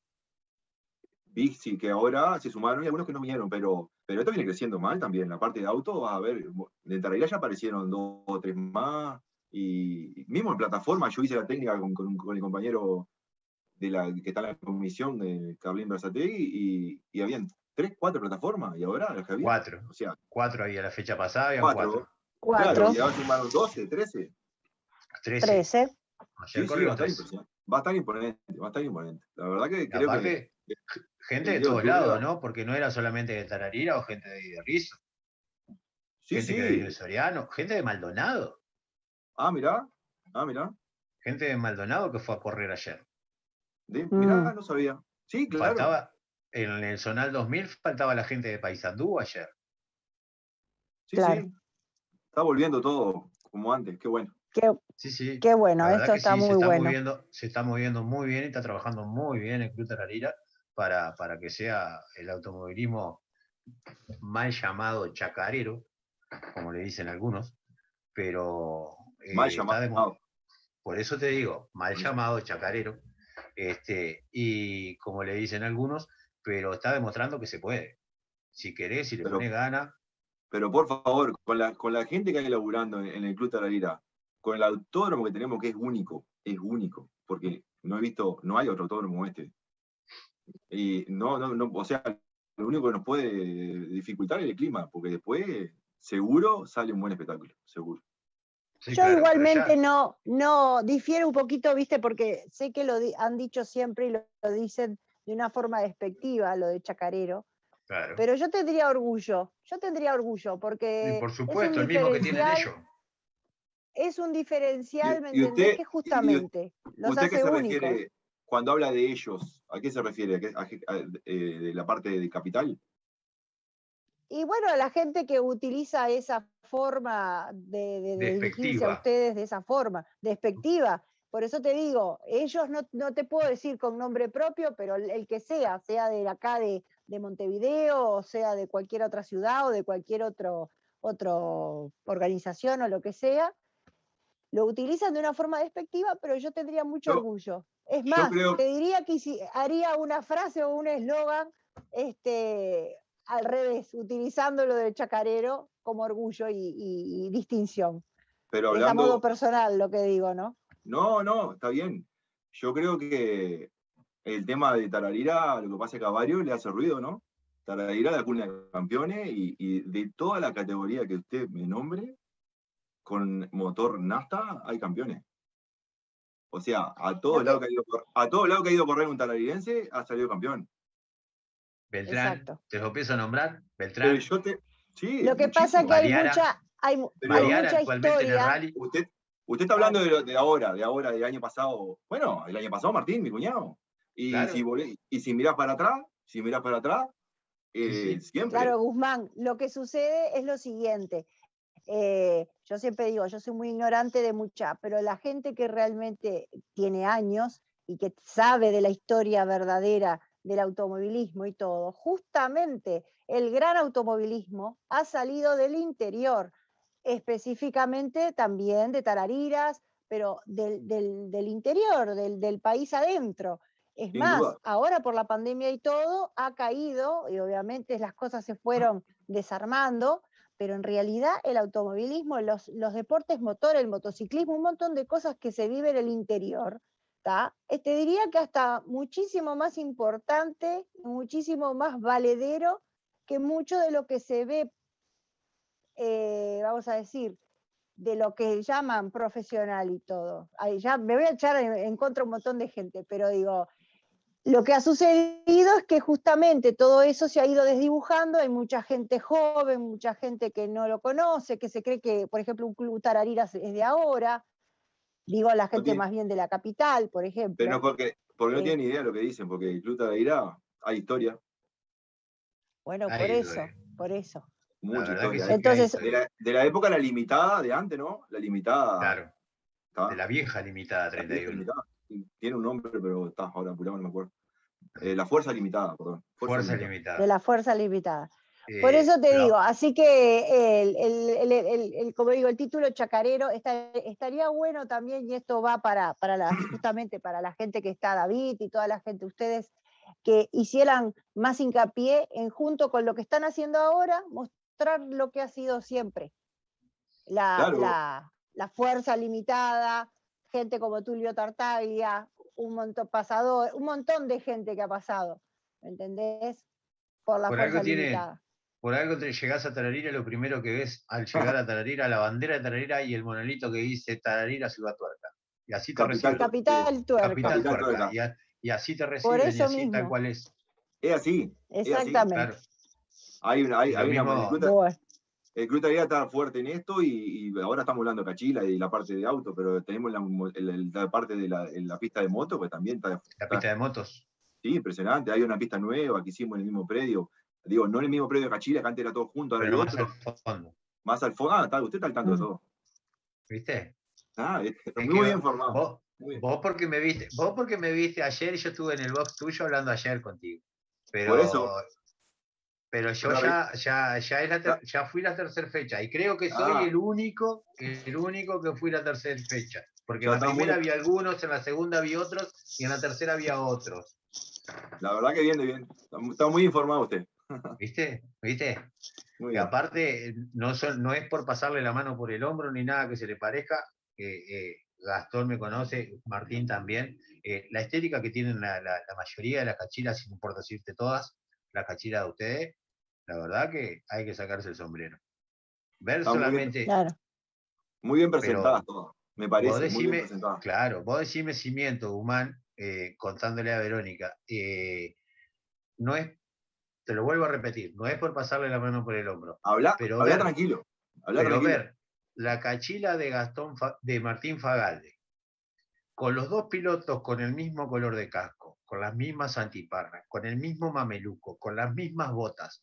vi sí, que ahora se sumaron y algunos que no vinieron, pero, pero esto viene creciendo mal también. La parte de auto, vas a ver, de Tararira ya aparecieron dos o tres más. Y mismo en plataforma, yo hice la técnica con, con, con el compañero de la, que está en la comisión, de Carlín Versategui, y, y habían tres, cuatro plataformas, y ahora las que había. Cuatro. O sea, Cuatro había la fecha pasada, habían cuatro. cuatro. Cuatro. Claro, y ahora sumaron doce, trece. trece. trece. Sí, sí, va a estar impresionante. Va a estar imponente, va a estar imponente. La verdad que Y creo aparte, que. gente el de Diego todos Turra- lados, ¿no? Porque no era solamente de Tararira o gente de Rizo. Sí, gente que viene sí. de Soriano, gente de Maldonado. Ah, mirá. Ah, mirá. Gente de Maldonado que fue a correr ayer. De- Mm. mirá, no sabía. Sí, claro. Faltaba, en el Zonal dos mil faltaba la gente de Paysandú ayer. Sí, Claro. sí. Está volviendo todo como antes, qué bueno. Qué, Sí, sí. qué bueno, La verdad esto que está sí, se muy está bueno. moviendo, se está moviendo muy bien y está trabajando muy bien el Club Tararira para, para que sea el automovilismo mal llamado chacarero, como le dicen algunos, pero eh, Mal está demo- llamado. por eso te digo, mal llamado chacarero, este, y como le dicen algunos, pero está demostrando que se puede. Si querés, si le Pero, pones gana, pero por favor, con la, con la gente que hay laburando en, en el Club Tararira, con el autódromo que tenemos que es único, es único, porque no he visto, no hay otro autódromo como este. Y no, no, no, o sea, lo único que nos puede dificultar es el clima, porque después seguro sale un buen espectáculo, seguro. sí, Yo claro, pero igualmente ya- no, no difiero un poquito, viste, porque sé que lo di- han dicho siempre y lo, lo dicen de una forma despectiva, lo de chacarero, claro. pero yo tendría orgullo, yo tendría orgullo, Y porque por es un supuesto, el mismo que tienen diferencial, ellos. es un diferencial, ¿me Y, y entendés? usted, Que y- justamente los ¿usted qué hace se únicos. refiere cuando habla de ellos? ¿A qué se refiere? ¿A qué- a qué- a- eh, ¿De la parte de capital? Y bueno, la gente que utiliza esa forma de, de- de dirigirse a Despectiva. ustedes de esa forma, despectiva. Por eso te digo, ellos no, no te puedo decir con nombre propio, pero el, el que sea, sea de acá de, de Montevideo, o sea de cualquier otra ciudad o de cualquier otro, otro organización o lo que sea, lo utilizan de una forma despectiva, pero yo tendría mucho Yo, orgullo. Es yo más, creo, te diría que si haría una frase o un eslogan este, al revés, utilizando lo del chacarero como orgullo y, y- y distinción. pero Es a modo hablando, personal lo que digo, ¿no? no, no, está bien. Yo creo que el tema de Tararira, lo que pasa es que a varios le hace ruido, ¿no? Tararira, la cuna de campeones, y, y de toda la categoría que usted me nombre, con motor Nasta, hay campeones. O sea, a todos Lo lados que, que ha ido, a cor- a todos lados que ha ido a correr un tararirense, ha salido campeón. Beltrán, exacto. te lo empiezo a nombrar, Pero Beltrán, yo te, sí, Lo que pasa es muchísimo. que hay Baleara, mucha, hay, mu- Pero hay Baleara mucha actualmente en el historia. rally. usted, usted está hablando Claro. de, lo- de ahora, de ahora, del año pasado. Bueno, el año pasado Martín, mi cuñado. Y Claro. si volé- y si mirás para atrás, si mirás para atrás, Sí, eh, sí. siempre. Claro, Guzmán, lo que sucede es lo siguiente. Eh, yo siempre digo, yo soy muy ignorante de mucha, pero la gente que realmente tiene años y que sabe de la historia verdadera del automovilismo y todo, justamente el gran automovilismo ha salido del interior, específicamente también de Tarariras, pero del, del, del interior, del, del país adentro. Es Sin más, duda. ahora por la pandemia y todo, ha caído, y obviamente las cosas se fueron desarmando, pero en realidad el automovilismo, los, los deportes motor, el motociclismo, un montón de cosas que se viven en el interior, ¿tá? Te diría que hasta muchísimo más importante, muchísimo más valedero que mucho de lo que se ve, eh, vamos a decir, de lo que llaman profesional y todo. Ahí ya me voy a echar en, en contra un montón de gente, pero digo, lo que ha sucedido es que justamente todo eso se ha ido desdibujando, hay mucha gente joven, mucha gente que no lo conoce, que se cree que, por ejemplo, un club Tarariras es de ahora, digo la gente tiene- más bien de la capital, por ejemplo. Pero no porque, porque no Eh, tienen idea de lo que dicen, porque el Club Tararira hay historia, bueno, Ahí por lo eso, es. por eso. La mucha verdad que historia. sí que hay Entonces, De historia. la, de la época la limitada de antes, ¿no? La limitada. Claro, Está, de la vieja limitada la treinta y vieja uno. limitada. Tiene un nombre, pero está ahora apurado, no me acuerdo. Eh, la fuerza limitada, perdón. Fuerza, Fuerza limitada. limitada. de la fuerza limitada. Eh, Por eso te pero- digo, así que el, el, el, el, el, como digo, el título chacarero está, estaría bueno también, y esto va para, para la, justamente para la gente que está, David y toda la gente, ustedes, que hicieran más hincapié en, junto con lo que están haciendo ahora, mostrar lo que ha sido siempre. La, Claro. la, la fuerza limitada, gente como Tulio Tartaglia, un montón pasador, un montón de gente que ha pasado, ¿me entendés? Por la Por fuerza algo tienen, limitada. por algo te llegás a Tararira, lo primero que ves al llegar a Tararira, la bandera de Tararira y el monolito que dice Tararira Ciudad Tuerca. Y así te Capital, reciben. Capital Tuerca. Capital Capital Tuerca. Tuerca. Y, a- y así te Por reciben, y eso así mismo. tal cual es. Es así. Es así. Exactamente. Claro. Hay una, hay, Y lo hay una mismo- el club ta- Bueno, el Club Tararira está fuerte en esto y, y ahora estamos hablando de Cachila y la parte de auto, pero tenemos la, el- la parte de la, la pista de moto, que también está, La está- pista de motos. sí, impresionante. Hay una pista nueva que hicimos en el mismo predio. Digo, no en el mismo predio de Cachila, que antes era todo junto, ahora Pero hay más otro. al fondo. Más al fondo. Ah, está, usted está al tanto de Mm. todo. ¿Viste? Ah, es- Es muy que bien formado. Vos, Muy bien. vos porque me viste, vos porque me viste ayer y yo estuve en el box tuyo hablando ayer contigo. Pero, Por eso. pero yo Ahora ya, ya, ya, es la ter- ya fui la tercera fecha y creo que soy Ah. el único, el único que fui la tercera fecha. Porque Ya en la está primera muy- había algunos, en la segunda había otros y en la tercera había otros. La verdad que viene bien. Está, está muy informado usted. ¿Viste? ¿Viste? Muy Y bien. aparte, no, son, no es por pasarle la mano por el hombro ni nada que se le parezca. eh, eh, Gastón me conoce, Martín también. eh, la estética que tienen la, la- la mayoría de las cachilas, sin importa decirte todas, las cachilas de ustedes, la verdad que hay que sacarse el sombrero. Ver Está muy bien. solamente. claro. Muy bien Pero presentadas todas. Me Vos parece, muy bien decime, presentadas. claro, vos decime Cimiento, Humán, eh, contándole a Verónica, eh, no es, te lo vuelvo a repetir, no es por pasarle la mano por el hombro, Habla, pero habla ver, tranquilo. Habla pero tranquilo. ver la cachila de Gastón Fa- de Martín Fagalde, con los dos pilotos con el mismo color de casco, con las mismas antiparras, con el mismo mameluco, con las mismas botas,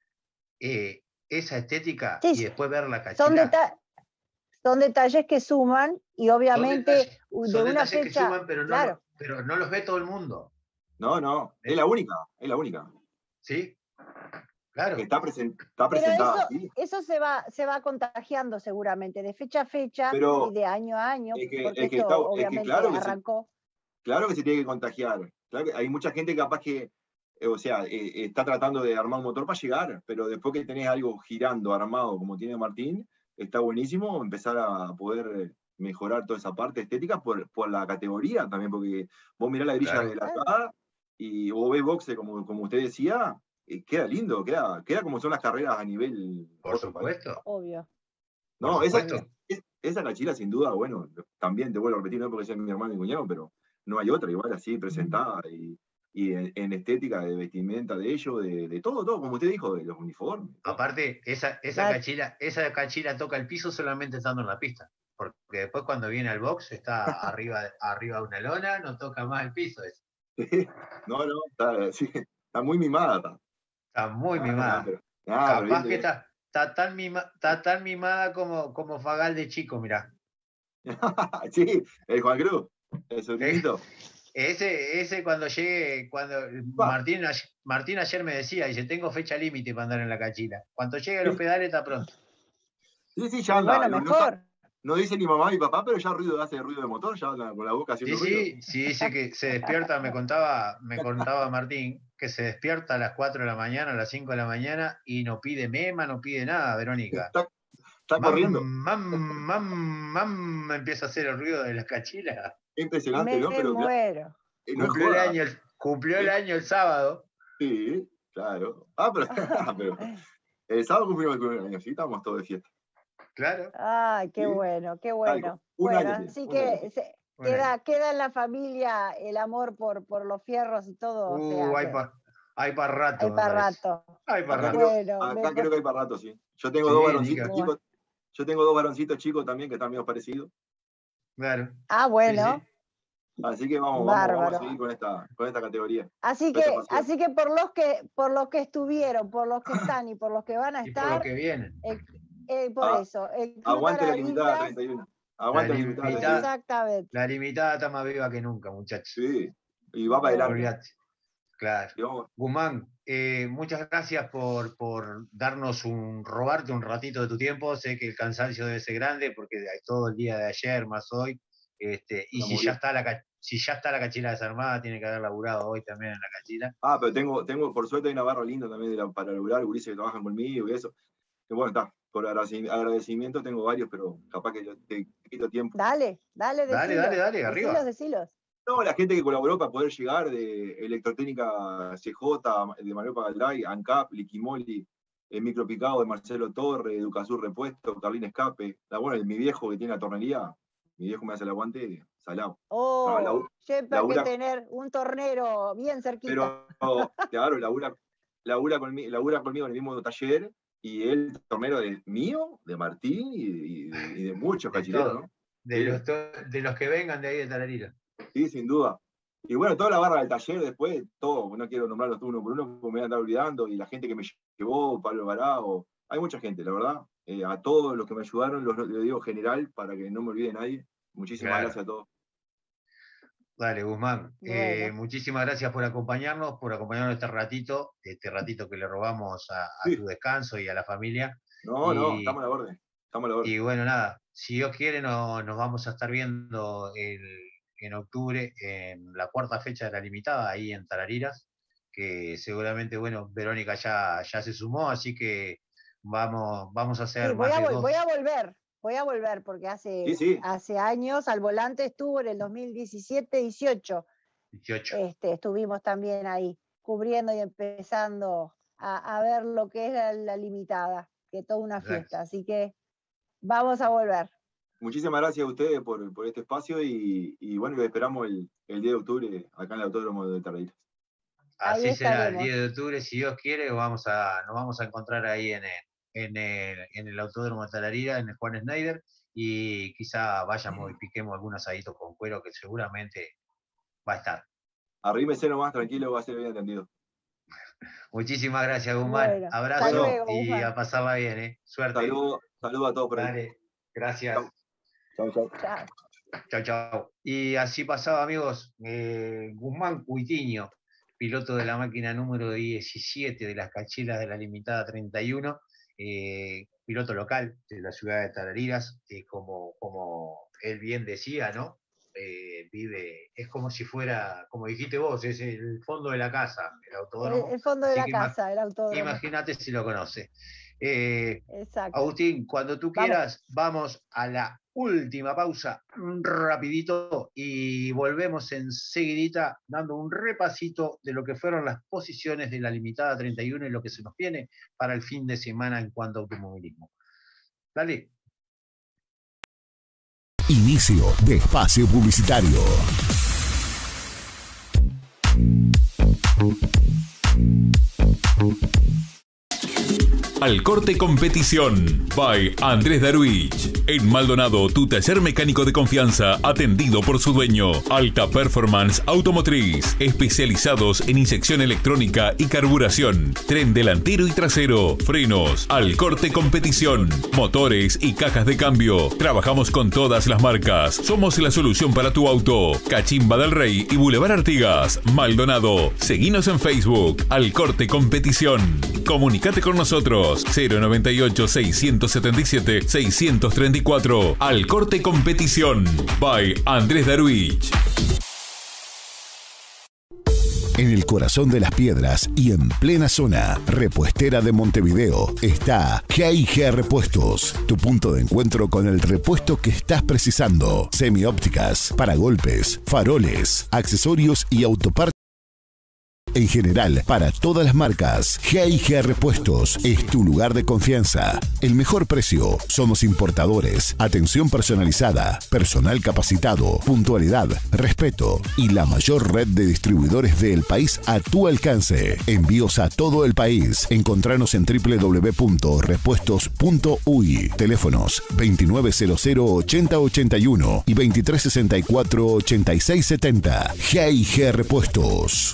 eh, esa estética Sí, y después ver la Son, cachila, deta- son detalles que suman y son obviamente detalles, u- de son una detalles que fecha, suman, pero no, claro, lo- pero no los ve todo el mundo. No, no. Es la única. Es la única. ¿Sí? Claro. Está, presen- está pero presentada eso, así. eso se va, se va contagiando seguramente de fecha a fecha Pero y de año a año, es que, porque es que esto está- es que obviamente claro que se, arrancó. claro que se tiene que contagiar. Claro que hay mucha gente capaz que, eh, o sea, eh, está tratando de armar un motor para llegar, pero después que tenés algo girando, armado, como tiene Martín, está buenísimo empezar a poder mejorar toda esa parte estética por, por la categoría también, porque vos mirás la grilla Claro. de la K y vos ves boxe, como, como usted decía, eh, queda lindo, queda, queda como son las carreras a nivel. Por otro país. supuesto. Obvio. No, Por esa, supuesto. es- esa cachila sin duda, bueno, también te vuelvo a repetir, no porque sea mi hermano y cuñado, pero no hay otra, igual así presentada y, y en, en estética de vestimenta de ellos, de, de todo, todo, como usted dijo, de los uniformes. todo. Aparte, esa, esa, Claro. cachila, esa cachila toca el piso solamente estando en la pista. Porque después cuando viene al box está arriba, arriba de una lona, no toca más el piso. es- No, no, está, sí, está muy mimada. Está, Está muy Ah, mimada. pero- ah, pero bien, Capaz que bien. está, está, tan mima- está tan mimada como, como Fagal de chico, mirá. Sí, el Juan Cruz, el sobrinito. Ese, ese cuando llegue, cuando Martín, ay- Martín ayer me decía, dice, tengo fecha límite para andar en la cachila. Cuando llegue a los pedales está pronto. Sí, sí, ya anda. Bueno, no, no mejor. sa- no dice ni mamá ni papá, pero ya ruido, hace ruido de motor, ya anda con la boca Sí, haciendo ruido. sí, sí, dice que se despierta, me contaba, me contaba Martín, que se despierta a las cuatro de la mañana, a las cinco de la mañana, y no pide mema, no pide nada, Verónica. Está, está Mam, corriendo. mam, mam, mam, empieza a hacer el ruido de las cachilas. Impresionante, Me ¿no? Pero claro, muero. eh, no es Cumplió el joda. año, el- cumplió el año el sábado. Sí, claro. Ah, pero, pero el sábado cumplimos el primer año, sí, estábamos todos de fiesta. Claro. Ay, qué Sí. bueno, qué bueno. Un Bueno, año tiene, así un que año. se- Un queda, queda en la familia el amor por, por los fierros y todo. o sea, Uh, hay que para hay pa rato. hay me para parece. rato. Hay para Acá, rato. creo, Bueno, acá me- creo que hay para rato, sí. Yo tengo Sí, dos ni varoncitos que- chicos. Yo tengo dos varoncitos chicos también que están medio parecidos. Claro. Ah, Sí, bueno. sí. Así que vamos, vamos, vamos a Bárbaro. seguir con esta, con esta categoría. Así con esta que, pasión. así que por los que, por los que estuvieron, por los que están y por los que van a Y por lo estar, que viene. el- eh, por Ah, eso, el Club Aguante la limitada Tararillas, treinta y uno. Aguante la La limitada limitada- treinta y uno. exactamente. La limitada está más viva que nunca, muchachos. Sí, y va para adelante. Olvídate. Claro. Y vamos- Guzmán, eh, muchas gracias por, por darnos un, robarte un ratito de tu tiempo. Sé que el cansancio debe ser grande porque hay todo el día de ayer más hoy. Este, y La si morí. ya, está la, ca- si ya está la cachila desarmada, tiene que haber laburado hoy también en la cachila. Ah, pero tengo, tengo, por suerte hay una barra linda también de la, para lograr, gurises que trabajan conmigo y eso. Que bueno, está. Por agradeci- agradecimiento tengo varios, pero capaz que yo te te quito tiempo. Dale, dale, Dale, decilos, dale, dale, arriba. decilos, decilos. No, la gente que colaboró para poder llegar de Electrotécnica C J, de Manuel Pagalday, ANCAP, Liquimoli, el micropicado de Marcelo Torre, Educasur Repuesto, Carlín Escape. La, bueno, mi viejo que tiene la tornería, mi viejo me hace el aguante, salado. Oh, O sea, la, siempre hay que tener un tornero bien cerquita. Pero, claro, labura, labura, conmigo, labura conmigo en el mismo taller, y el tornero es mío, de Martín y, y, de, y de muchos cachineros, ¿no? De, Sí. los, de los que vengan de ahí de Tararira. Sí, sin duda. Y bueno, toda la barra del taller después, todo, no quiero nombrarlos uno por uno, porque me voy a andar olvidando, y la gente que me llevó, Pablo Barao, hay mucha gente, la verdad. Eh, a todos los que me ayudaron, los, los digo general, para que no me olvide nadie. Muchísimas claro. gracias a todos. Dale, Guzmán. Bueno. Eh, muchísimas gracias por acompañarnos, por acompañarnos este ratito, este ratito que le robamos a, a sí. tu descanso y a la familia. No, y, no, estamos a la orden. Estamos a la orden. Y bueno, nada, si Dios quiere, no, nos vamos a estar viendo el, en octubre en la cuarta fecha de la limitada, ahí en Tarariras, que seguramente, bueno, Verónica ya, ya se sumó, así que vamos, vamos a hacer sí, voy, más a de vol- dos. voy a volver. Voy a volver porque hace, sí, sí. hace años al volante estuvo en el dos mil diecisiete dieciocho. dieciocho. Este, estuvimos también ahí cubriendo y empezando a, a ver lo que es la, la limitada, que es toda una Exacto. fiesta. Así que vamos a volver. Muchísimas gracias a ustedes por, por este espacio y, y bueno, esperamos el, el diez de octubre acá en el Autódromo de Tarariras. Así será, el diez de octubre, si Dios quiere, vamos a, nos vamos a encontrar ahí en el, en el, en el Autódromo de Tararira, en el Juan Schneider, y quizá vayamos y piquemos algún asadito con cuero que seguramente va a estar. Arrímese nomás, tranquilo, va a ser bien atendido. Muchísimas gracias, Guzmán. Bueno, abrazo luego, y Guzmán. a pasarla bien, ¿eh? Suerte. Saludos saludo a todos por ahí. Dale, gracias. Chao, chao. Chao. Chao, chao. Y así pasaba, amigos, eh, Guzmán Cuitiño, piloto de la máquina número diecisiete de las cachelas de la limitada treinta y uno, eh, piloto local de la ciudad de Tarariras, eh, como, como él bien decía, ¿no? Eh, vive, es como si fuera, como dijiste vos, es el fondo de la casa, el autódromo. El, el fondo de Así la que casa, el autódromo. Imagínate si lo conoce. Eh, Exacto. Agustín, cuando tú quieras, vamos. vamos a la última pausa, rapidito, y volvemos enseguidita dando un repasito de lo que fueron las posiciones de la limitada treinta y uno y lo que se nos viene para el fin de semana en cuanto a automovilismo. Dale. Inicio de espacio publicitario. Al Corte Competición, by Andrés Darwich. En Maldonado, tu taller mecánico de confianza, atendido por su dueño. Alta Performance Automotriz, especializados en inyección electrónica y carburación, tren delantero y trasero, frenos. Al Corte Competición, motores y cajas de cambio. Trabajamos con todas las marcas. Somos la solución para tu auto. Cachimba del Rey y Boulevard Artigas, Maldonado. Seguinos en Facebook, Al Corte Competición. Comunicate con nosotros. cero noventa y ocho, seiscientos setenta y siete, seiscientos treinta y cuatro. Al Corte Competición, by Andrés Darwich. En el corazón de las piedras y en plena zona repuestera de Montevideo está G I G Repuestos, tu punto de encuentro con el repuesto que estás precisando. Semiópticas, paragolpes, faroles, accesorios y autopartes. En general, para todas las marcas, G I G Repuestos es tu lugar de confianza. El mejor precio, somos importadores, atención personalizada, personal capacitado, puntualidad, respeto y la mayor red de distribuidores del país a tu alcance. Envíos a todo el país. Encontranos en doble u doble u doble u punto repuestos punto u y. Teléfonos veintinueve cero cero, ochenta ochenta y uno y veintitrés sesenta y cuatro, ochenta y seis setenta. G I G Repuestos.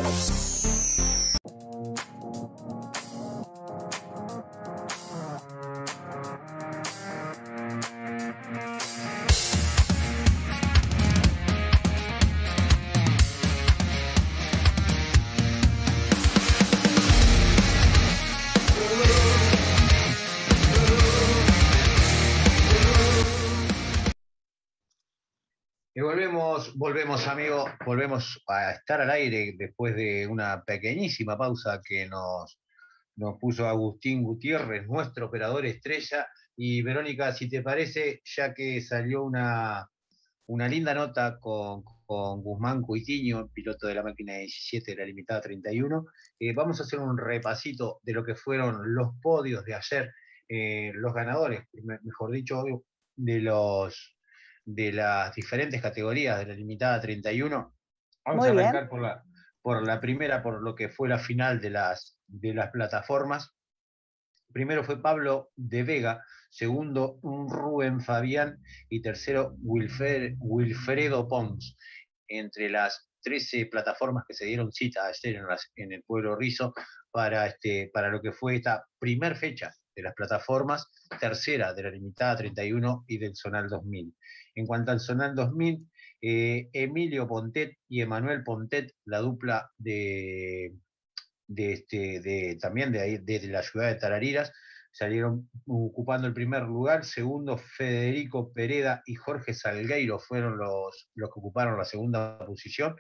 Y volvemos, volvemos, amigo, volvemos a estar al aire después de una pequeñísima pausa que nos, nos puso Agustín Gutiérrez, nuestro operador estrella. Y Verónica, si te parece, ya que salió una, una linda nota con, con Guzmán Cuitiño, piloto de la máquina diecisiete de la limitada treinta y uno. Eh, vamos a hacer un repasito de lo que fueron los podios de ayer, eh, los ganadores, mejor dicho, de, los, de las diferentes categorías de la limitada treinta y uno. Vamos Muy a arrancar bien. por la, por la primera, por lo que fue la final de las, de las plataformas. Primero fue Pablo de Vega, segundo un Rubén Fabián y tercero Wilfred, Wilfredo Pons. Entre las trece plataformas que se dieron cita ayer en, las, en el Pueblo Rizo para, este, para lo que fue esta primer fecha de las plataformas, tercera de la limitada treinta y uno y del Zonal dos mil. En cuanto al Zonal dos mil, eh, Emilio Pontet y Emanuel Pontet, la dupla de... De este, de, también de, ahí, de la ciudad de Tarariras, salieron ocupando el primer lugar. Segundo, Federico Pereda y Jorge Salgueiro fueron los, los que ocuparon la segunda posición.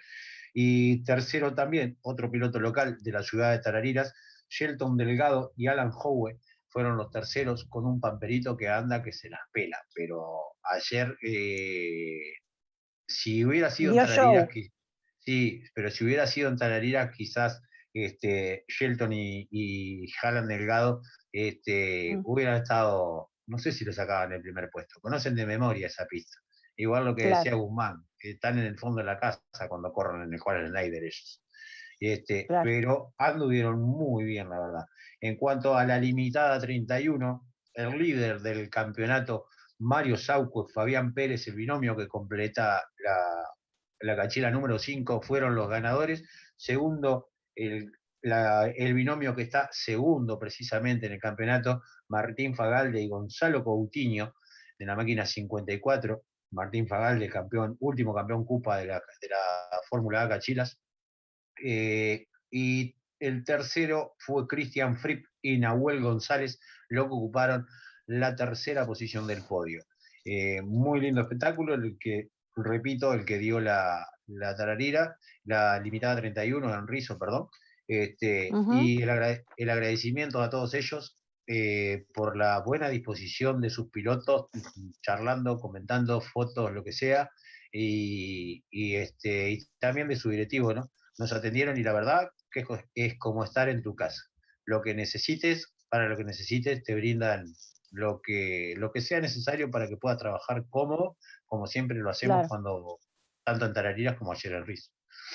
Y tercero también, otro piloto local de la ciudad de Tarariras, Shelton Delgado y Alan Howe, fueron los terceros con un pamperito que anda que se las pela. Pero ayer, eh, si hubiera sido en Tarariras, sí, pero si hubiera sido en Tarariras, quizás Este, Shelton y, y Alan Delgado este, mm. hubieran estado, no sé si lo sacaban el primer puesto, conocen de memoria esa pista, igual lo que claro. decía Guzmán, que están en el fondo de la casa cuando corren en el Juan Snyder ellos, este, claro. pero anduvieron muy bien la verdad. En cuanto a la limitada treinta y uno, el líder del campeonato, Mario Sauco y Fabián Pérez, el binomio que completa la, la cachila número cinco, fueron los ganadores. Segundo, El, la, el binomio que está segundo precisamente en el campeonato, Martín Fagalde y Gonzalo Coutinho, de la máquina cincuenta y cuatro. Martín Fagalde, campeón, último campeón Cupa de la, de la Fórmula A Cachilas. Eh, y el tercero fue Cristian Fripp y Nahuel González, lo que ocuparon la tercera posición del podio. Eh, muy lindo espectáculo, el que, repito, el que dio la, la Tararira, la limitada treinta y uno, en Rizo, perdón, este, uh-huh. y el, agrade, el agradecimiento a todos ellos eh, por la buena disposición de sus pilotos, charlando, comentando, fotos, lo que sea, y, y, este, y también de su directivo, ¿no? Nos atendieron y la verdad que es, es como estar en tu casa. Lo que necesites, para lo que necesites, te brindan lo que, lo que sea necesario para que puedas trabajar cómodo, como siempre lo hacemos claro. cuando, tanto en Tarariras como ayer en Rizo.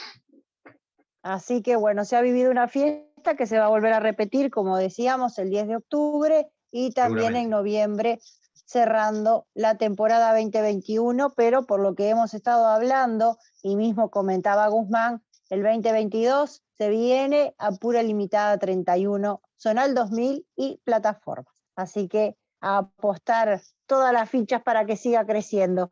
Así que bueno, se ha vivido una fiesta que se va a volver a repetir, como decíamos, el diez de octubre y también en noviembre, cerrando la temporada veinte veintiuno, pero por lo que hemos estado hablando, y mismo comentaba Guzmán, el veinte veintidós se viene a pura limitada treinta y uno, Zonal dos mil y plataformas. Así que a apostar todas las fichas para que siga creciendo.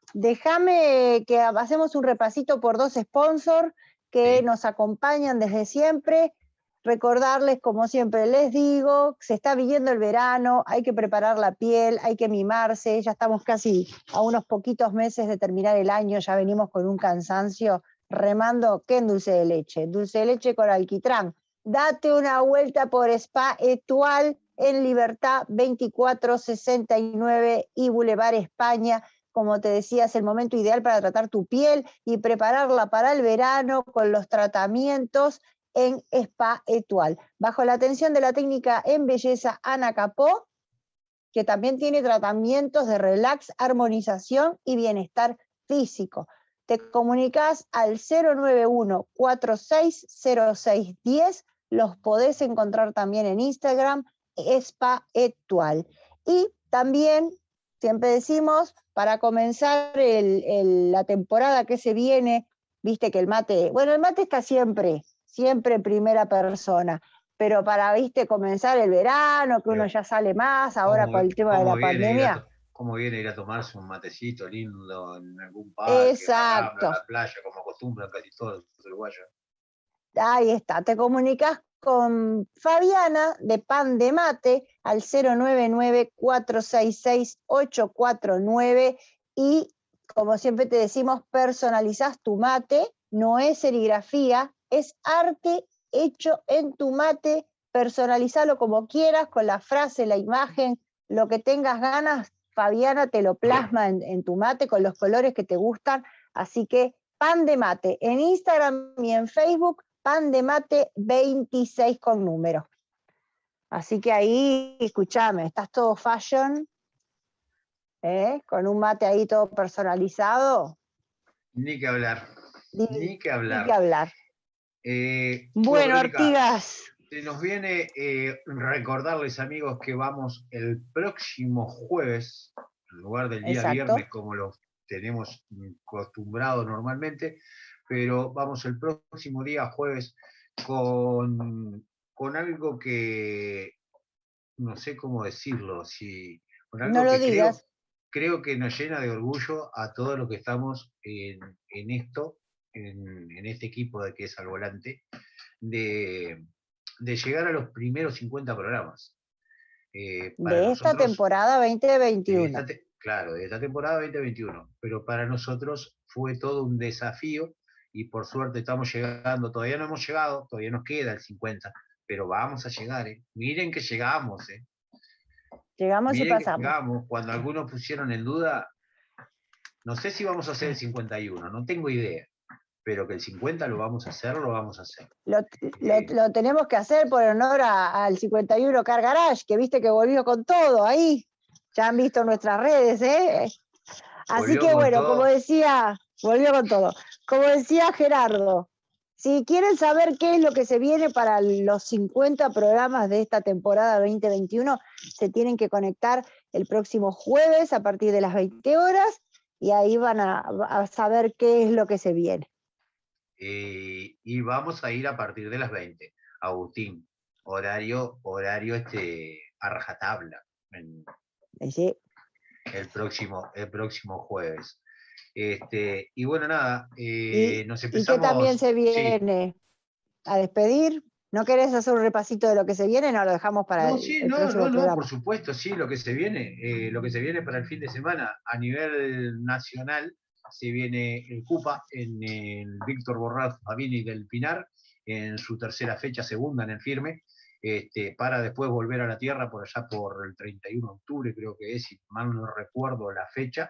Déjame que hacemos un repasito por dos sponsors que sí. nos acompañan desde siempre. Recordarles, como siempre les digo, se está viniendo el verano, hay que preparar la piel, hay que mimarse, ya estamos casi a unos poquitos meses de terminar el año, ya venimos con un cansancio remando que en dulce de leche, dulce de leche con alquitrán. Date una vuelta por Spa Etual en Libertad veinticuatro sesenta y nueve y Boulevard España. Como te decía, es el momento ideal para tratar tu piel y prepararla para el verano con los tratamientos en Spa Etual. Bajo la atención de la técnica en belleza Ana Capó, que también tiene tratamientos de relax, armonización y bienestar físico. Te comunicas al cero nueve uno, cuatro seis cero seis uno cero, los podés encontrar también en Instagram, Spa Etual. Y también, siempre decimos, para comenzar el, el, la temporada que se viene, viste que el mate, bueno, el mate está siempre, siempre en primera persona, pero para, viste, comenzar el verano, que uno ya sale más, ahora con el tema de la pandemia. Cómo viene ir a tomarse un matecito lindo en algún parque, exacto. En la playa, como acostumbran casi todos los uruguayos. Ahí está, te comunicas con Fabiana de Pan de Mate al cero nueve nueve, cuatro seis seis, ocho cuatro nueve y, como siempre te decimos, personalizás tu mate, no es serigrafía, es arte hecho en tu mate, personalizalo como quieras, con la frase, la imagen, lo que tengas ganas, Fabiana te lo plasma en, en tu mate con los colores que te gustan, así que Pan de Mate, en Instagram y en Facebook, Pan de Mate veintiséis con número. Así que ahí, escúchame, estás todo fashion, ¿eh? Con un mate ahí todo personalizado. Ni que hablar, Ni, ni que hablar. Ni que hablar. Eh, bueno, Verónica, Artigas. Se nos viene eh, recordarles, amigos, que vamos el próximo jueves, en lugar del día Exacto. viernes, como lo tenemos acostumbrado normalmente, pero vamos el próximo día jueves con, con algo que no sé cómo decirlo, si, con algo no lo que digas. Creo, creo que nos llena de orgullo a todos los que estamos en, en esto, en, en este equipo de que es Al Volante, de, de llegar a los primeros cincuenta programas. Eh, para de esta nosotros, temporada veinte veintiuno. De esta te, claro, de esta temporada veinte veintiuno. Pero para nosotros fue todo un desafío y por suerte estamos llegando. Todavía no hemos llegado, todavía nos queda el cincuenta, pero vamos a llegar. ¿eh? Miren que llegamos. ¿eh? Llegamos Miren y pasamos. Que llegamos. Cuando algunos pusieron en duda, no sé si vamos a hacer el cincuenta y uno, no tengo idea. Pero que el cincuenta lo vamos a hacer, lo vamos a hacer. Lo, lo, eh, lo tenemos que hacer por honor a, al cincuenta y uno Car Garage, que viste que volvió con todo ahí. Ya han visto nuestras redes, ¿eh? Así volvió que bueno, todo. Como decía, volvió con todo. Como decía Gerardo, si quieren saber qué es lo que se viene para los cincuenta programas de esta temporada veinte veintiuno, se tienen que conectar el próximo jueves a partir de las veinte horas y ahí van a, a saber qué es lo que se viene. Eh, y vamos a ir a partir de las veinte. Agustín, horario, horario este, a rajatabla. En, sí. el, próximo, el próximo jueves. Este, y bueno, nada, eh, y, nos empezamos... Y que también se viene sí. a despedir. ¿No querés hacer un repasito de lo que se viene? No, lo dejamos para no, el, sí, el no, próximo no, programa. No, por supuesto, sí, lo que se viene, eh, lo que se viene para el fin de semana a nivel nacional. Se viene el Cupa en el Víctor Borrás Fabini del Pinar, en su tercera fecha, segunda en el firme, este, para después volver a la tierra por allá por el treinta y uno de octubre, creo que es, si mal no recuerdo la fecha.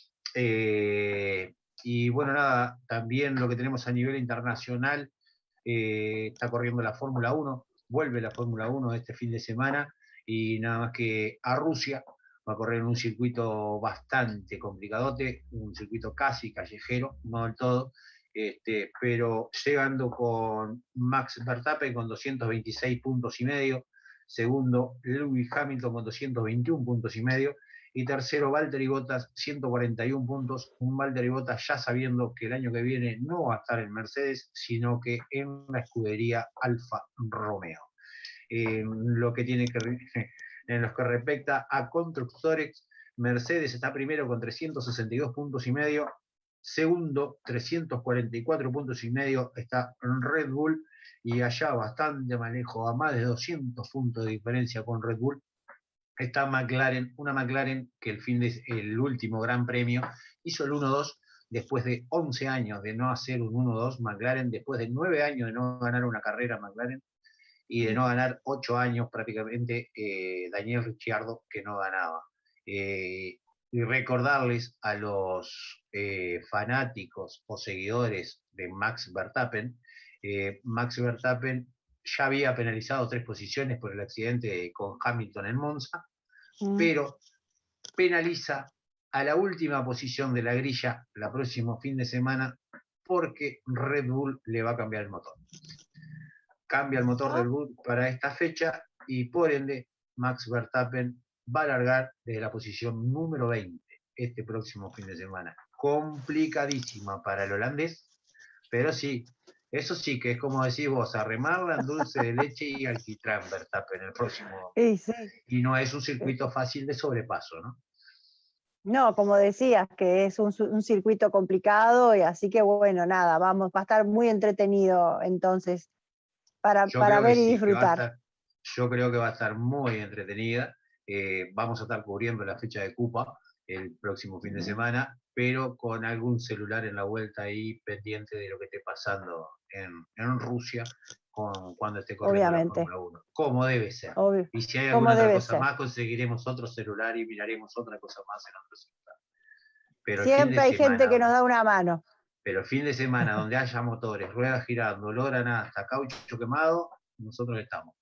Eh, y bueno, nada, también lo que tenemos a nivel internacional, eh, está corriendo la Fórmula uno, vuelve la Fórmula uno este fin de semana, y nada más que a Rusia. Va a correr en un circuito bastante complicadote, un circuito casi callejero, no del todo, este, pero llegando con Max Verstappen con doscientos veintiséis puntos y medio, segundo Lewis Hamilton con doscientos veintiún puntos y medio, y tercero Valtteri Bottas, ciento cuarenta y uno puntos, un Valtteri Bottas ya sabiendo que el año que viene no va a estar en Mercedes, sino que en la escudería Alfa Romeo. Eh, lo que tiene que... En los que respecta a constructores, Mercedes está primero con trescientos sesenta y dos puntos y medio, segundo, trescientos cuarenta y cuatro puntos y medio, está Red Bull, y allá bastante manejo, a más de doscientos puntos de diferencia con Red Bull, está McLaren, una McLaren que el fin de, el último Gran Premio hizo el uno dos, después de once años de no hacer un uno dos, McLaren, después de nueve años de no ganar una carrera McLaren, y de no ganar ocho años prácticamente eh, Daniel Ricciardo, que no ganaba. Eh, y recordarles a los eh, fanáticos o seguidores de Max Verstappen, eh, Max Verstappen ya había penalizado tres posiciones por el accidente con Hamilton en Monza, mm. pero penaliza a la última posición de la grilla el próximo fin de semana porque Red Bull le va a cambiar el motor. Cambia el motor del Bull para esta fecha y por ende Max Verstappen va a largar desde la posición número veinte este próximo fin de semana. Complicadísima para el holandés, pero sí, eso sí que es como decís vos, arremarla en dulce de leche y alquitrán Verstappen el próximo. Sí, sí. Y no es un circuito fácil de sobrepaso, ¿no? No, como decías, que es un, un circuito complicado y así que bueno, nada, vamos, va a estar muy entretenido entonces. Para, para ver y sí, disfrutar. Estar, yo creo que va a estar muy entretenida. Eh, vamos a estar cubriendo la fecha de Cupa el próximo fin de semana, pero con algún celular en la vuelta ahí pendiente de lo que esté pasando en, en Rusia con, cuando esté corriendo Obviamente. la Fórmula uno. Como debe ser. Obvio. Y si hay alguna otra cosa ser. más, conseguiremos otro celular y miraremos otra cosa más en otro celular. Pero siempre hay semana, gente que nos da una mano. Pero el fin de semana donde haya motores, ruedas girando, olor a nafta, caucho quemado, nosotros estamos.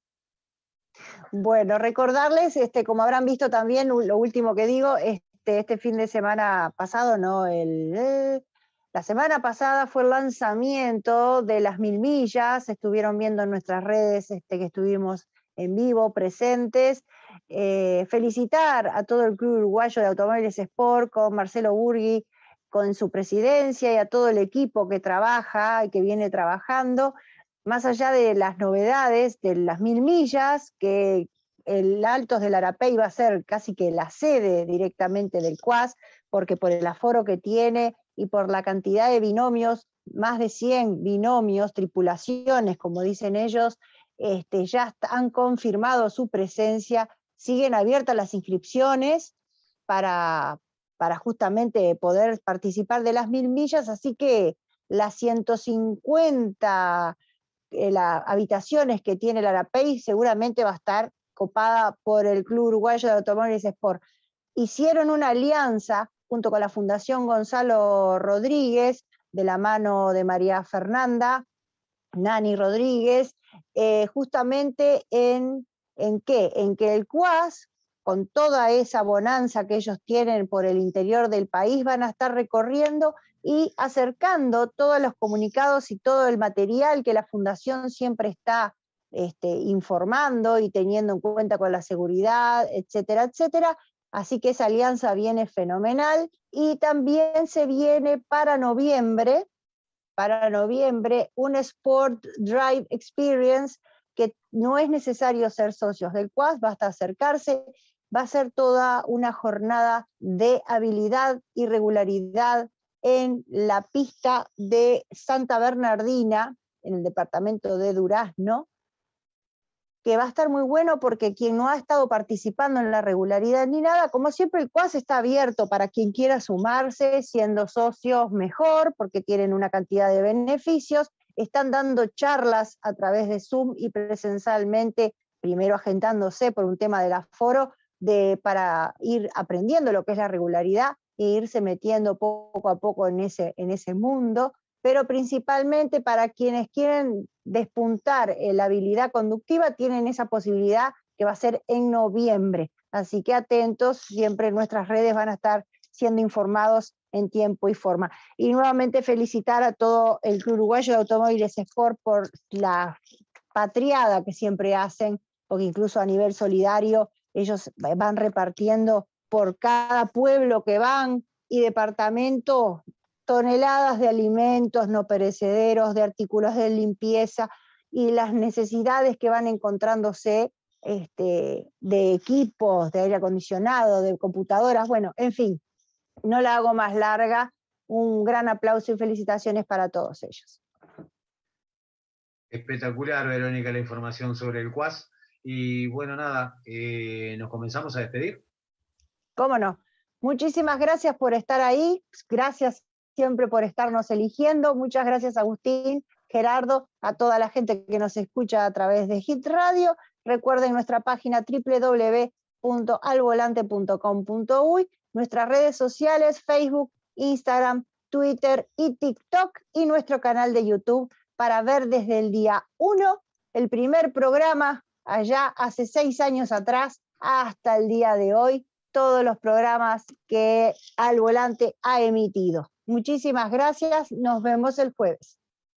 Bueno, recordarles, este, como habrán visto también, lo último que digo, este, este fin de semana pasado, no, el, eh, la semana pasada fue el lanzamiento de las mil millas, estuvieron viendo en nuestras redes este, que estuvimos en vivo, presentes. Eh, felicitar a todo el Club Uruguayo de Automóviles Sport, con Marcelo Burgui, con su presidencia, y a todo el equipo que trabaja y que viene trabajando. Más allá de las novedades de las mil millas, que el Altos del Arapey va a ser casi que la sede directamente del C U A S, porque por el aforo que tiene y por la cantidad de binomios, más de cien binomios, tripulaciones, como dicen ellos, este, ya han confirmado su presencia, siguen abiertas las inscripciones para, para justamente poder participar de las mil millas, así que las ciento cincuenta las habitaciones que tiene el Arapey seguramente va a estar copada por el Club Uruguayo de Automóviles Sport. Hicieron una alianza junto con la Fundación Gonzalo Rodríguez, de la mano de María Fernanda Nani Rodríguez, eh, justamente en, ¿en qué? En que el C U A S, con toda esa bonanza que ellos tienen por el interior del país, van a estar recorriendo y acercando todos los comunicados y todo el material que la Fundación siempre está este, informando y teniendo en cuenta con la seguridad, etcétera, etcétera. Así que esa alianza viene fenomenal, y también se viene para noviembre, para noviembre, un Sport Drive Experience, que no es necesario ser socios del C U A S, basta acercarse. Va a ser toda una jornada de habilidad y regularidad en la pista de Santa Bernardina, en el departamento de Durazno, que va a estar muy bueno porque quien no ha estado participando en la regularidad ni nada, como siempre el C U A S está abierto para quien quiera sumarse, siendo socios mejor, porque tienen una cantidad de beneficios, están dando charlas a través de Zoom y presencialmente, primero agendándose por un tema del aforo, de, para ir aprendiendo lo que es la regularidad e irse metiendo poco a poco en ese, en ese mundo, pero principalmente para quienes quieren despuntar eh, la habilidad conductiva, tienen esa posibilidad que va a ser en noviembre. Así que atentos, siempre en nuestras redes van a estar siendo informados en tiempo y forma. Y nuevamente felicitar a todo el Club Uruguayo de Automóviles Sport por la patriada que siempre hacen, porque incluso a nivel solidario ellos van repartiendo por cada pueblo que van y departamento toneladas de alimentos no perecederos, de artículos de limpieza, y las necesidades que van encontrándose este, de equipos, de aire acondicionado, de computadoras, bueno, en fin, no la hago más larga. Un gran aplauso y felicitaciones para todos ellos. Espectacular, Verónica, la información sobre el C U A S. Y bueno, nada, eh, ¿nos comenzamos a despedir? ¿Cómo no? Muchísimas gracias por estar ahí, gracias siempre por estarnos eligiendo, muchas gracias Agustín, Gerardo, a toda la gente que nos escucha a través de Hit Radio. Recuerden nuestra página doble u doble u doble u punto al volante punto com punto uy, nuestras redes sociales, Facebook, Instagram, Twitter y TikTok, y nuestro canal de YouTube para ver desde el día uno, el primer programa, allá hace seis años atrás, hasta el día de hoy, todos los programas que Al Volante ha emitido. Muchísimas gracias, nos vemos el jueves.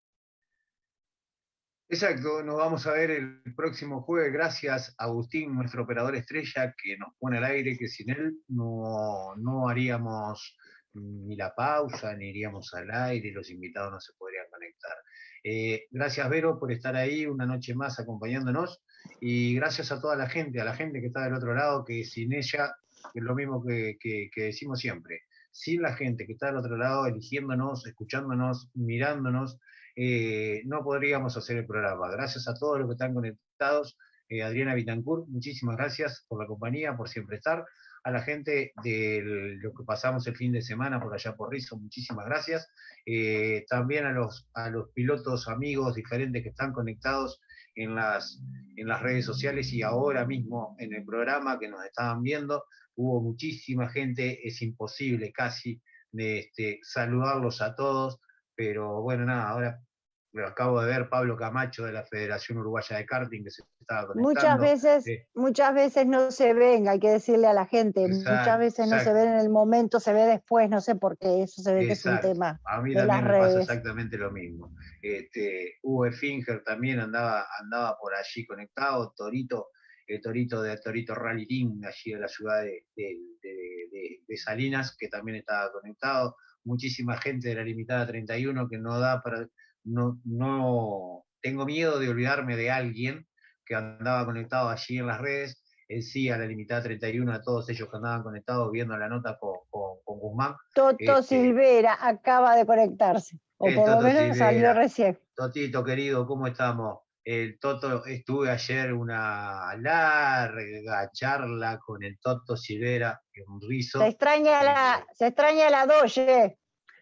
Exacto, nos vamos a ver el próximo jueves. Gracias a Agustín, nuestro operador estrella, que nos pone al aire, que sin él no, no haríamos ni la pausa, ni iríamos al aire, y los invitados no se podrían conectar. Eh, gracias, Vero, por estar ahí una noche más acompañándonos, y gracias a toda la gente, a la gente que está del otro lado, que sin ella, es lo mismo que, que, que decimos siempre, sin la gente que está del otro lado, eligiéndonos, escuchándonos, mirándonos, eh, no podríamos hacer el programa. Gracias a todos los que están conectados. Eh, Adriana Vitancourt, muchísimas gracias por la compañía, por siempre estar. A la gente de lo que pasamos el fin de semana por allá por Rizo, muchísimas gracias. Eh, también a los, a los pilotos amigos diferentes que están conectados en las, en las redes sociales y ahora mismo en el programa que nos estaban viendo. Hubo muchísima gente, es imposible casi este, saludarlos a todos, pero bueno, nada, ahora lo acabo de ver Pablo Camacho de la Federación Uruguaya de Karting que se estaba conectando. Muchas veces, eh, muchas veces no se ven, hay que decirle a la gente, exacto, muchas veces no exacto. se ven en el momento, se ve después, no sé por qué, eso se ve que es un Exacto. tema A mí de las también me pasa redes. exactamente lo mismo. Este, Uwe Finger también andaba, andaba por allí conectado, Torito, el Torito de Torito Rally Team, allí de la ciudad de, de, de, de, de Salinas, que también estaba conectado. Muchísima gente de la limitada treinta y uno que no da para. No, no tengo miedo de olvidarme de alguien que andaba conectado allí en las redes. En sí, a la limitada treinta y uno, a todos ellos que andaban conectados viendo la nota con, con, con Guzmán. Toto este, Silvera acaba de conectarse, o el por lo Toto menos Silvera. salió recién. Totito querido, ¿cómo estamos? El Toto, estuve ayer una larga charla con el Toto Silvera en Rizo. Se extraña eh, la, se extraña la Doye.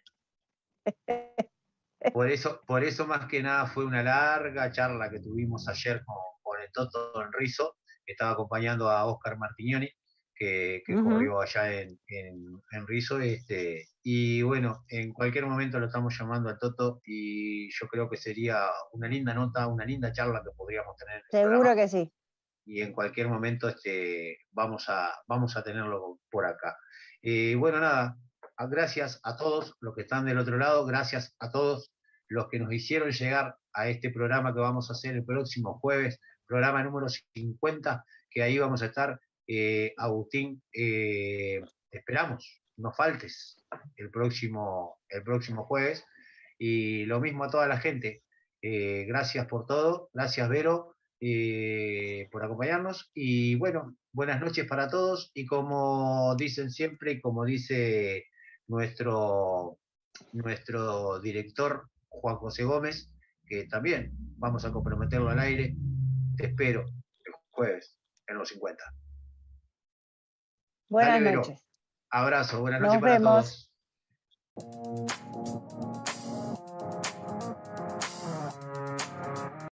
Por eso, por eso más que nada fue una larga charla que tuvimos ayer con, con el Toto en Rizo, que estaba acompañando a Oscar Martignoni, que, que uh-huh. corrió allá en, en, en Rizo. Este, y bueno, en cualquier momento lo estamos llamando al Toto y yo creo que sería una linda nota, una linda charla que podríamos tener. En el Seguro programa. Que sí. Y en cualquier momento este, vamos, a, vamos a tenerlo por acá. Eh, bueno, nada, gracias a todos los que están del otro lado, gracias a todos los que nos hicieron llegar a este programa que vamos a hacer el próximo jueves, programa número cincuenta, que ahí vamos a estar. Eh, Agustín, eh, te esperamos, no faltes el próximo, el próximo jueves. Y lo mismo a toda la gente. Eh, gracias por todo, gracias Vero, eh, por acompañarnos. Y bueno, buenas noches para todos. Y como dicen siempre, como dice nuestro, nuestro director Juan José Gómez, que también vamos a comprometerlo al aire, te espero el jueves en los cincuenta. Buenas Dale, noches. Abrazo, buenas Nos noches para vemos. todos.